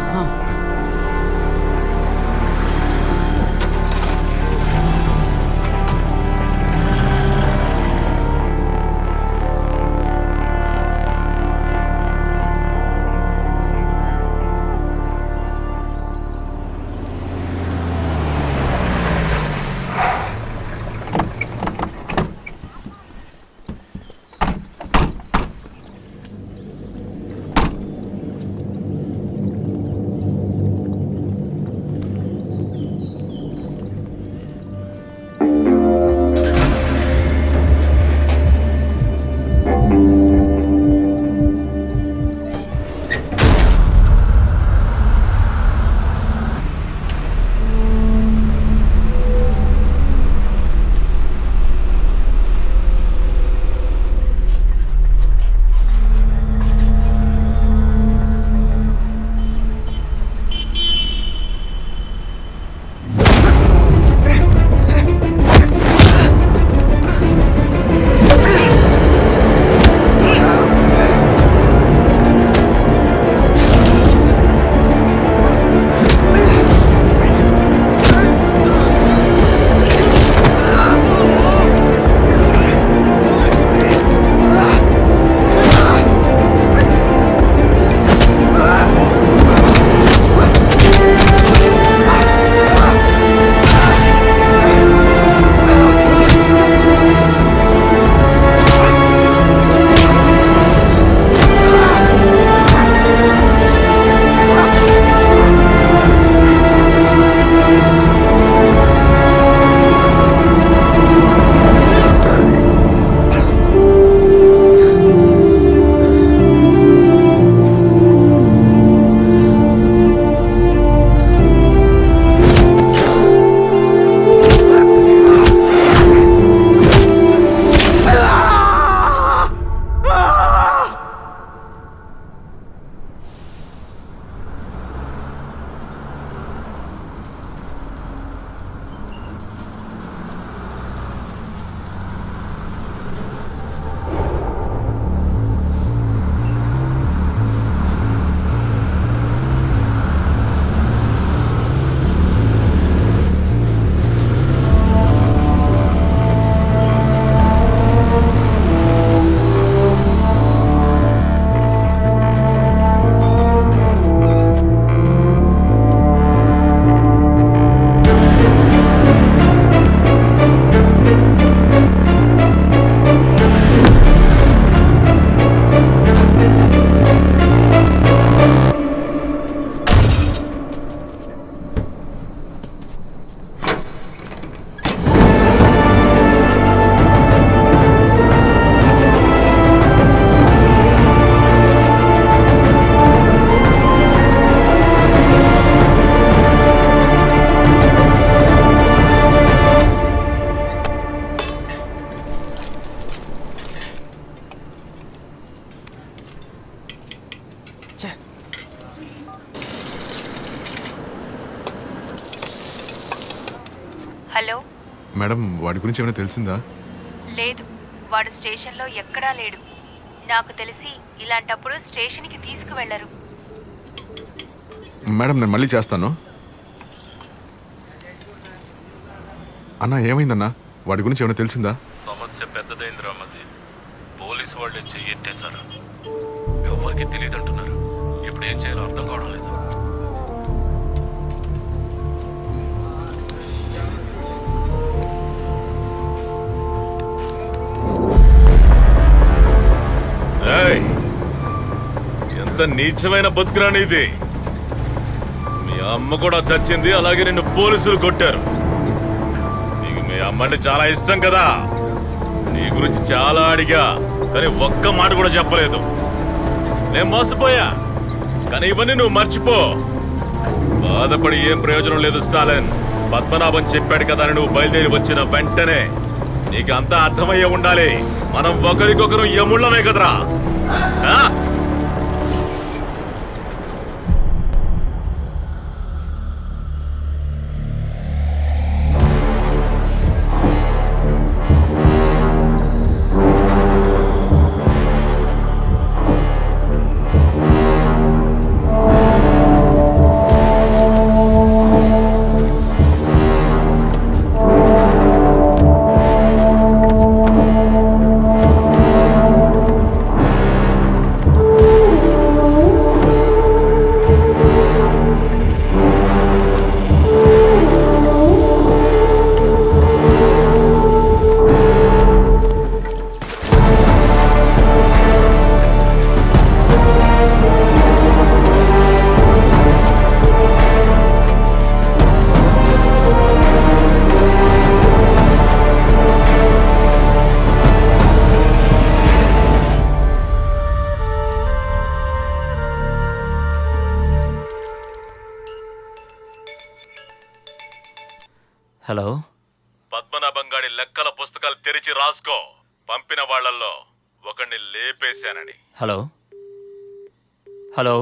హలో మేడం, వాడి గురించి ఏమైనా తెలిసిందా? లేదు, వాడు స్టేషన్లో ఎక్కడా లేడు. నాకు తెలిసి ఇలాంటప్పుడు స్టేషన్కి తీసుకువెళ్లరు. మేడం, నేను మళ్ళీ చేస్తాను. అన్నా, ఏమైందన్నా? వాడి గురించి ఏమైనా తెలిసిందా? సమస్య పెద్దదైంది రామజీ. పోలీసు వాళ్ళే చెయ్యెట్టేశారు. ఎవరికి తెలియదు అంటున్నారు. ఇప్పుడు ఏం చేయాలో అర్థం కావడం లేదు. ఎంత నీచమైన బతుకురా నీది. మీ అమ్మ కూడా చచ్చింది, అలాగే నిన్ను పోలీసులు కొట్టారు. నీకు మీ అమ్మంటే చాలా ఇష్టం కదా. నీ గురించి చాలా అడిగా, కానీ ఒక్క మాట కూడా చెప్పలేదు. నేను మోసపోయా, కానీ ఇవన్నీ నువ్వు మర్చిపో. బాధపడి ఏం ప్రయోజనం లేదు స్టాలిన్. పద్మనాభం చెప్పాడు కదా అని నువ్వు బయలుదేరి వచ్చిన వెంటనే నీకు అంతా అర్థమయ్యే ఉండాలి. మనం ఒకరికొకరు యముళ్ళమే కదరా. హలో, పద్మనాభం గాడి లెక్కల పుస్తకాలు తెరిచి రాసుకో. పంపిన వాళ్లలో ఒకడిని లేపేశానని. హలో హలో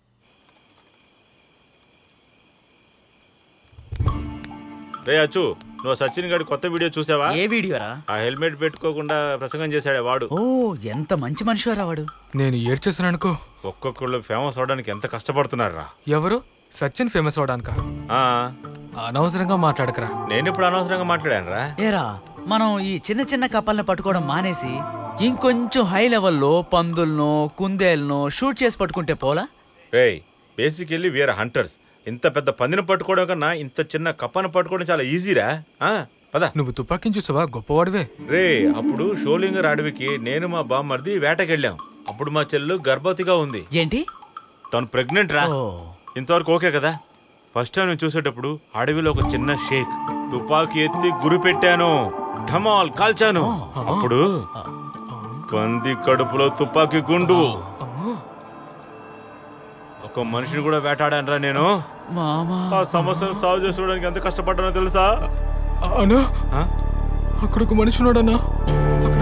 రే అచ్చు, నువ్వు సచిన్ గారి కొత్త వీడియో చూసావా? ఏ వీడియోరా? ఆ హెల్మెట్ పెట్టుకోకుండా ప్రసంగం చేశాడే వాడు. ఓ, ఎంత మంచి మనిషిరా వాడు. నేను ఏడ్చేసాను అనుకో. ఒక్కొక్కళ్ళు ఫేమస్ అవడానికి ఎంత కష్టపడుతున్నారా. ఎవరు? సచిన్ ఫేమస్ అవడానికా? అనవసరంగా మాట్లాడకరా. నేను ఇప్పుడు అనవసరంగా మాట్లాడాను రా. ఏరా, మనం ఈ చిన్న చిన్న కప్పల్ని పట్టుకోవడం మానేసి ఇంకొంచెం హై లెవెల్లో పందులను కుందేలను షూట్ చేసి పట్టుకుంటే పోలా? రేయ్, బేసికల్లీ వీఆర్ హంటర్స్. ఇంత పెద్ద పందిని పట్టుకోవడం కన్నా ఇంత చిన్న కప్పను పట్టుకోవడం చాలా ఈజీరా. పద. నువ్వు తుపాకీని చూసావా? గొప్పవాడివే. రే, అప్పుడు షోలింగర్ అడవికి నేను మా బామ్మర్ది వేటకెళ్ళాం. అప్పుడు మా చెల్లు గర్భవతిగా ఉంది. ఏంటి? తను ప్రెగ్నెంట్ రా. ఇంతవరకు ఓకే కదా. ఫస్ట్ టైం నేను చూసేటప్పుడు అడవిలో ఒక చిన్న షేక్. తుపాకీ ఎత్తి గురి పెట్టాను, ఢమాల్ కాల్చాను. అప్పుడు పంది కడుపులో తుపాకీ గుండు. ఒక మనిషిని కూడా వేటాడానరా నేను. ఆ సమస్యను సాల్వ్ చేసుకోవడానికి ఎంత కష్టపడ్డానో తెలుసా? అన్నా, అక్కడ ఒక మనిషి ఉన్నాడన్నా. అక్కడ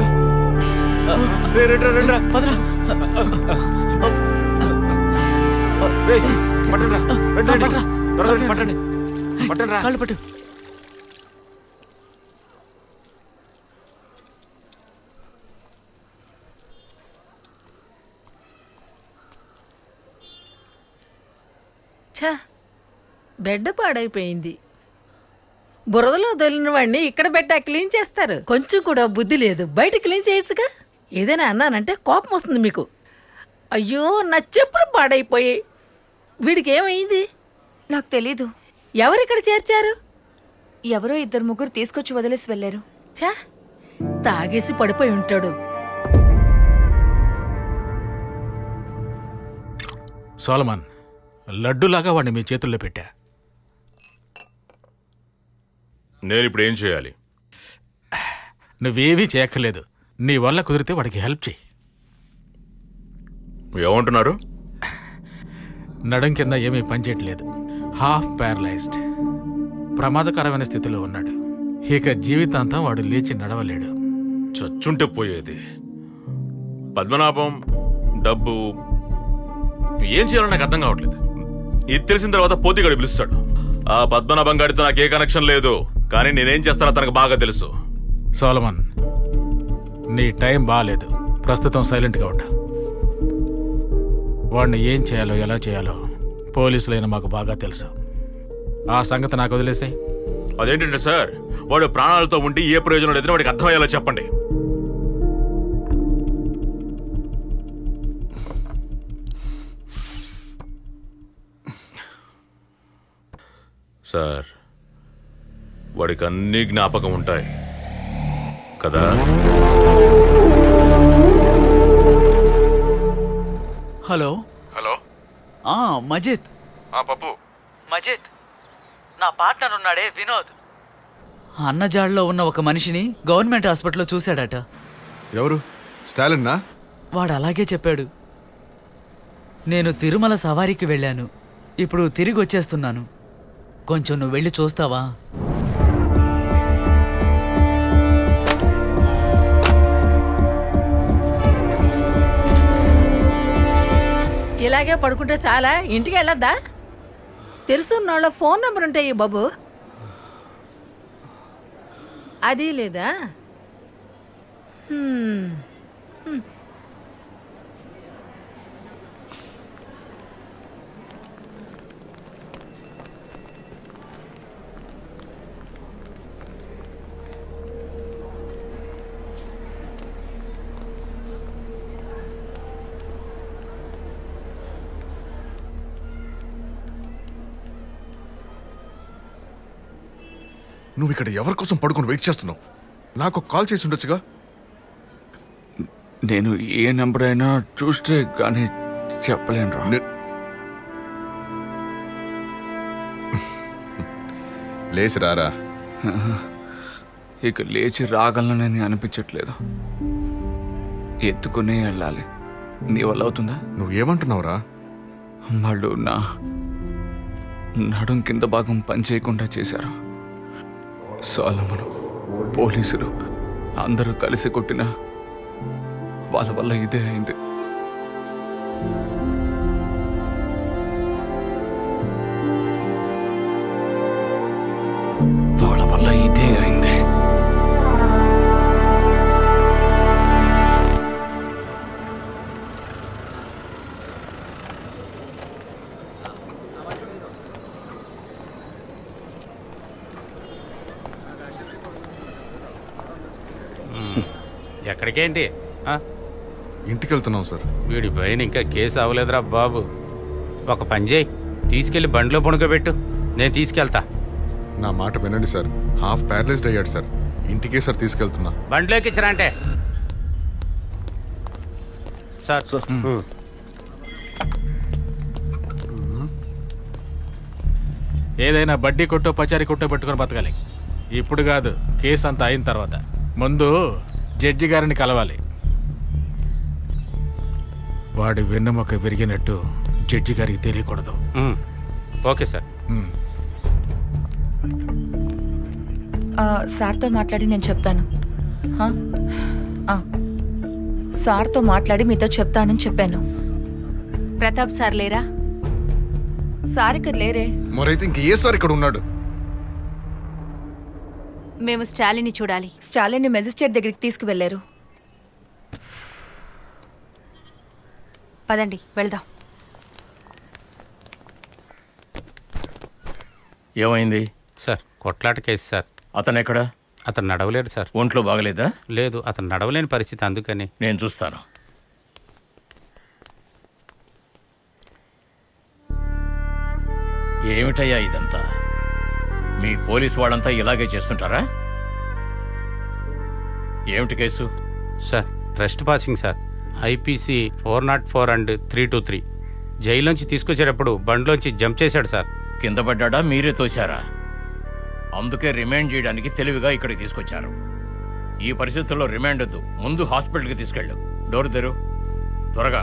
కాళ్ళు పట్టు. ఛా, బెడ్ పాడైపోయింది. బురదలో దొలిన వాడిని ఇక్కడ బెడ్ క్లీన్ చేస్తారు. కొంచెం కూడా బుద్ధి లేదు. బయట క్లీన్ చేయొచ్చుగా. ఏదైనా అన్నానంటే కోపం వస్తుంది మీకు. అయ్యో, నా చెప్పులు పాడైపోయాయి. వీడికి ఏమైంది? నాకు తెలీదు. ఎవరిక్కడ చేర్చారు? ఎవరో 2-3 తీసుకొచ్చి వదిలేసి వెళ్ళారు. ఛా, తాగేసి పడిపోయి ఉంటాడు. సోలమన్, లడ్డులాగా వాడిని మీ చేతుల్లో పెట్టా. నేను ఇప్పుడు ఏం చేయాలి? నువ్వేవీ చేయక్కర్లేదు. నీ వల్ల కుదిరితే వాడికి హెల్ప్ చేయి. ఏమంటున్నారు? నడం కింద ఏమీ పనిచేయట్లేదు. హాఫ్ ప్యారలైజ్డ్, ప్రమాదకరమైన స్థితిలో ఉన్నాడు. ఇక జీవితాంతం వాడు లేచి నడవలేడు. చచ్చుంటే పోయేది. పద్మనాభం డబ్బు ఏం చేయాలో నాకు అర్థం కావట్లేదు. ఇది తెలిసిన తర్వాత పోతిగాడు పిలుస్తాడు. ఆ పద్మనాభం గాడితో నాకు ఏ కనెక్షన్ లేదు, కానీ నేనేం చేస్తానో తనకు బాగా తెలుసు. సోలమన్, నీ టైం బాగాలేదు. ప్రస్తుతం సైలెంట్గా ఉండు. వాడిని ఏం చేయాలో ఎలా చేయాలో పోలీసులైన మాకు బాగా తెలుసు. ఆ సంగతి నాకు వదిలేసాయి. అదేంటంటే సార్, వాడు ప్రాణాలతో ఉండి ఏ ప్రయోజనం లేదని వాడికి అర్థమయ్యేలా చెప్పండి. సార్, వాడికి అన్ని జ్ఞాపకం ఉంటాయి కదా? Hello hello, Majid. పప్పు. మజిత్, నా పార్ట్నర్ ఉన్నాడే వినోద్, అన్నజాడ్లో ఉన్న ఒక మనిషిని గవర్నమెంట్ హాస్పిటల్లో చూశాడట. ఎవరు? స్టాలిన్నా? వాడు అలాగే చెప్పాడు. నేను తిరుమల సవారీకి వెళ్ళాను, ఇప్పుడు తిరిగి వచ్చేస్తున్నాను. కొంచెం నువ్వు వెళ్ళి చూస్తావా? ఇలాగే పడుకుంటే చాలా, ఇంటికి వెళ్ళొద్దా? తెలుసున్నోళ్ళ ఫోన్ నెంబర్ ఉంటాయి బాబు. అది లేదా? నువ్వు ఇక్కడ ఎవరి కోసం పడుకొని వెయిట్ చేస్తున్నావు? నాకు కాల్ చేసి ఉండొచ్చుగా. నేను ఏ నెంబర్ అయినా చూస్తే కానీ చెప్పలేను రా. లేచి రారా. ఇక లేచి రాగలనని అనిపించట్లేదు. ఎత్తుకునే వెళ్ళాలి. నీ వల్ల అవుతుందా? నువ్వేమంటున్నావురా? వాళ్ళు నా నడుం కింద భాగం పనిచేయకుండా చేశారు. సోలమను, పోలీసులు అందరూ కలిసి కొట్టిన వాళ్ళ వల్ల ఇదే అయింది. వాళ్ళ వల్ల ఇదే అయింది. ఎక్కడికేంటి? ఇంటికి వెళ్తున్నాం సార్. వీడి పైన ఇంకా కేసు అవ్వలేదురా బాబు. ఒక పని చేయి, తీసుకెళ్లి బండిలో పడుకోబెట్టు, నేను తీసుకెళ్తా. నా మాట వినండి సార్. హాఫ్ ప్యారలైజ్డ్ అయ్యాడు సార్. ఇంటికే సార్ తీసుకెళ్తున్నా. బండిలోకి ఇచ్చరా అంటే సార్. ఏదైనా బడ్డీ కొట్టో పచారీ కొట్టో పెట్టుకొని బతకాలి. ఇప్పుడు కాదు, కేసు అంతా అయిన తర్వాత. ముందు జడ్జి గారిని కలవాలి. వాడి వెన్నెముక విరిగినట్టు జడ్జి గారికి తెలియకూడదు. Okay sir. సార్తో మాట్లాడి నేను చెప్తాను. సార్తో మాట్లాడి మీతో చెప్తానని చెప్పాను. ప్రతాప్ సార్ లేరా? సార్ ఇక్కడ లేరే. మరైతే ఇంక ఏ సార్ ఇక్కడ ఉన్నాడు? మేము స్టాలిన్ని చూడాలి. స్టాలిన్ని మెజిస్ట్రేట్ దగ్గరికి తీసుకువెళ్లారు. పదండి వెళ్దాం. ఏమైంది సార్? కొట్లాట కేసు సార్. అతను ఎక్కడ? అతను నడవలేడు సార్. ఒంట్లో బాగలేదా? లేదు, అతను నడవలేని పరిస్థితి, అందుకని. నేను చూస్తాను. ఏమిటయ్యా ఇదంతా? మీ పోలీస్ వాళ్ళంతా ఇలాగే చేస్తుంటారా? ఏమిటి case? Sir, trust passing sir. IPC 404 and 323. జైల్లోంచి తీసుకొచ్చేటప్పుడు బండిలోంచి జంప్ చేశాడు సార్. కింద పడ్డా మీరే తోశారా? అందుకే రిమాండ్ చేయడానికి తెలివిగా ఇక్కడికి తీసుకొచ్చారు. ఈ పరిస్థితుల్లో రిమాండ్ వద్దు, ముందు హాస్పిటల్కి తీసుకెళ్ళు. డోర్ తెరు, త్వరగా.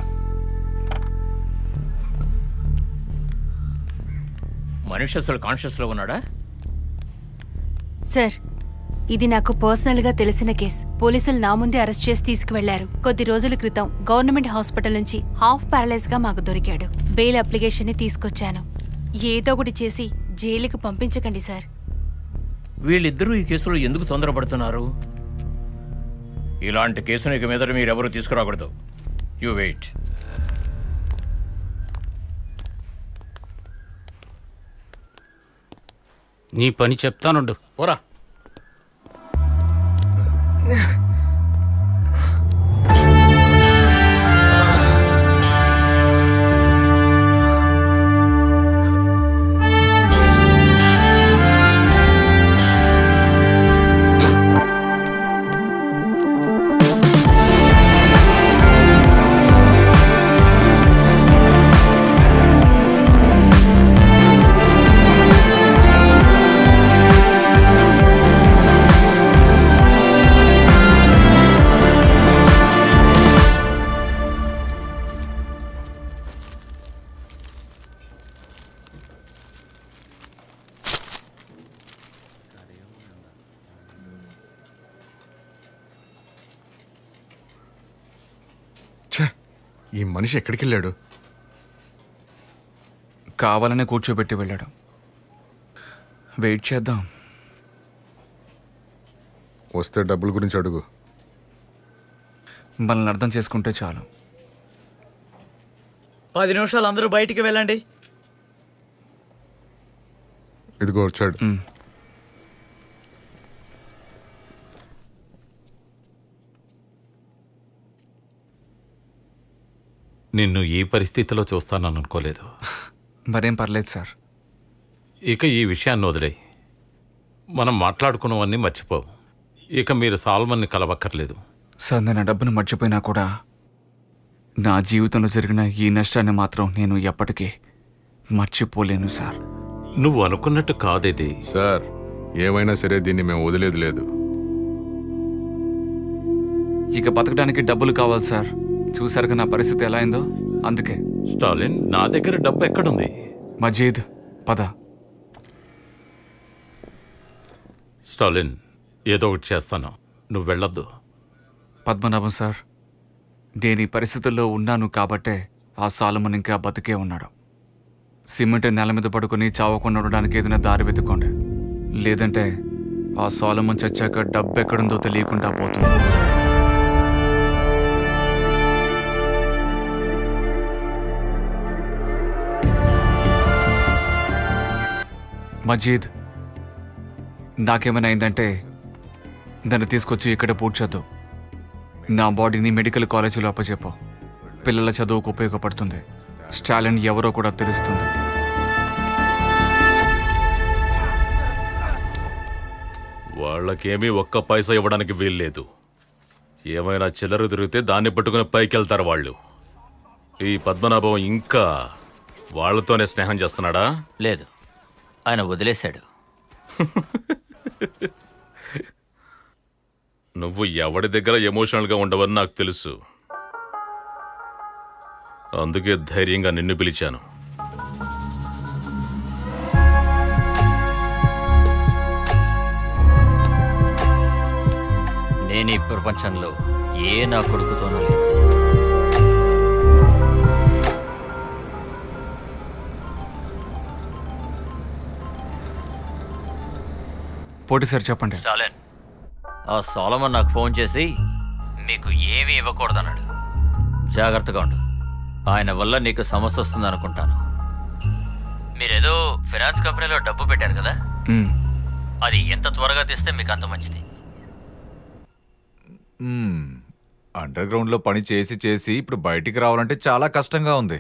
మనిషి అసలు కాన్షియస్లో ఉన్నాడా? సార్, ఇది నాకు పర్సనల్గా తెలిసిన కేసు. పోలీసులు నా ముందే అరెస్ట్ చేసి తీసుకువెళ్లారు. కొద్ది రోజుల క్రితం గవర్నమెంట్ హాస్పిటల్ నుంచి హాఫ్ ప్యారలైజ్ గా మాకు దొరికాడు. బెయిల్ అప్లికేషన్ ని తీసుకొచ్చాను. ఏదో ఒకటి చేసి జైలుకి పంపించకండి సార్. వీళ్ళిద్దరూ ఈ కేసులో ఎందుకు తొందరపడుతున్నారు? ఇలాంటి కేసును ఇక మీద మీరెవరూ తీసుకురాకూడదు. You wait. నీ పని చెప్తానుండు. పోరా. ఈ మనిషి ఎక్కడికి వెళ్ళాడు? కావాలనే కూర్చోబెట్టి వెళ్ళాడు. వెయిట్ చేద్దాం. వస్తే డబ్బుల గురించి అడుగు. మనల్ని అర్థం చేసుకుంటే చాలు. 10 నిమిషాలు అందరూ బయటికి వెళ్ళండి. ఇదిగో వచ్చాడు. నిన్ను ఈ పరిస్థితిలో చూస్తానని అనుకోలేదు. మరేం పర్లేదు సార్. ఇక ఈ విషయాన్ని వదిలేయి. మనం మాట్లాడుకున్నవన్నీ మర్చిపోవు. ఇక మీరు సాల్మన్ని కలవక్కర్లేదు. సార్, నేను డబ్బును మర్చిపోయినా కూడా నా జీవితంలో జరిగిన ఈ నష్టాన్ని మాత్రం నేను ఎప్పటికీ మర్చిపోలేను సార్. నువ్వు అనుకున్నట్టు కాదేది సార్. ఏమైనా సరే దీన్ని మేము వదిలేదు లేదు. ఇక బతకడానికి డబ్బులు కావాలి సార్. చూసారుగా నా పరిస్థితి ఎలా అయిందో. అందుకే స్టాలిన్, నా దగ్గర డబ్బు ఎక్కడుంది? మజీద్, పద. స్టాలిన్, ఏదో ఒకటి చేస్తాను, నువ్వు వెళ్ళొద్దు. పద్మనాభం సార్, నేను ఈ పరిస్థితుల్లో ఉన్నాను కాబట్టే ఆ సాలమన్ ఇంకా బతికే ఉన్నాడు. సిమెంట్ నేల మీద పడుకుని చావకుండా ఉండడానికి ఏదైనా దారి వెతుక్కోండి. లేదంటే ఆ సాలమన్ చచ్చాక డబ్బు ఎక్కడుందో తెలియకుండా పోతుంది. మజీద్, నాకేమైనా అయిందంటే దాన్ని తీసుకొచ్చి ఇక్కడ పూడ్చొద్దు. నా బాడీని మెడికల్ కాలేజీలో అప్పచెప్పు. పిల్లల చదువుకు ఉపయోగపడుతుంది. స్టాలిన్ ఎవరో కూడా తెలుస్తుంది. వాళ్ళకేమీ ఒక్క పైసా ఇవ్వడానికి వీల్లేదు. ఏమైనా చిల్లర దొరికితే దాన్ని పట్టుకుని పైకి వెళ్తారు వాళ్ళు. ఈ పద్మనాభం ఇంకా వాళ్ళతోనే స్నేహం చేస్తున్నాడా? లేదు, ఆయన వదిలేశాడు. నువ్వు ఎవడి దగ్గర ఎమోషనల్గా ఉండవని నాకు తెలుసు. అందుకే ధైర్యంగా నిన్ను పిలిచాను. నేను ఈ ప్రపంచంలో ఏ నా కొడుకుతోనూ లేదు. పోటీ సార్, చెప్పండి. స్టాలిన్, ఆ సోలమన్ నాకు ఫోన్ చేసి మీకు ఏమీ ఇవ్వకూడదన్నాడు. జాగ్రత్తగా ఉండు. ఆయన వల్ల నీకు సమస్య వస్తుంది అనుకుంటాను. మీరేదో ఫైనాన్స్ కంపెనీలో డబ్బు పెట్టారు కదా, అది ఎంత త్వరగా తెస్తే మీకు అంత మంచిది. అండర్ గ్రౌండ్ లో పని చేసి చేసి ఇప్పుడు బయటికి రావాలంటే చాలా కష్టంగా ఉంది.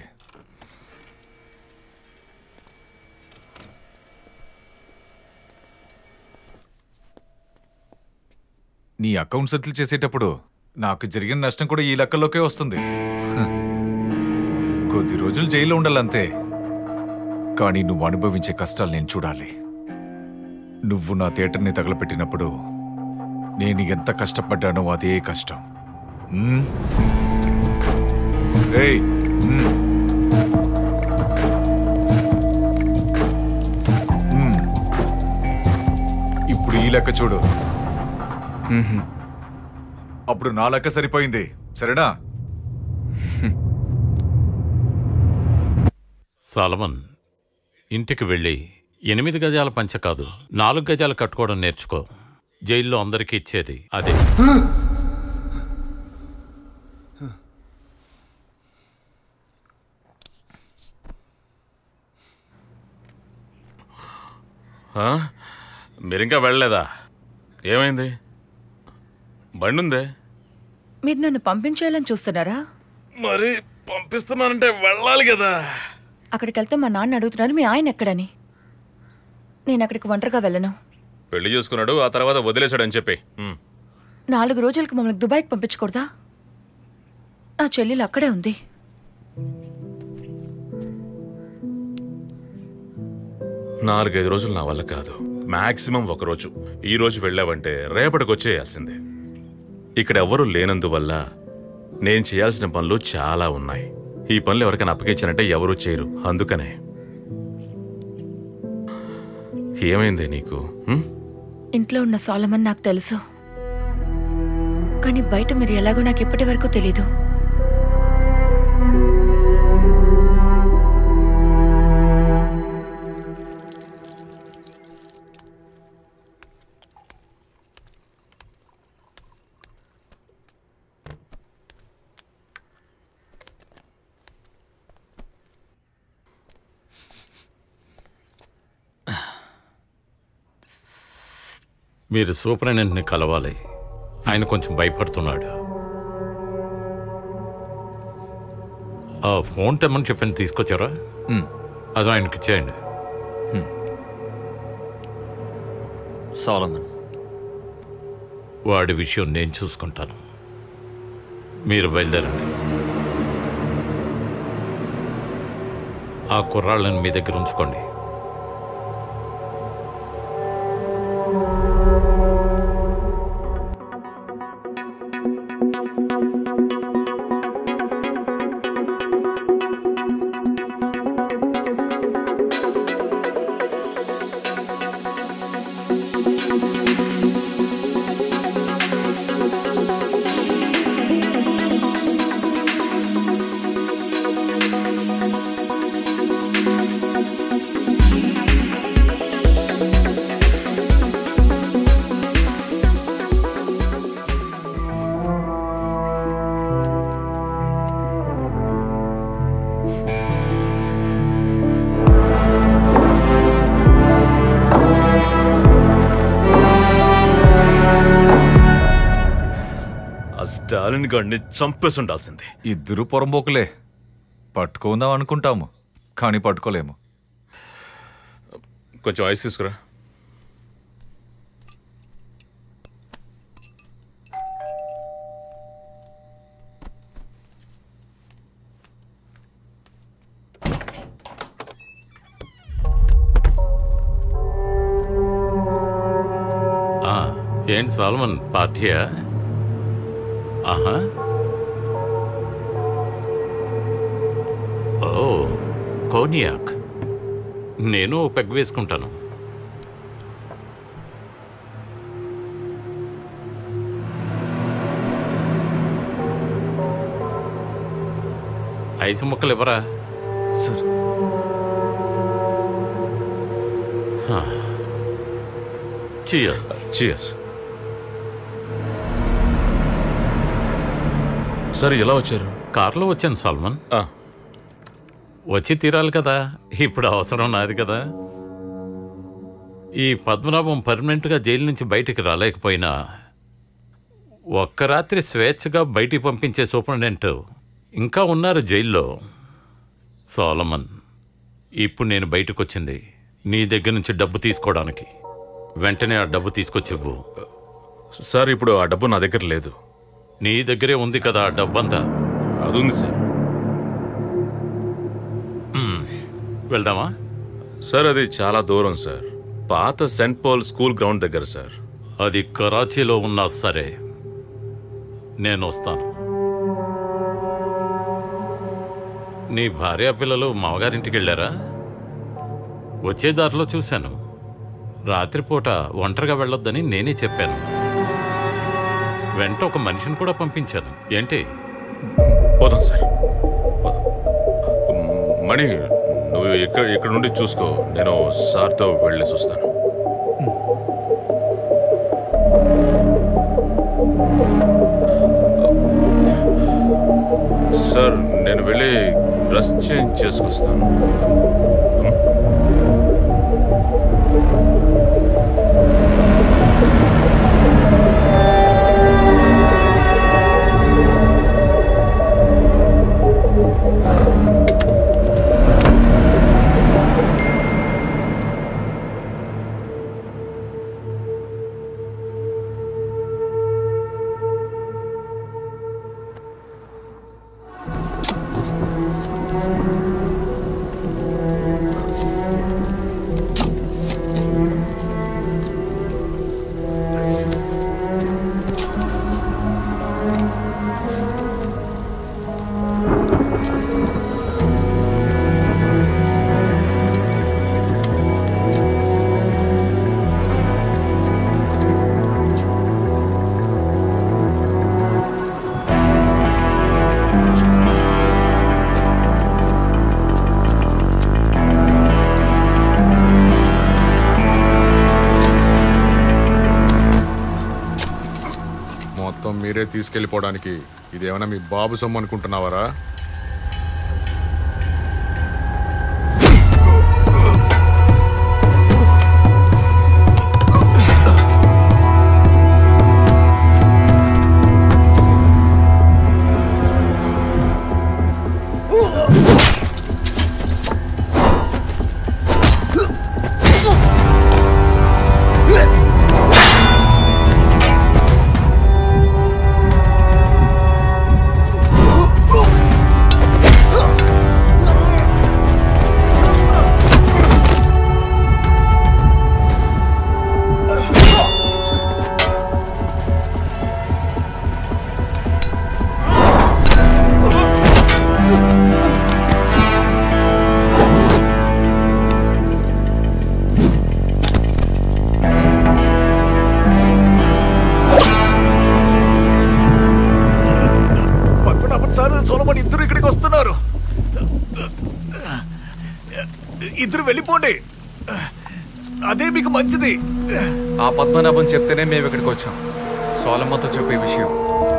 నీ అకౌంట్ సెటిల్ చేసేటప్పుడు నాకు జరిగిన నష్టం కూడా ఈ లెక్కల్లోకే వస్తుంది. కొద్ది రోజులు జైల్లో ఉండాలంతే. కానీ నువ్వు అనుభవించే కష్టాలు నేను చూడాలి. నువ్వు నా థియేటర్ని తగలపెట్టినప్పుడు నేను ఎంత కష్టపడ్డానో అదే కష్టం. ఇప్పుడు ఈ లెక్క చూడు. అప్పుడు నా లెక్క సరిపోయింది, సరేనా? సాలమన్, ఇంటికి వెళ్ళి 8 గజాల పంచ కాదు 4 గజాలు కట్టుకోవడం నేర్చుకో. జైల్లో అందరికీ ఇచ్చేది అదే. మీరింకా వెళ్ళలేదా? ఏమైంది? బండుందే. మీరు నన్ను పంపించేయాలని చూస్తున్నారా? మరి పంపిస్తున్నానంటే వెళ్ళాలి కదా. అక్కడికి వెళ్తే మా నాన్న అడుగుతున్నారు మీ ఆయన ఎక్కడని. నేను అక్కడికి ఒంటరిగా వెళ్ళను. పెళ్లి చేసుకున్నాడు, ఆ తర్వాత వదిలేశాడని చెప్పి 4 రోజులకు మమ్మల్ని దుబాయ్కి పంపించకూడదా? నా చెల్లెలు అక్కడే ఉంది. నాలుగైదు రోజులు నా వల్ల కాదు, మాక్సిమం 1 రోజు. ఈ రోజు వెళ్ళావంటే రేపటికి వచ్చేయాల్సిందే. ఇక్కడ ఎవరూ లేనందువల్ల నేను చేయాల్సిన పనులు చాలా ఉన్నాయి. ఈ పనులు ఎవరికైనా అప్పగించానంటే ఎవరూ చేయరు. అందుకనే. ఏమైంది నీకు? ఇంట్లో ఉన్న సోలమన్ నాకు తెలుసు, కానీ బయట మీరు ఎలాగో నాకు ఇప్పటి వరకు తెలీదు. మీరు సూపరింటెండెంట్ని కలవాలి. ఆయన కొంచెం భయపడుతున్నాడు. ఆ ఫోన్ తెమ్మని చెప్పని తీసుకొచ్చారా? అది ఆయనకి ఇచ్చేయండి. సోలమన్, వాడి విషయం నేను చూసుకుంటాను. మీరు బయలుదేరండి. ఆ కుర్రాళ్ళని మీ దగ్గర ఉంచుకోండి. స్టాలిన్ గాడిని చంపేసి ఉండాల్సింది. ఇద్దరు పొరంబోకులే. పట్టుకుందాం అనుకుంటాము, కానీ పట్టుకోలేము. కొంచెం ఐస్ తీసుకురా. ఏంటి సాల్మన్, పార్టీయా? ఆహా, ఓ కోనియాక్. నేను పెగ్ వేసుకుంటాను. ఐసు ముక్కలు ఇవ్వరా? Sir, cheers. సరే, ఎలా వచ్చారు? కారులో వచ్చాను సాల్మన్. వచ్చి తీరాలి కదా, ఇప్పుడు అవసరం నాది కదా. ఈ పద్మనాభం పర్మనెంట్గా జైలు నుంచి బయటికి రాలేకపోయినా ఒక్క రాత్రి స్వేచ్ఛగా బయటికి పంపించే సూపరింటెండెంట్ ఇంకా ఉన్నారు జైల్లో. సోలమన్, ఇప్పుడు నేను బయటకు వచ్చింది నీ దగ్గర నుంచి డబ్బు తీసుకోవడానికి. వెంటనే ఆ డబ్బు తీసుకొచ్చివ్వు. సార్, ఇప్పుడు ఆ డబ్బు నా దగ్గర లేదు. నీ దగ్గరే ఉంది కదా ఆ డబ్బంతా? అది ఉంది సార్. వెళ్దామా? సార్, అది చాలా దూరం సార్. పాత సెంట్ పాల్ స్కూల్ గ్రౌండ్ దగ్గర సార్. అది కరాచీలో ఉన్నా సరే నేను వస్తాను. నీ భార్య పిల్లలు మామగారింటికి వెళ్ళారా? వచ్చే దారిలో చూశాను. రాత్రిపూట ఒంటరిగా వెళ్ళొద్దని నేనే చెప్పాను. వెంట ఒక మనిషిని కూడా పంపించాను. ఏంటి? పోదాం సార్, మణి, నువ్వు ఇక్కడ నుండి చూసుకో. నేను సార్తో వెళ్ళేసి వస్తాను. సార్, నేను వెళ్ళి డ్రెస్ చేంజ్ చేసుకొస్తాను. మీరే తీసుకెళ్ళిపోవడానికి ఇదేమైనా మీ బాబు సొమ్ము అనుకుంటున్నావరా? ఇద్దరు వెళ్ళిపోండి, అదే మీకు మంచిది. ఆ పద్మనాభం చెప్తేనే మేము ఇక్కడికి వచ్చాం. సోలమ్మతో చెప్పే విషయం.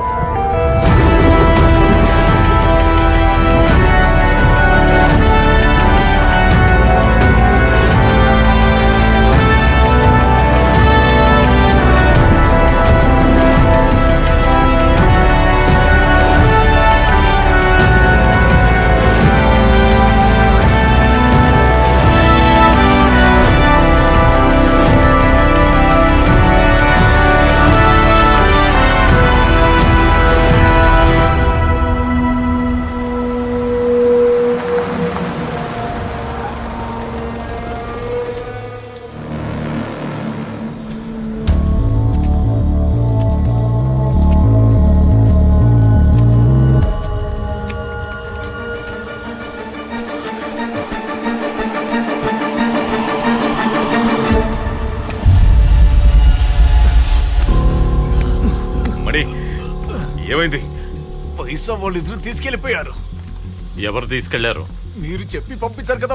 ఏమైంది? పైసా వాళ్ళిద్దరు తీసుకెళ్లిపోయారు. ఎవరు తీసుకెళ్లారు? మీరు చెప్పి పంపించారు కదా,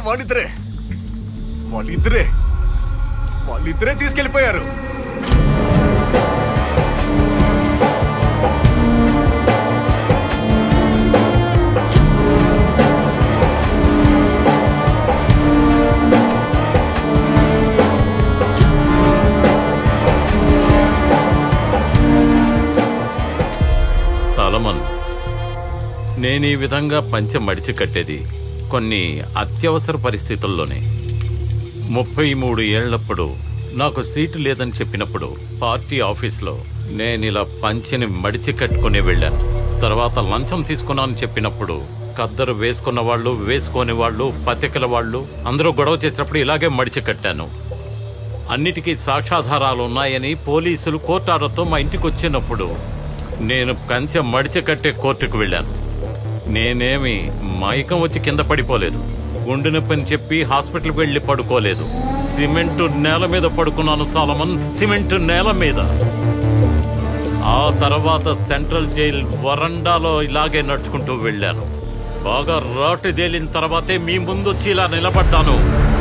వాళ్ళిద్దరే తీసుకెళ్లిపోయారు. సాలమన్, నేను ఈ విధంగా పంచె మడిచి కట్టేది కొన్ని అత్యవసర పరిస్థితుల్లోనే. 33 ఏళ్లప్పుడు నాకు సీటు లేదని చెప్పినప్పుడు పార్టీ ఆఫీస్లో నేనిలా పంచెని మడిచి కట్టుకుని వెళ్ళాను. తర్వాత లంచం తీసుకున్నానని చెప్పినప్పుడు కద్దరు వేసుకున్న వాళ్ళు, వేసుకోని వాళ్ళు, పత్రికల వాళ్ళు అందరూ గొడవ చేసినప్పుడు ఇలాగే మడిచి కట్టాను. అన్నిటికీ సాక్ష్యాధారాలు ఉన్నాయని పోలీసులు కోర్టు ఆర్డర్తో మా ఇంటికి వచ్చినప్పుడు నేను కంచె మడిచి కట్టే కోర్టుకు వెళ్ళాను. నేనేమి మైకం వచ్చి కింద పడిపోలేదు. గుండె నొప్పని చెప్పి హాస్పిటల్కి వెళ్ళి పడుకోలేదు. సిమెంటు నేల మీద పడుకున్నాను సాలమన్, సిమెంటు నేల మీద. ఆ తర్వాత సెంట్రల్ జైల్ వరండాలో ఇలాగే నడుచుకుంటూ వెళ్ళాను. బాగా రాటు తేలిన తర్వాతే మీ ముందొచ్చి ఇలా నిలబడ్డాను.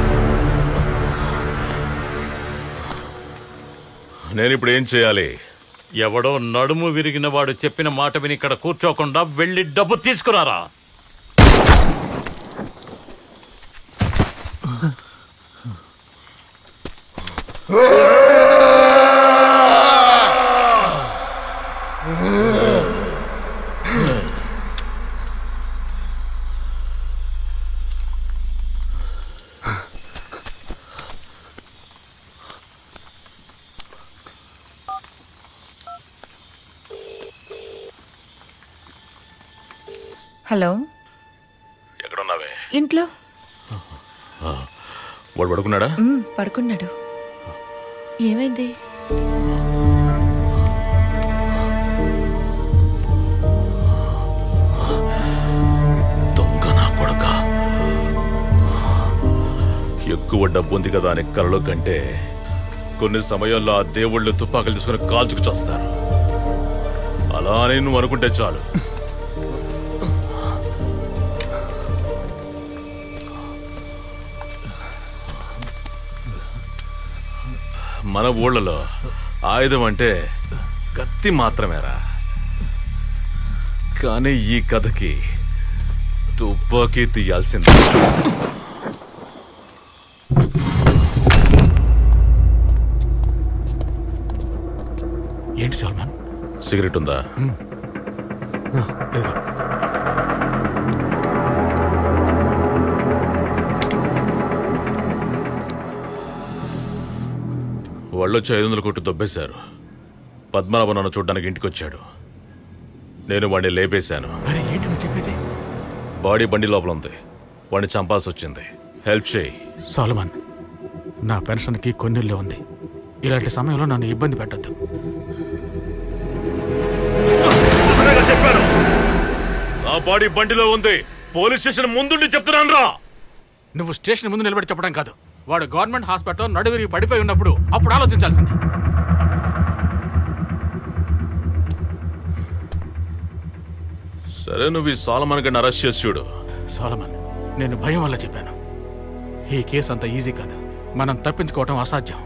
నేనిప్పుడు ఏం చేయాలి? ఎవడో నడుము విరిగిన వాడు చెప్పిన మాట విని ఇక్కడ కూర్చోకుండా వెళ్ళి డబ్బు తీసుకురారా. హలో, ఎక్కడున్నావే? ఇంట్లో. వాడు పడుకున్నాడా? పడుకున్నాడు. ఏమైంది? దొంగ నా కొడుక. ఎక్కువ డబ్బు ఉంది కదా అని కలలో కంటే కొన్ని సమయాల్లో ఆ దేవుళ్ళు తుపాకులు తీసుకుని కాల్చుకు చేస్తారు. అలానే నువ్వు అనుకుంటే చాలు. మన ఊళ్ళలో ఆయుధం అంటే కత్తి మాత్రమేరా. కానీ ఈ కథకి తుపాకీ తీయాల్సింది. ఏంటి సల్మాన్? సిగరెట్ ఉందా? వాళ్ళొచ్చి 500 కోట్లు దొబ్బేశారు. పద్మనాభం నన్ను చూడ్డానికి ఇంటికి వచ్చాడు. నేను వాడిని లేపేశాను. బాడీ బండి లోపల ఉంది. వాడిని చంపాల్సి వచ్చింది. హెల్ప్ చేయి. సాల్మన్, నా పెన్షన్కి కొన్నిళ్ళే ఉంది. ఇలాంటి సమయంలో నన్ను ఇబ్బంది పెట్టద్దు. చెప్పాను, నా బాడీ బండిలో ఉంది. పోలీస్ స్టేషన్ ముందుండి చెప్తున్నాను రా. నువ్వు స్టేషన్ ముందు నిలబడి చెప్పడం కాదు, వాడు గవర్నమెంట్ హాస్పిటల్ నడువిరిగి పడిపోయి ఉన్నప్పుడు అప్పుడు ఆలోచించాల్సింది. సరే, నువ్వు ఈ సాలమన్ గడిని అరెస్ట్ చేసి చూడు. సాలమన్, నేను భయం వల్ల చెప్పాను. ఈ కేసు అంత ఈజీ కాదు. మనం తప్పించుకోవటం అసాధ్యం.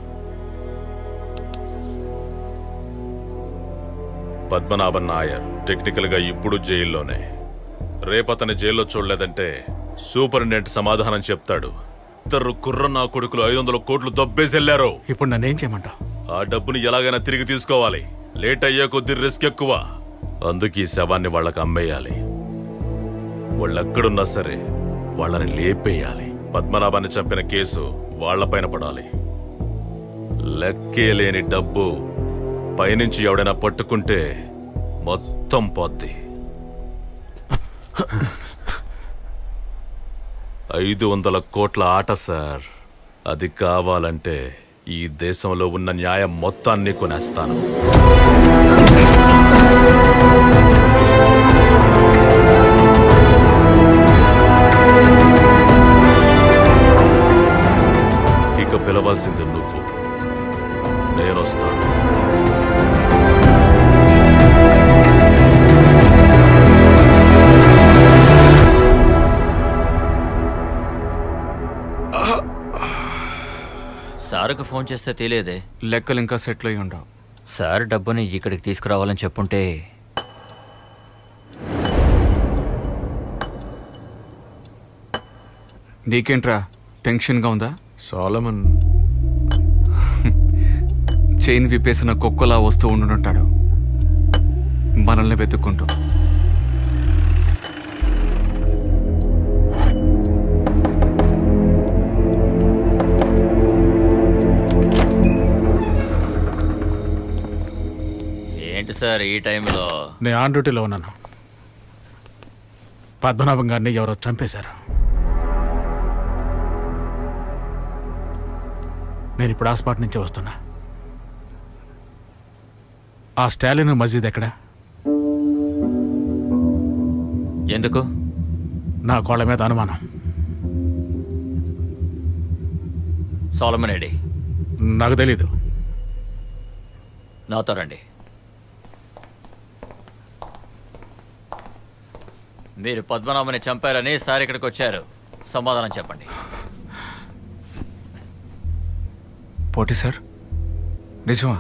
పద్మనాభన్ నాయర్ టెక్నికల్ గా ఇప్పుడు జైల్లోనే. రేపతని జైల్లో చూడలేదంటే సూపరింటెండెంట్ సమాధానం చెప్తాడు. ఇద్దరు కుర్ర నా కొడుకులు 500 కోట్లు దొబ్బేసి వెళ్లారు. ఇప్పుడు నన్నేం చేయమంటావు? ఆ డబ్బుని ఎలాగైనా తిరిగి తీసుకోవాలి. లేట్ అయ్యే కొద్ది రిస్క్ ఎక్కువ. అందుకే ఈ శవాన్ని వాళ్ళకి అమ్మేయాలి. వాళ్ళెక్కడున్నా సరే వాళ్ళని లేపేయాలి. పద్మనాభాన్ని చంపిన కేసు వాళ్లపైన పడాలి. లెక్కే లేని డబ్బు పైనుంచి ఎవడైనా పట్టుకుంటే మొత్తం పోద్ది. 500 కోట్ల ఆట సార్. అది కావాలంటే ఈ దేశంలో ఉన్న న్యాయం మొత్తాన్ని కొనేస్తాను. ఇక పిలవాల్సింది నువ్వు. నేనొస్తాను. సార్కు ఫోన్ చేస్తే తెలియదే. లెక్కలు ఇంకా సెటిల్ అయి ఉండవు. సార్ డబ్బుని ఇక్కడికి తీసుకురావాలని చెప్పుంటే నీకేంట్రా టెన్షన్గా ఉందా? సోలమన్ చైన్ విప్పేసిన కుక్కలా వస్తూ ఉండుంటాడు మనల్ని వెతుక్కుంటూ. ఏంటి సార్ ఈ టైంలో? నేను ఆన్ డ్యూటీలో ఉన్నాను. పద్మనాభం గారిని ఎవరో చంపేశారు. నేను ఇప్పుడు ఆ స్పాట్ నుంచి వస్తున్నా. ఆ స్టాలిన్ మస్జిద్ ఎక్కడ? ఎందుకు? నా కోళ్ళ మీద అనుమానం. సోలమన్ రెడ్డి నాకు తెలీదు. నాతో రండి. మీరు పద్మనాభని చంపారని సార్ ఇక్కడికి వచ్చారు. సమాధానం చెప్పండి. పోటీ సార్, నిజమా?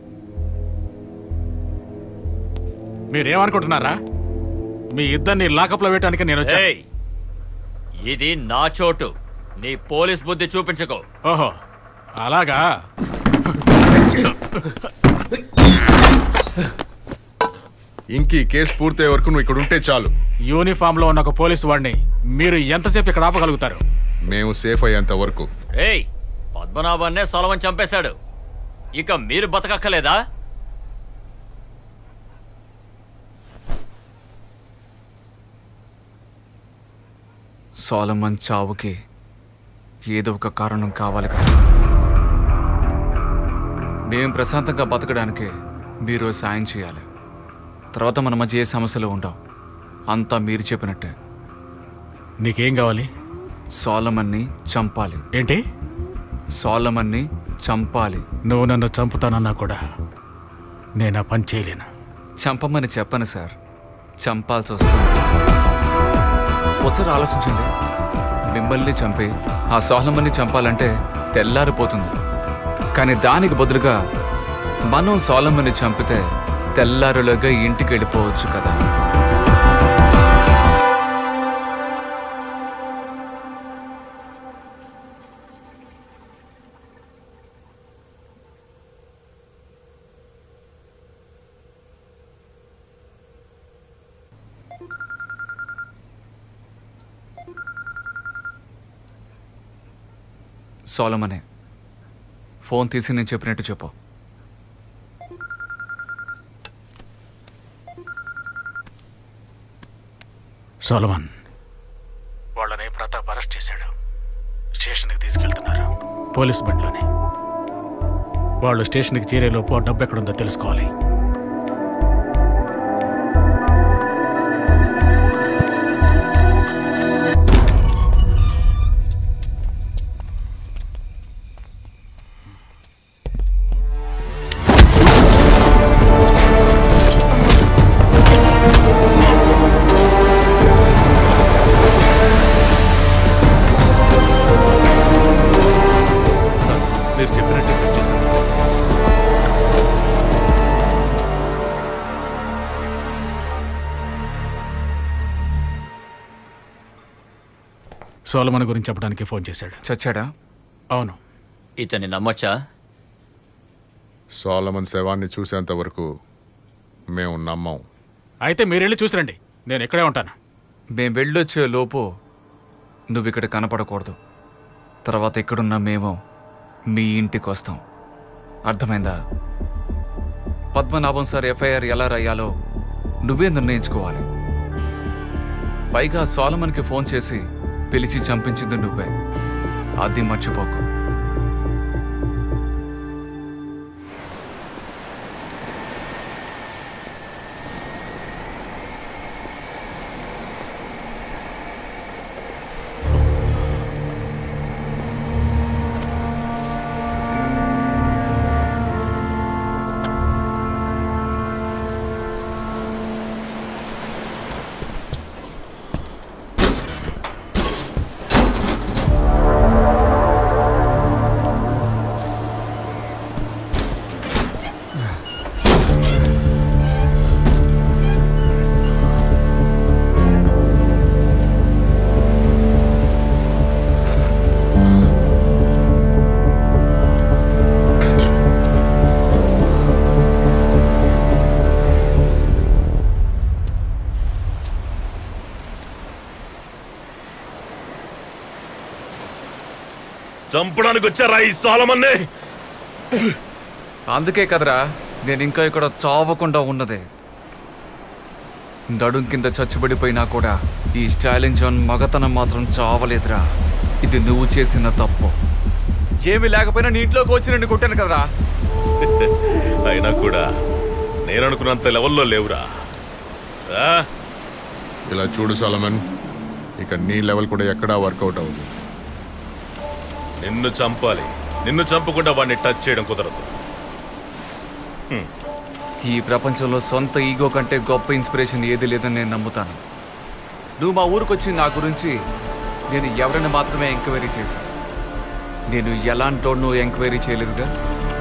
మీరేమనుకుంటున్నారా? మీ ఇద్దరిని లాకప్లో పెట్టడానికి నేను వచ్చా. ఇది నా చోటు. నీ పోలీస్ బుద్ధి చూపించుకో. ఓహో అలాగా. ఇంకీ కేసు పూర్తయ్యే వరకు నువ్వు ఇక్కడ ఉంటే చాలు. యూనిఫామ్ లో ఉన్న ఒక పోలీసు వాడిని మీరు ఎంతసేపు ఇక్కడ ఆపగలుగుతారు? మేము సేఫ్ అయ్యేంత వరకు. ఏయ్, పద్మనాభన్నే సోలమన్ చంపేశాడు. ఇక మీరు బతకక్కలేదా? సోలమన్ చావుకి ఏదో ఒక కారణం కావాలి కదా. మేం ప్రశాంతంగా బతకడానికి మీరు సాయం చేయాలి. తర్వాత మన మధ్య ఏ సమస్యలు ఉండవు. అంతా మీరు చెప్పినట్టే. నీకేం కావాలి? సోలమన్ని చంపాలి. ఏంటి? సోలమన్ని చంపాలి. నువ్వు నన్ను చంపుతానన్నా కూడా నేను ఆ పని చేయలేను. చంపమని చెప్పను సార్, చంపాల్సి వస్తుంది. ఒకసారి ఆలోచించండి. మిమ్మల్ని చంపి ఆ సోలమన్ని చంపాలంటే తెల్లారిపోతుంది. కానీ దానికి బదులుగా మనం సోలమన్ని చంపితే తెల్లారులోగా ఇంటికి వెళ్ళిపోవచ్చు కదా. సోలమనే, ఫోన్ తీసి నేను చెప్పినట్టు చెప్పు. సోలమన్, వాళ్ళని ప్రతాప్ అరెస్ట్ చేశాడు. స్టేషన్కి తీసుకెళ్తున్నారు పోలీస్ బండిలోనే. వాళ్ళు స్టేషన్కి చేరేలోపు డబ్బు ఎక్కడుందో తెలుసుకోవాలి. సోలమన్ గురించి చెప్పడానికి ఫోన్ చేశాడు. చచ్చాడా? అవును. ఇతన్ని నమ్మొచ్చా? సోలమన్ శవాన్ని చూసేంత వరకు మేము నమ్మం. అయితే మీరెళ్ళి చూసిరండి, నేను ఇక్కడే ఉంటాను. మేం వెళ్ళొచ్చే లోపు నువ్వు ఇక్కడ కనపడకూడదు. తర్వాత ఎక్కడున్నా మేము మీ ఇంటికి వస్తాం. అర్థమైందా? పద్మనాభం సార్ ఎఫ్ఐఆర్ ఎలా రాయాలో నువ్వే నిర్ణయించుకోవాలి. పైగా సోలమన్కి ఫోన్ చేసి పిలిచి చంపించింది నువ్వే, అది మర్చిపోకు. చంపడానికి వచ్చారా ఈ సోలమన్నే? అందుకే కదరా నేను ఇంకా ఇక్కడ చావకుండా ఉన్నదే. నడుం కింద చచ్చుబడిపోయినా కూడా ఈ స్టాలిన్ జాన్ మగతనం మాత్రం చావలేదురా. ఇది నువ్వు చేసిన తప్పు. ఏమి లేకపోయినా నీ ఇంట్లోకి వచ్చి నేను కొట్టాను కదరా. అయినా కూడా నేను అనుకున్నంత లెవెల్లో లేవురా. ఇలా చూడు సోలమన్, ఇక నీ లెవెల్ కూడా ఎక్కడా వర్కౌట్ అవ్వదు. నిన్ను చంపాలి, నిన్ను చంపకుండా వాడిని టచ్ చేయడం కుదరదు. ఈ ప్రపంచంలో సొంత ఈగో కంటే గొప్ప ఇన్స్పిరేషన్ ఏది లేదని నేను నమ్ముతాను. నువ్వు మా ఊరికొచ్చి నా గురించి నేను ఎవరిని మాత్రమే ఎంక్వైరీ చేశాను. నేను ఎలాంటోడు ఎంక్వైరీ చేయలేదుగా.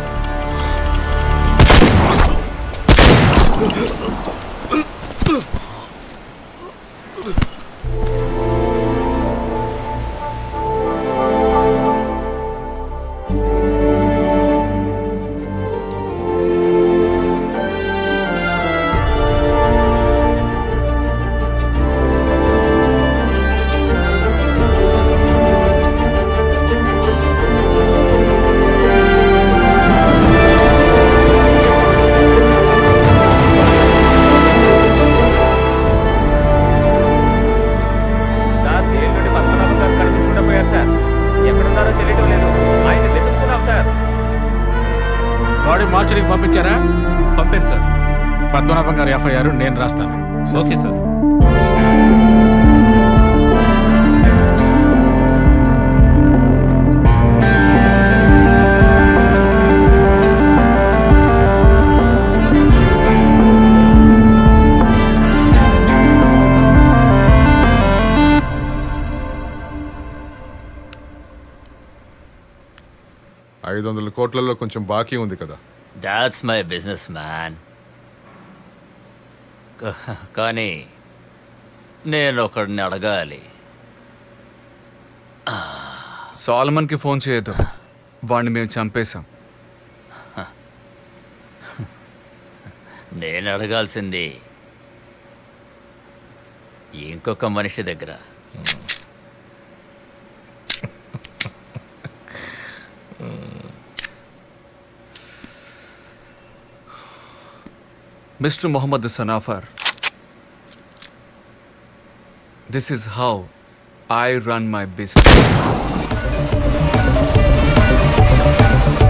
మార్చరికి పంపించారా? పంపాను సార్. పద్మనాభం గారి ఎఫ్ఐఆర్ నేను రాస్తాను. Okay sir. $500 కోట్లలో కొంచెం బాకీ ఉంది కదా. That's my business man. కానీ నేను ఒకడిని అడగాలి. సోలమన్కి ఫోన్ చేయొద్దు, వాడిని మేము చంపేశాం. నేను అడగాల్సింది ఇంకొక మనిషి దగ్గర. Mr. Mohammad Sanafar, this is how I run my business.